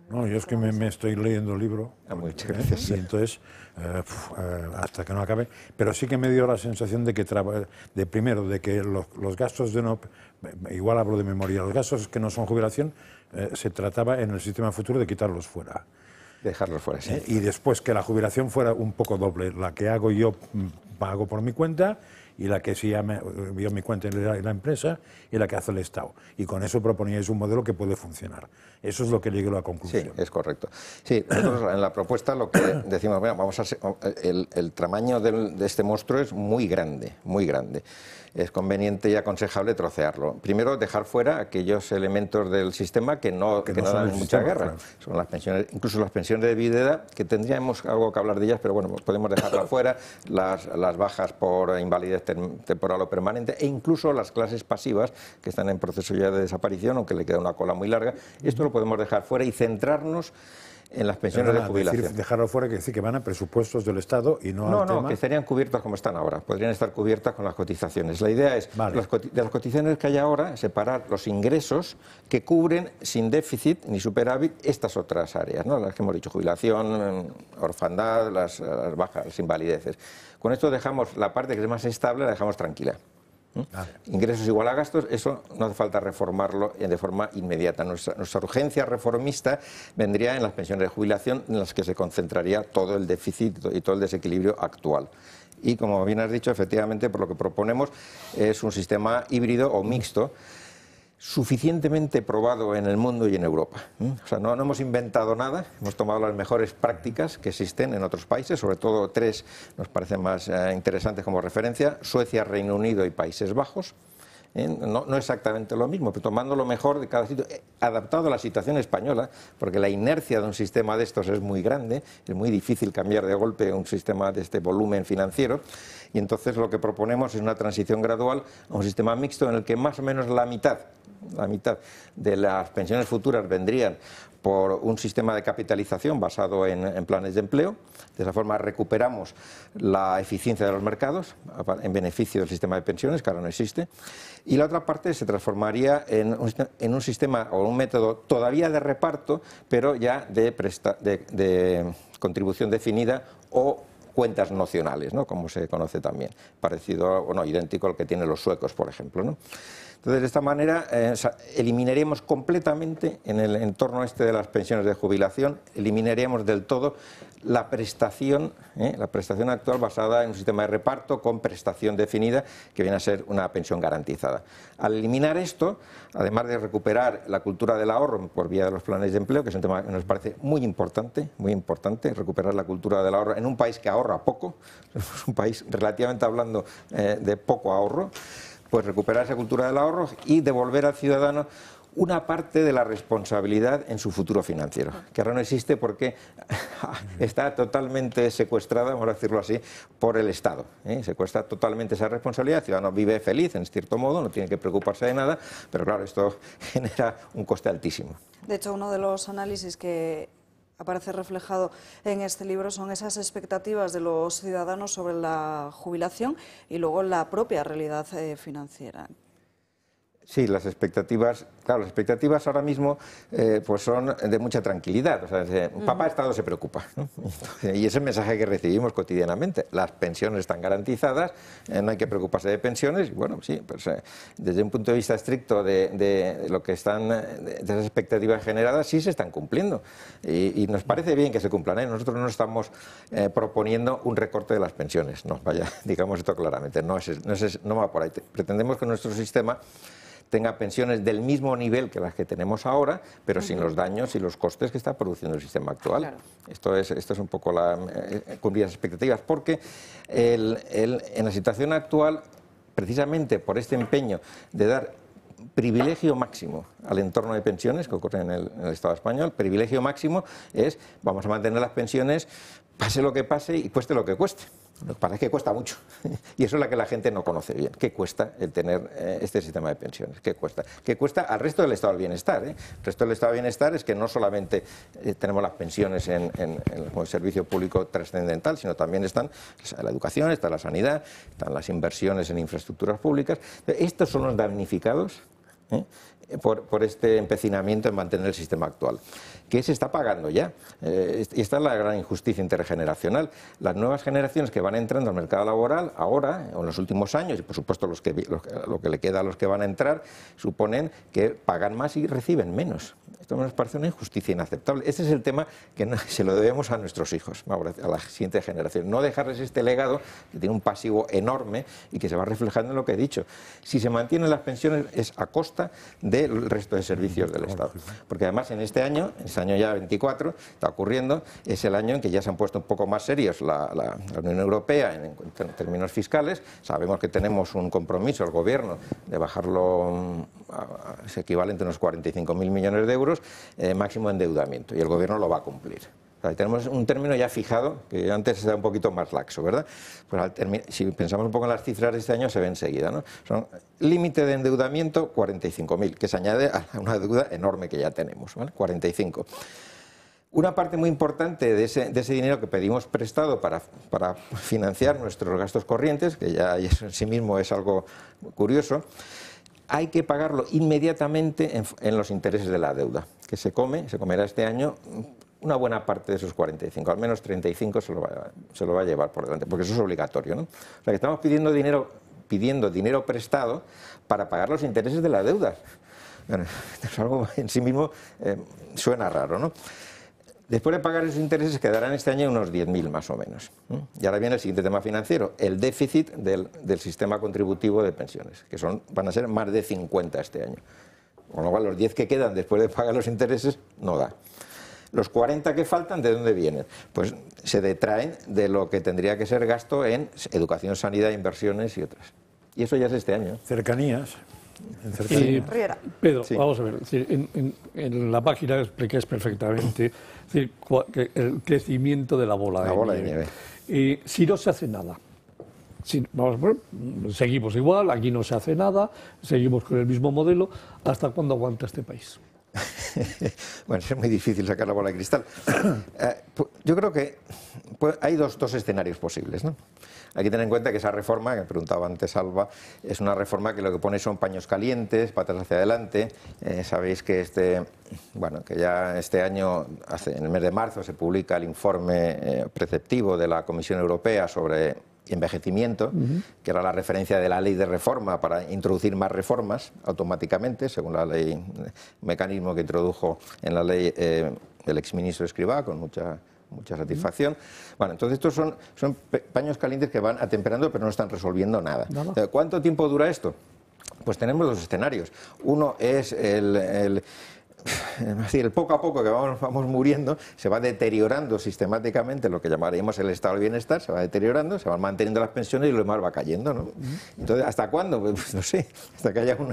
[SPEAKER 2] No, yo es que me, me estoy leyendo el libro.
[SPEAKER 3] Ah, muchas gracias.
[SPEAKER 2] Y entonces, eh, pf, eh, hasta que no acabe. Pero sí que me dio la sensación de que, de primero, de que los, los gastos de no. Igual hablo de memoria, los gastos que no son jubilación, eh, se trataba en el sistema futuro de quitarlos fuera.
[SPEAKER 3] Dejarlos fuera, sí.
[SPEAKER 2] Eh, y después que la jubilación fuera un poco doble. La que hago yo, pago por mi cuenta, y la que sí llame, yo mi cuenta en la, la empresa, y la que hace el Estado. Y con eso proponíais un modelo que puede funcionar. Eso es lo que llegué a la conclusión.
[SPEAKER 3] Sí, es correcto. Sí, nosotros en la propuesta lo que decimos, bueno, vamos a ser, el, el tamaño del, de este monstruo es muy grande, muy grande. Es conveniente y aconsejable trocearlo. Primero, dejar fuera aquellos elementos del sistema que no, que que no, no dan mucha guerra. Claro. Son las pensiones, incluso las pensiones de viudedad, que tendríamos algo que hablar de ellas, pero bueno, podemos dejarlas fuera, las, las bajas por invalidez temporal o permanente, e incluso las clases pasivas, que están en proceso ya de desaparición, aunque le queda una cola muy larga. Esto lo podemos dejar fuera y centrarnos en las pensiones
[SPEAKER 2] Pero,
[SPEAKER 3] de jubilación.
[SPEAKER 2] Decir, dejarlo fuera quiere decir que van a presupuestos del Estado y no,
[SPEAKER 3] no
[SPEAKER 2] al
[SPEAKER 3] No,
[SPEAKER 2] tema.
[SPEAKER 3] que estarían cubiertas como están ahora, podrían estar cubiertas con las cotizaciones. La idea es, vale. las de las cotizaciones que hay ahora, separar los ingresos que cubren sin déficit ni superávit estas otras áreas, ¿no? Las que hemos dicho, jubilación, orfandad, las, las bajas, las invalideces. Con esto dejamos la parte que es más estable, la dejamos tranquila. Vale. Ingresos igual a gastos, eso no hace falta reformarlo de forma inmediata. Nuestra, nuestra urgencia reformista vendría en las pensiones de jubilación, en las que se concentraría todo el déficit y todo el desequilibrio actual. Y como bien has dicho, efectivamente, por lo que proponemos es un sistema híbrido o mixto, suficientemente probado en el mundo y en Europa. O sea, no, no hemos inventado nada, hemos tomado las mejores prácticas que existen en otros países, sobre todo tres nos parecen más eh, interesantes como referencia: Suecia, Reino Unido y Países Bajos. ¿Eh? No, no exactamente lo mismo, pero tomando lo mejor de cada sitio, eh, adaptado a la situación española, porque la inercia de un sistema de estos es muy grande, es muy difícil cambiar de golpe un sistema de este volumen financiero, y entonces lo que proponemos es una transición gradual a un sistema mixto en el que más o menos la mitad la mitad de las pensiones futuras vendrían por un sistema de capitalización basado en, en planes de empleo. De esa forma recuperamos la eficiencia de los mercados en beneficio del sistema de pensiones, que ahora no existe. Y la otra parte se transformaría en un, en un sistema o un método todavía de reparto, pero ya de, presta, de, de contribución definida o cuentas nocionales, ¿no? Como se conoce también, parecido o no, idéntico al que tienen los suecos, por ejemplo, ¿no? Entonces, de esta manera, eh, eliminaríamos completamente, en el entorno este de las pensiones de jubilación, eliminaríamos del todo la prestación, ¿eh? la prestación actual basada en un sistema de reparto con prestación definida, que viene a ser una pensión garantizada. Al eliminar esto, además de recuperar la cultura del ahorro por vía de los planes de empleo, que es un tema que nos parece muy importante, muy importante, recuperar la cultura del ahorro en un país que ahorra poco, es un país relativamente hablando eh, de poco ahorro, pues recuperar esa cultura del ahorro y devolver al ciudadano una parte de la responsabilidad en su futuro financiero, que ahora no existe porque está totalmente secuestrada, vamos a decirlo así, por el Estado. ¿eh? Secuestra totalmente esa responsabilidad, el ciudadano vive feliz, en cierto modo, no tiene que preocuparse de nada, pero claro, esto genera un coste altísimo.
[SPEAKER 1] De hecho, uno de los análisis que aparece reflejado en este libro son esas expectativas de los ciudadanos sobre la jubilación y luego la propia realidad eh, financiera.
[SPEAKER 3] Sí, las expectativas, claro, las expectativas ahora mismo eh, pues son de mucha tranquilidad. O sea, de, papá uh-huh. Estado se preocupa, ¿no? Y ese mensaje que recibimos cotidianamente. Las pensiones están garantizadas, eh, no hay que preocuparse de pensiones. Y bueno, sí, pues eh, desde un punto de vista estricto de, de, de lo que están, de, de esas expectativas generadas, sí se están cumpliendo. Y, y nos parece bien que se cumplan, ¿eh? Nosotros no estamos eh, proponiendo un recorte de las pensiones, no, vaya, digamos esto claramente, no, es, no, es, no va por ahí. Pretendemos que nuestro sistema tenga pensiones del mismo nivel que las que tenemos ahora, pero uh-huh. sin los daños y los costes que está produciendo el sistema actual. Claro. Esto es, esto es un poco la, eh, cumplir las expectativas, porque el, el, en la situación actual, precisamente por este empeño de dar privilegio máximo al entorno de pensiones que ocurre en el, en el Estado español, privilegio máximo es vamos a mantener las pensiones, pase lo que pase y cueste lo que cueste. Parece que cuesta mucho y eso es lo que la gente no conoce bien. ¿Qué cuesta el tener eh, este sistema de pensiones? ¿Qué cuesta? ¿Qué cuesta al resto del estado del bienestar? ¿eh? El resto del estado del bienestar es que no solamente eh, tenemos las pensiones en, en, en el servicio público trascendental, sino también están la educación, está la sanidad, están las inversiones en infraestructuras públicas. Estos son los damnificados ¿eh? por, por este empecinamiento en mantener el sistema actual. que se está pagando ya. Eh, y esta es la gran injusticia intergeneracional. Las nuevas generaciones que van entrando al mercado laboral ahora, o en los últimos años, y por supuesto los que, los, lo que le queda a los que van a entrar, suponen que pagan más y reciben menos. Esto nos parece una injusticia inaceptable. Este es el tema que no, se lo debemos a nuestros hijos, a la siguiente generación. No dejarles este legado que tiene un pasivo enorme y que se va reflejando en lo que he dicho. Si se mantienen las pensiones es a costa del resto de servicios del Estado. Porque además en este año, en este año ya veinticuatro, está ocurriendo, es el año en que ya se han puesto un poco más serios la, la, la Unión Europea en, en términos fiscales. Sabemos que tenemos un compromiso, el Gobierno, de bajarlo, a, es equivalente a unos cuarenta y cinco mil millones de euros, eh, máximo endeudamiento, y el Gobierno lo va a cumplir. O sea, tenemos un término ya fijado, que antes era un poquito más laxo, ¿verdad? Pues al si pensamos un poco en las cifras de este año, se ve enseguida, ¿no? Son límite de endeudamiento cuarenta y cinco mil, que se añade a una deuda enorme que ya tenemos, ¿vale? cuarenta y cinco. Una parte muy importante de ese, de ese dinero que pedimos prestado para, para financiar nuestros gastos corrientes, que ya eso en sí mismo es algo curioso, hay que pagarlo inmediatamente en, en los intereses de la deuda, que se come, se comerá este año una buena parte de esos cuarenta y cinco, al menos treinta y cinco se lo va, se lo va a llevar por delante, porque eso es obligatorio, ¿no? O sea, que estamos pidiendo dinero, pidiendo dinero prestado para pagar los intereses de la deuda. Bueno, es algo en sí mismo eh, suena raro, ¿no? Después de pagar esos intereses quedarán este año unos diez mil más o menos. ¿eh? Y ahora viene el siguiente tema financiero, el déficit del, del sistema contributivo de pensiones, que son, van a ser más de cincuenta este año. Con lo cual los diez que quedan después de pagar los intereses no da. Los cuarenta que faltan, ¿de dónde vienen? Pues se detraen de lo que tendría que ser gasto en educación, sanidad, inversiones y otras. Y eso ya es este año.
[SPEAKER 2] Cercanías. En
[SPEAKER 6] cercanías.
[SPEAKER 2] cercanías.
[SPEAKER 6] Eh, Pedro, sí. Vamos a ver. Es decir, en, en, en la página explicáis perfectamente es decir, que el crecimiento de la bola,
[SPEAKER 3] la
[SPEAKER 6] de,
[SPEAKER 3] bola
[SPEAKER 6] nieve.
[SPEAKER 3] de nieve.
[SPEAKER 6] Eh, si no se hace nada, si, vamos a ver, seguimos igual, aquí no se hace nada, seguimos con el mismo modelo, ¿hasta cuándo aguanta este país?
[SPEAKER 3] Bueno, es muy difícil sacar la bola de cristal. Eh, yo creo que pues, hay dos, dos escenarios posibles, ¿no? Hay que tener en cuenta que esa reforma, que preguntaba antes Alba, es una reforma que lo que pone son paños calientes, patas hacia adelante. Eh, sabéis que este, bueno, que ya este año, hace, en el mes de marzo, se publica el informe eh, preceptivo de la Comisión Europea sobre envejecimiento, uh-huh. que era la referencia de la ley de reforma para introducir más reformas automáticamente, según la ley, un mecanismo que introdujo en la ley eh, el exministro Escrivá, con mucha, mucha satisfacción. Uh-huh. Bueno, entonces estos son, son paños calientes que van atemperando, pero no están resolviendo nada. nada. ¿Cuánto tiempo dura esto? Pues tenemos dos escenarios. Uno es el... el Es decir, el poco a poco que vamos, vamos muriendo, se va deteriorando sistemáticamente lo que llamaríamos el estado del bienestar, se va deteriorando, se van manteniendo las pensiones y lo demás va cayendo, ¿no? Entonces, ¿hasta cuándo? Pues no sé, hasta que haya una,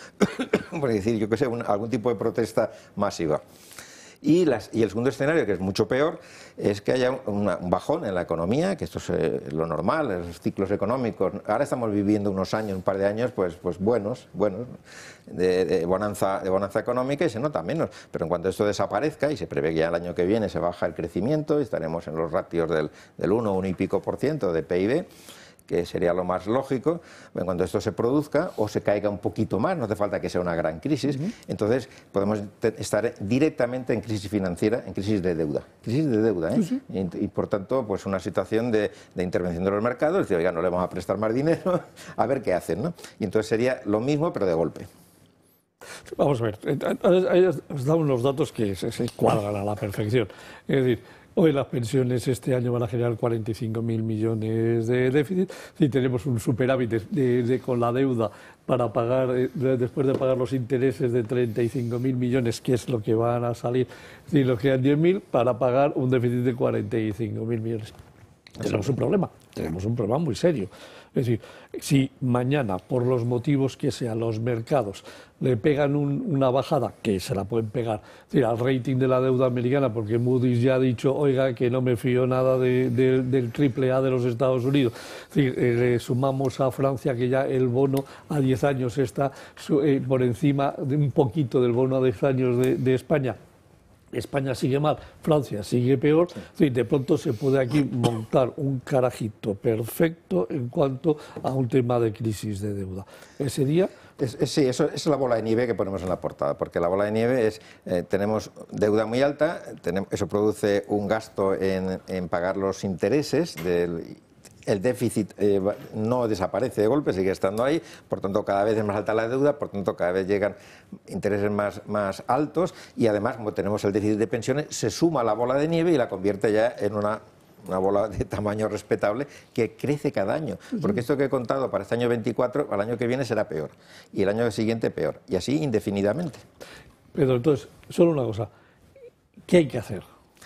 [SPEAKER 3] por decir, yo qué sé, un, algún tipo de protesta masiva. Y, las, y el segundo escenario, que es mucho peor, es que haya una, un bajón en la economía, que esto es eh, lo normal, los ciclos económicos. Ahora estamos viviendo unos años, un par de años, pues, pues buenos, buenos de, de, bonanza, de bonanza económica, y se nota menos. Pero en cuanto esto desaparezca, y se prevé que ya el año que viene se baja el crecimiento, y estaremos en los ratios del, del uno, uno y pico por ciento de P I B, que sería lo más lógico, cuando esto se produzca o se caiga un poquito más, no hace falta que sea una gran crisis, uh-huh. entonces podemos estar directamente en crisis financiera, en crisis de deuda, crisis de deuda, ¿eh? Uh-huh. y, y por tanto pues una situación de, de intervención de los mercados, decir, oiga, no le vamos a prestar más dinero, a ver qué hacen, ¿no? Y entonces sería lo mismo pero de golpe.
[SPEAKER 6] Vamos a ver, ahí os dado unos datos que se, se cuadran a la perfección, es decir, hoy las pensiones este año van a generar cuarenta y cinco mil millones de déficit. Si tenemos un superávit de, de, de, con la deuda para pagar, de, después de pagar los intereses de treinta y cinco mil millones, que es lo que van a salir, si nos quedan diez mil, para pagar un déficit de cuarenta y cinco mil millones. Tenemos un problema, tenemos un problema muy serio. Es decir, si mañana, por los motivos que sean, los mercados le pegan un, una bajada, que se la pueden pegar, es decir, al rating de la deuda americana, porque Moody's ya ha dicho, oiga, que no me fío nada de, de, del triple A de los Estados Unidos. Es decir, eh, le sumamos a Francia que ya el bono a diez años está eh, por encima de un poquito del bono a diez años de, de España. España sigue mal, Francia sigue peor, sí. De pronto se puede aquí montar un carajito perfecto en cuanto a un tema de crisis de deuda. Ese día...
[SPEAKER 3] Es, es, sí, eso es la bola de nieve que ponemos en la portada, porque la bola de nieve es, eh, tenemos deuda muy alta, tenemos, eso produce un gasto en, en pagar los intereses del... El déficit eh, no desaparece de golpe, sigue estando ahí, por tanto cada vez es más alta la deuda, por tanto cada vez llegan intereses más, más altos y además como tenemos el déficit de pensiones se suma la bola de nieve y la convierte ya en una, una bola de tamaño respetable que crece cada año, porque esto que he contado para este año veinticuatro, al año que viene será peor y el año siguiente peor y así indefinidamente.
[SPEAKER 6] Pedro, entonces, solo una cosa, ¿qué hay que hacer?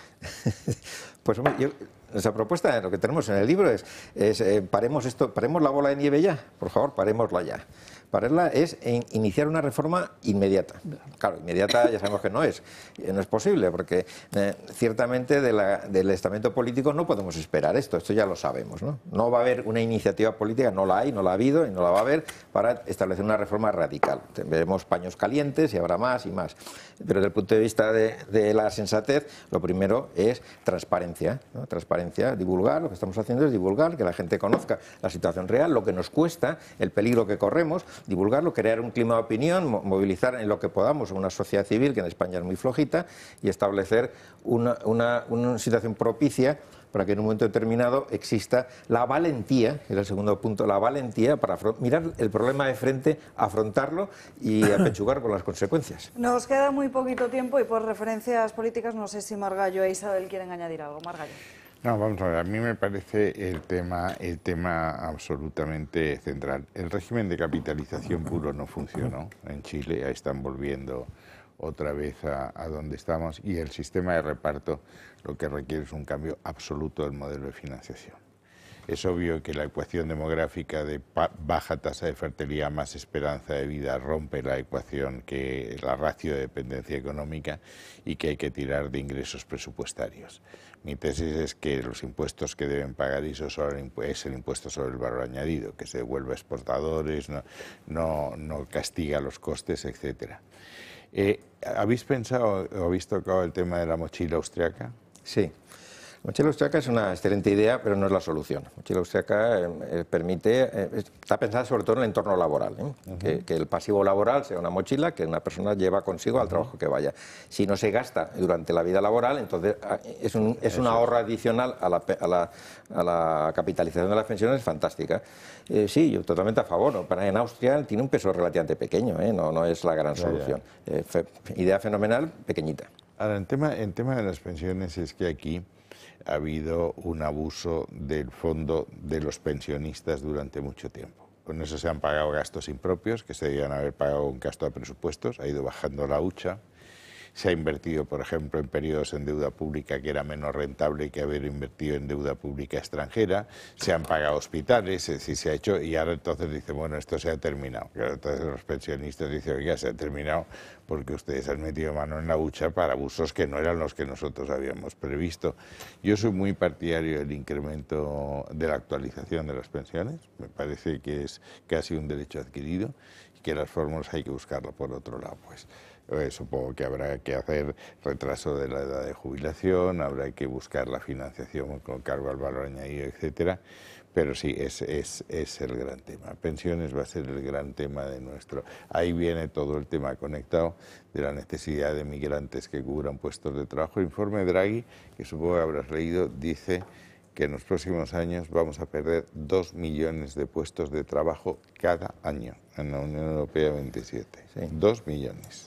[SPEAKER 3] Pues hombre, yo... Nuestra propuesta, lo que tenemos en el libro es, es eh, paremos esto, paremos la bola de nieve ya, por favor, parémosla ya. Pararla es in, iniciar una reforma inmediata. Claro, inmediata ya sabemos que no es, no es posible, porque eh, ciertamente de la, del estamento político no podemos esperar esto, esto ya lo sabemos, ¿no? No va a haber una iniciativa política, no la hay, no la ha habido y no la va a haber para establecer una reforma radical. Veremos paños calientes y habrá más y más. Pero desde el punto de vista de, de la sensatez, lo primero es transparencia, ¿no? Transparencia, divulgar, lo que estamos haciendo es divulgar, que la gente conozca la situación real, lo que nos cuesta, el peligro que corremos, divulgarlo, crear un clima de opinión, movilizar en lo que podamos una sociedad civil, que en España es muy flojita, y establecer una, una, una situación propicia para que en un momento determinado exista la valentía, que es el segundo punto, la valentía para mirar el problema de frente, afrontarlo y apechugar con las consecuencias.
[SPEAKER 1] Nos queda muy poquito tiempo y por referencias políticas no sé si Margallo e Isabel quieren añadir algo. Margallo.
[SPEAKER 7] No, vamos a ver, a mí me parece el tema, el tema absolutamente central. El régimen de capitalización puro no funcionó en Chile, ahí están volviendo otra vez a, a donde estamos, y el sistema de reparto lo que requiere es un cambio absoluto del modelo de financiación. Es obvio que la ecuación demográfica de baja tasa de fertilidad más esperanza de vida rompe la ecuación, que la ratio de dependencia económica, y que hay que tirar de ingresos presupuestarios. Mi tesis es que los impuestos que deben pagar I S O es el impuesto sobre el valor añadido, que se devuelve a exportadores, no, no, no castiga los costes, etcétera. Eh, ¿Habéis pensado o habéis tocado el tema de la mochila austriaca?
[SPEAKER 3] Sí. La mochila austriaca es una excelente idea, pero no es la solución. La mochila austriaca eh, permite, eh, está pensada sobre todo en el entorno laboral, ¿eh? Uh-huh. que, que el pasivo laboral sea una mochila que una persona lleva consigo al trabajo que vaya. Si no se gasta durante la vida laboral, entonces es un, es un ahorro adicional a la, a, la, a la capitalización de las pensiones fantástica. Eh, sí, yo totalmente a favor, ¿no? Para en Austria tiene un peso relativamente pequeño, ¿eh? no, no es la gran ya, solución. Ya. Eh, fe, idea fenomenal, pequeñita.
[SPEAKER 7] Ahora, el tema, el tema de las pensiones es que aquí ha habido un abuso del fondo de los pensionistas durante mucho tiempo. Con eso se han pagado gastos impropios, que se debían haber pagado un gasto de presupuestos, ha ido bajando la hucha. Se ha invertido, por ejemplo, en periodos en deuda pública que era menos rentable que haber invertido en deuda pública extranjera. Se han pagado hospitales, es decir, se ha hecho, y ahora entonces dice, bueno, esto se ha terminado. Claro, entonces los pensionistas dicen, oiga, se ha terminado porque ustedes han metido mano en la hucha para abusos que no eran los que nosotros habíamos previsto. Yo soy muy partidario del incremento de la actualización de las pensiones. Me parece que es casi un derecho adquirido y que las fórmulas hay que buscarlo por otro lado, pues. Eh, supongo que habrá que hacer retraso de la edad de jubilación, habrá que buscar la financiación con cargo al valor añadido, etcétera. Pero sí, es, es, es el gran tema. Pensiones va a ser el gran tema de nuestro... Ahí viene todo el tema conectado de la necesidad de migrantes que cubran puestos de trabajo. El informe Draghi, que supongo que habrás leído, dice que en los próximos años vamos a perder dos millones de puestos de trabajo cada año en la Unión Europea veintisiete. Sí. Dos millones.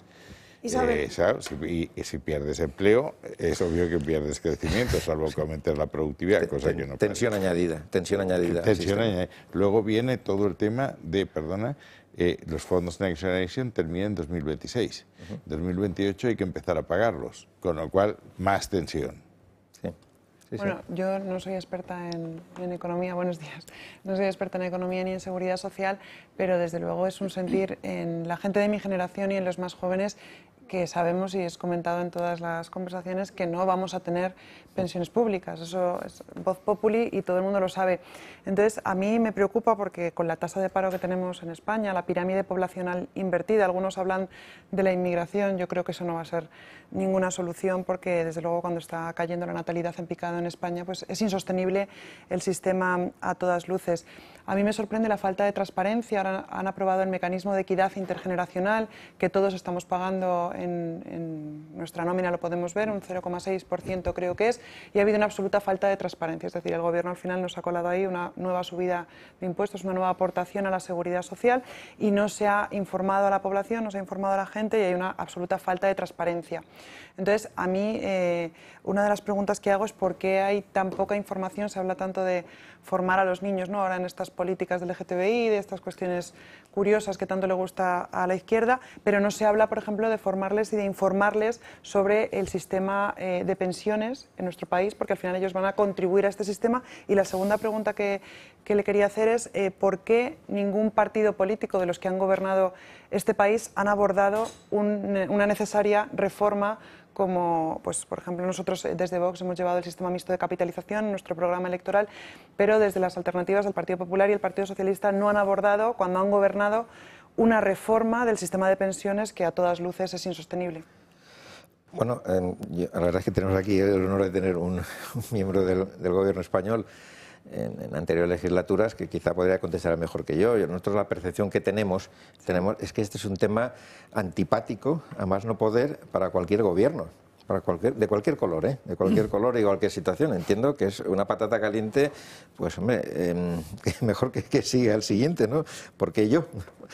[SPEAKER 7] Eh, ¿sabes? Y, y si pierdes empleo, es obvio que pierdes crecimiento, salvo que aumentes la productividad, cosa que no.
[SPEAKER 3] Tensión parece. añadida, tensión añadida.
[SPEAKER 7] Tensión añadida. Luego viene todo el tema de, perdona, eh, los fondos Next Generation terminan en dos mil veintiséis. En uh-huh. dos mil veintiocho hay que empezar a pagarlos, con lo cual más tensión.
[SPEAKER 3] Sí. Sí,
[SPEAKER 8] bueno,
[SPEAKER 3] sí.
[SPEAKER 8] yo no soy experta en, en economía, buenos días, no soy experta en economía ni en seguridad social, pero desde luego es un sentir en la gente de mi generación y en los más jóvenes que sabemos y es comentado en todas las conversaciones que no vamos a tener pensiones públicas. Eso es voz populi y todo el mundo lo sabe. Entonces, a mí me preocupa porque con la tasa de paro que tenemos en España, la pirámide poblacional invertida, algunos hablan de la inmigración, yo creo que eso no va a ser ninguna solución porque, desde luego, cuando está cayendo la natalidad en picado en España, pues es insostenible el sistema a todas luces. A mí me sorprende la falta de transparencia. Ahora han aprobado el mecanismo de equidad intergeneracional que todos estamos pagando en, en nuestra nómina, lo podemos ver, un cero coma seis por ciento creo que es, y ha habido una absoluta falta de transparencia. Es decir, el Gobierno al final nos ha colado ahí una nueva subida de impuestos, una nueva aportación a la seguridad social y no se ha informado a la población, no se ha informado a la gente y hay una absoluta falta de transparencia. Entonces, a mí eh, una de las preguntas que hago es por qué hay tan poca información. Se habla tanto de formar a los niños, ¿no?, ahora en estas políticas del L G T B I, de estas cuestiones curiosas que tanto le gusta a la izquierda, pero no se habla, por ejemplo, de formarles y de informarles sobre el sistema eh, de pensiones en nuestro país, porque al final ellos van a contribuir a este sistema. Y la segunda pregunta que, que le quería hacer es eh, ¿por qué ningún partido político de los que han gobernado este país han abordado un, una necesaria reforma como, pues, por ejemplo, nosotros desde Vox hemos llevado el sistema mixto de capitalización en nuestro programa electoral, pero desde las alternativas del Partido Popular y el Partido Socialista no han abordado, cuando han gobernado, una reforma del sistema de pensiones que a todas luces es insostenible?
[SPEAKER 3] Bueno, eh, yo, la verdad es que tenemos aquí el honor de tener un, un miembro del, del Gobierno español en, en anteriores legislaturas que quizá podría contestar mejor que yo. Nosotros la percepción que tenemos, tenemos es que este es un tema antipático, a más no poder, para cualquier gobierno, para cualquier, de cualquier color, ¿eh? de cualquier color y cualquier situación. Entiendo que es una patata caliente, pues hombre, eh, mejor que, que siga el siguiente, ¿no? Porque yo...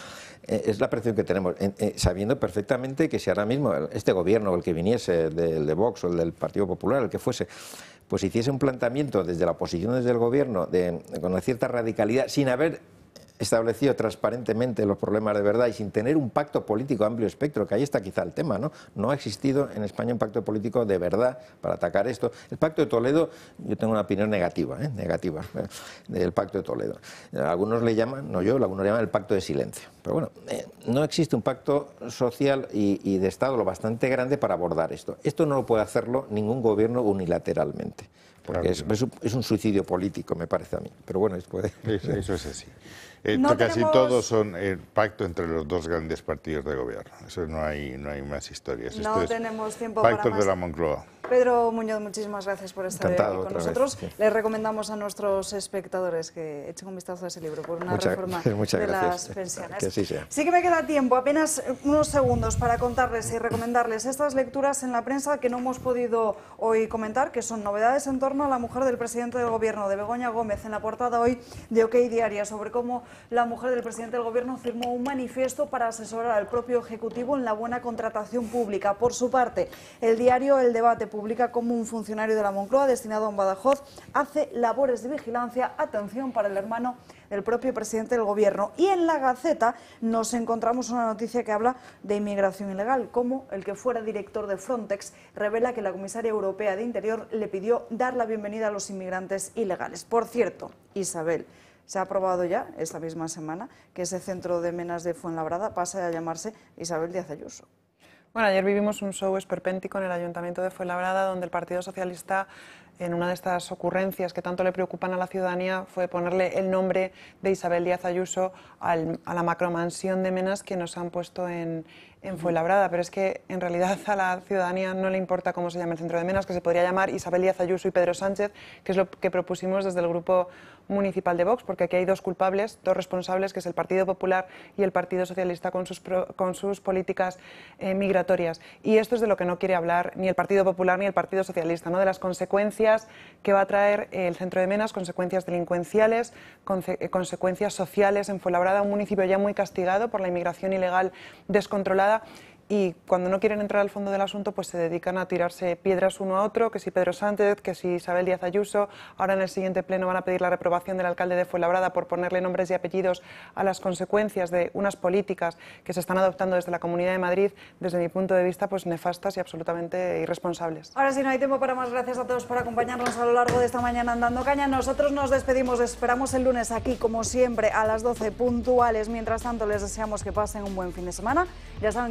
[SPEAKER 3] Es la percepción que tenemos, sabiendo perfectamente que si ahora mismo este gobierno, o el que viniese del de Vox o el del Partido Popular, el que fuese, pues hiciese un planteamiento desde la oposición, desde el gobierno, de, con una cierta radicalidad, sin haber establecido transparentemente los problemas de verdad y sin tener un pacto político amplio espectro, que ahí está quizá el tema, ¿no? No ha existido en España un pacto político de verdad para atacar esto. El Pacto de Toledo, yo tengo una opinión negativa, ¿eh? negativa, ¿eh? del Pacto de Toledo. Algunos le llaman, no yo, algunos le llaman el Pacto de Silencio. Pero bueno, eh, no existe un pacto social y, y de Estado lo bastante grande para abordar esto. Esto no lo puede hacerlo ningún gobierno unilateralmente. Porque claro, es, es, un, es un suicidio político, me parece a mí. Pero bueno, puede...
[SPEAKER 7] eso, eso es así. Eh,
[SPEAKER 1] no
[SPEAKER 7] casi
[SPEAKER 1] tenemos...
[SPEAKER 7] todos son el pacto entre los dos grandes partidos de gobierno. Eso no hay, no hay más historias.
[SPEAKER 1] No
[SPEAKER 7] Esto
[SPEAKER 1] tenemos
[SPEAKER 7] es
[SPEAKER 1] tiempo
[SPEAKER 7] pactos
[SPEAKER 1] para más.
[SPEAKER 7] de la Moncloa.
[SPEAKER 1] Pedro Muñoz, muchísimas gracias por estar
[SPEAKER 3] Encantado,
[SPEAKER 1] aquí con
[SPEAKER 3] otra
[SPEAKER 1] nosotros.
[SPEAKER 3] vez, sí.
[SPEAKER 1] Les recomendamos a nuestros espectadores que echen un vistazo a ese libro por una
[SPEAKER 3] Mucha,
[SPEAKER 1] reforma
[SPEAKER 3] muchas
[SPEAKER 1] de
[SPEAKER 3] gracias.
[SPEAKER 1] las pensiones.
[SPEAKER 3] Que así sea.
[SPEAKER 1] Sí que me queda tiempo, apenas unos segundos para contarles y recomendarles estas lecturas en la prensa que no hemos podido hoy comentar, que son novedades en torno a la mujer del presidente del Gobierno, de Begoña Gómez, en la portada hoy de OK Diaria, sobre cómo la mujer del presidente del Gobierno firmó un manifiesto para asesorar al propio Ejecutivo en la buena contratación pública. Por su parte, el diario El Debate publica cómo un funcionario de la Moncloa destinado a Badajoz hace labores de vigilancia, atención, para el hermano del propio presidente del Gobierno. Y en la Gaceta nos encontramos una noticia que habla de inmigración ilegal, como el que fuera director de Frontex revela que la comisaria europea de Interior le pidió dar la bienvenida a los inmigrantes ilegales. Por cierto, Isabel, se ha aprobado ya esta misma semana que ese centro de Menas de Fuenlabrada pase a llamarse Isabel Díaz Ayuso.
[SPEAKER 8] Bueno, ayer vivimos un show esperpéntico en el Ayuntamiento de Fuenlabrada, donde el Partido Socialista, en una de estas ocurrencias que tanto le preocupan a la ciudadanía, fue ponerle el nombre de Isabel Díaz Ayuso al, a la macromansión de Menas que nos han puesto en, en Fuenlabrada. Pero es que en realidad a la ciudadanía no le importa cómo se llama el centro de Menas, que se podría llamar Isabel Díaz Ayuso y Pedro Sánchez, que es lo que propusimos desde el Grupo Municipal de Vox, porque aquí hay dos culpables, dos responsables, que es el Partido Popular y el Partido Socialista con sus, pro, con sus políticas eh, migratorias. Y esto es de lo que no quiere hablar ni el Partido Popular ni el Partido Socialista, ¿no? De las consecuencias que va a traer eh, el centro de Menas, consecuencias delincuenciales, conse eh, consecuencias sociales en Fuenlabrada, un municipio ya muy castigado por la inmigración ilegal descontrolada. Y cuando no quieren entrar al fondo del asunto, pues se dedican a tirarse piedras uno a otro, que si Pedro Sánchez, que si Isabel Díaz Ayuso. Ahora en el siguiente pleno van a pedir la reprobación del alcalde de Fuenlabrada por ponerle nombres y apellidos a las consecuencias de unas políticas que se están adoptando desde la Comunidad de Madrid, desde mi punto de vista, pues nefastas y absolutamente irresponsables.
[SPEAKER 1] Ahora sí, no hay tiempo para más. Gracias a todos por acompañarnos a lo largo de esta mañana en Dando Caña. Nosotros nos despedimos, esperamos el lunes aquí, como siempre, a las doce puntuales. Mientras tanto, les deseamos que pasen un buen fin de semana. Ya saben que pueden seguir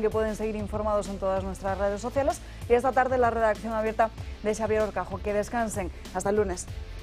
[SPEAKER 1] seguir informados en todas nuestras redes sociales. Y esta tarde la redacción abierta de Xavier Orcajo. Que descansen. Hasta el lunes.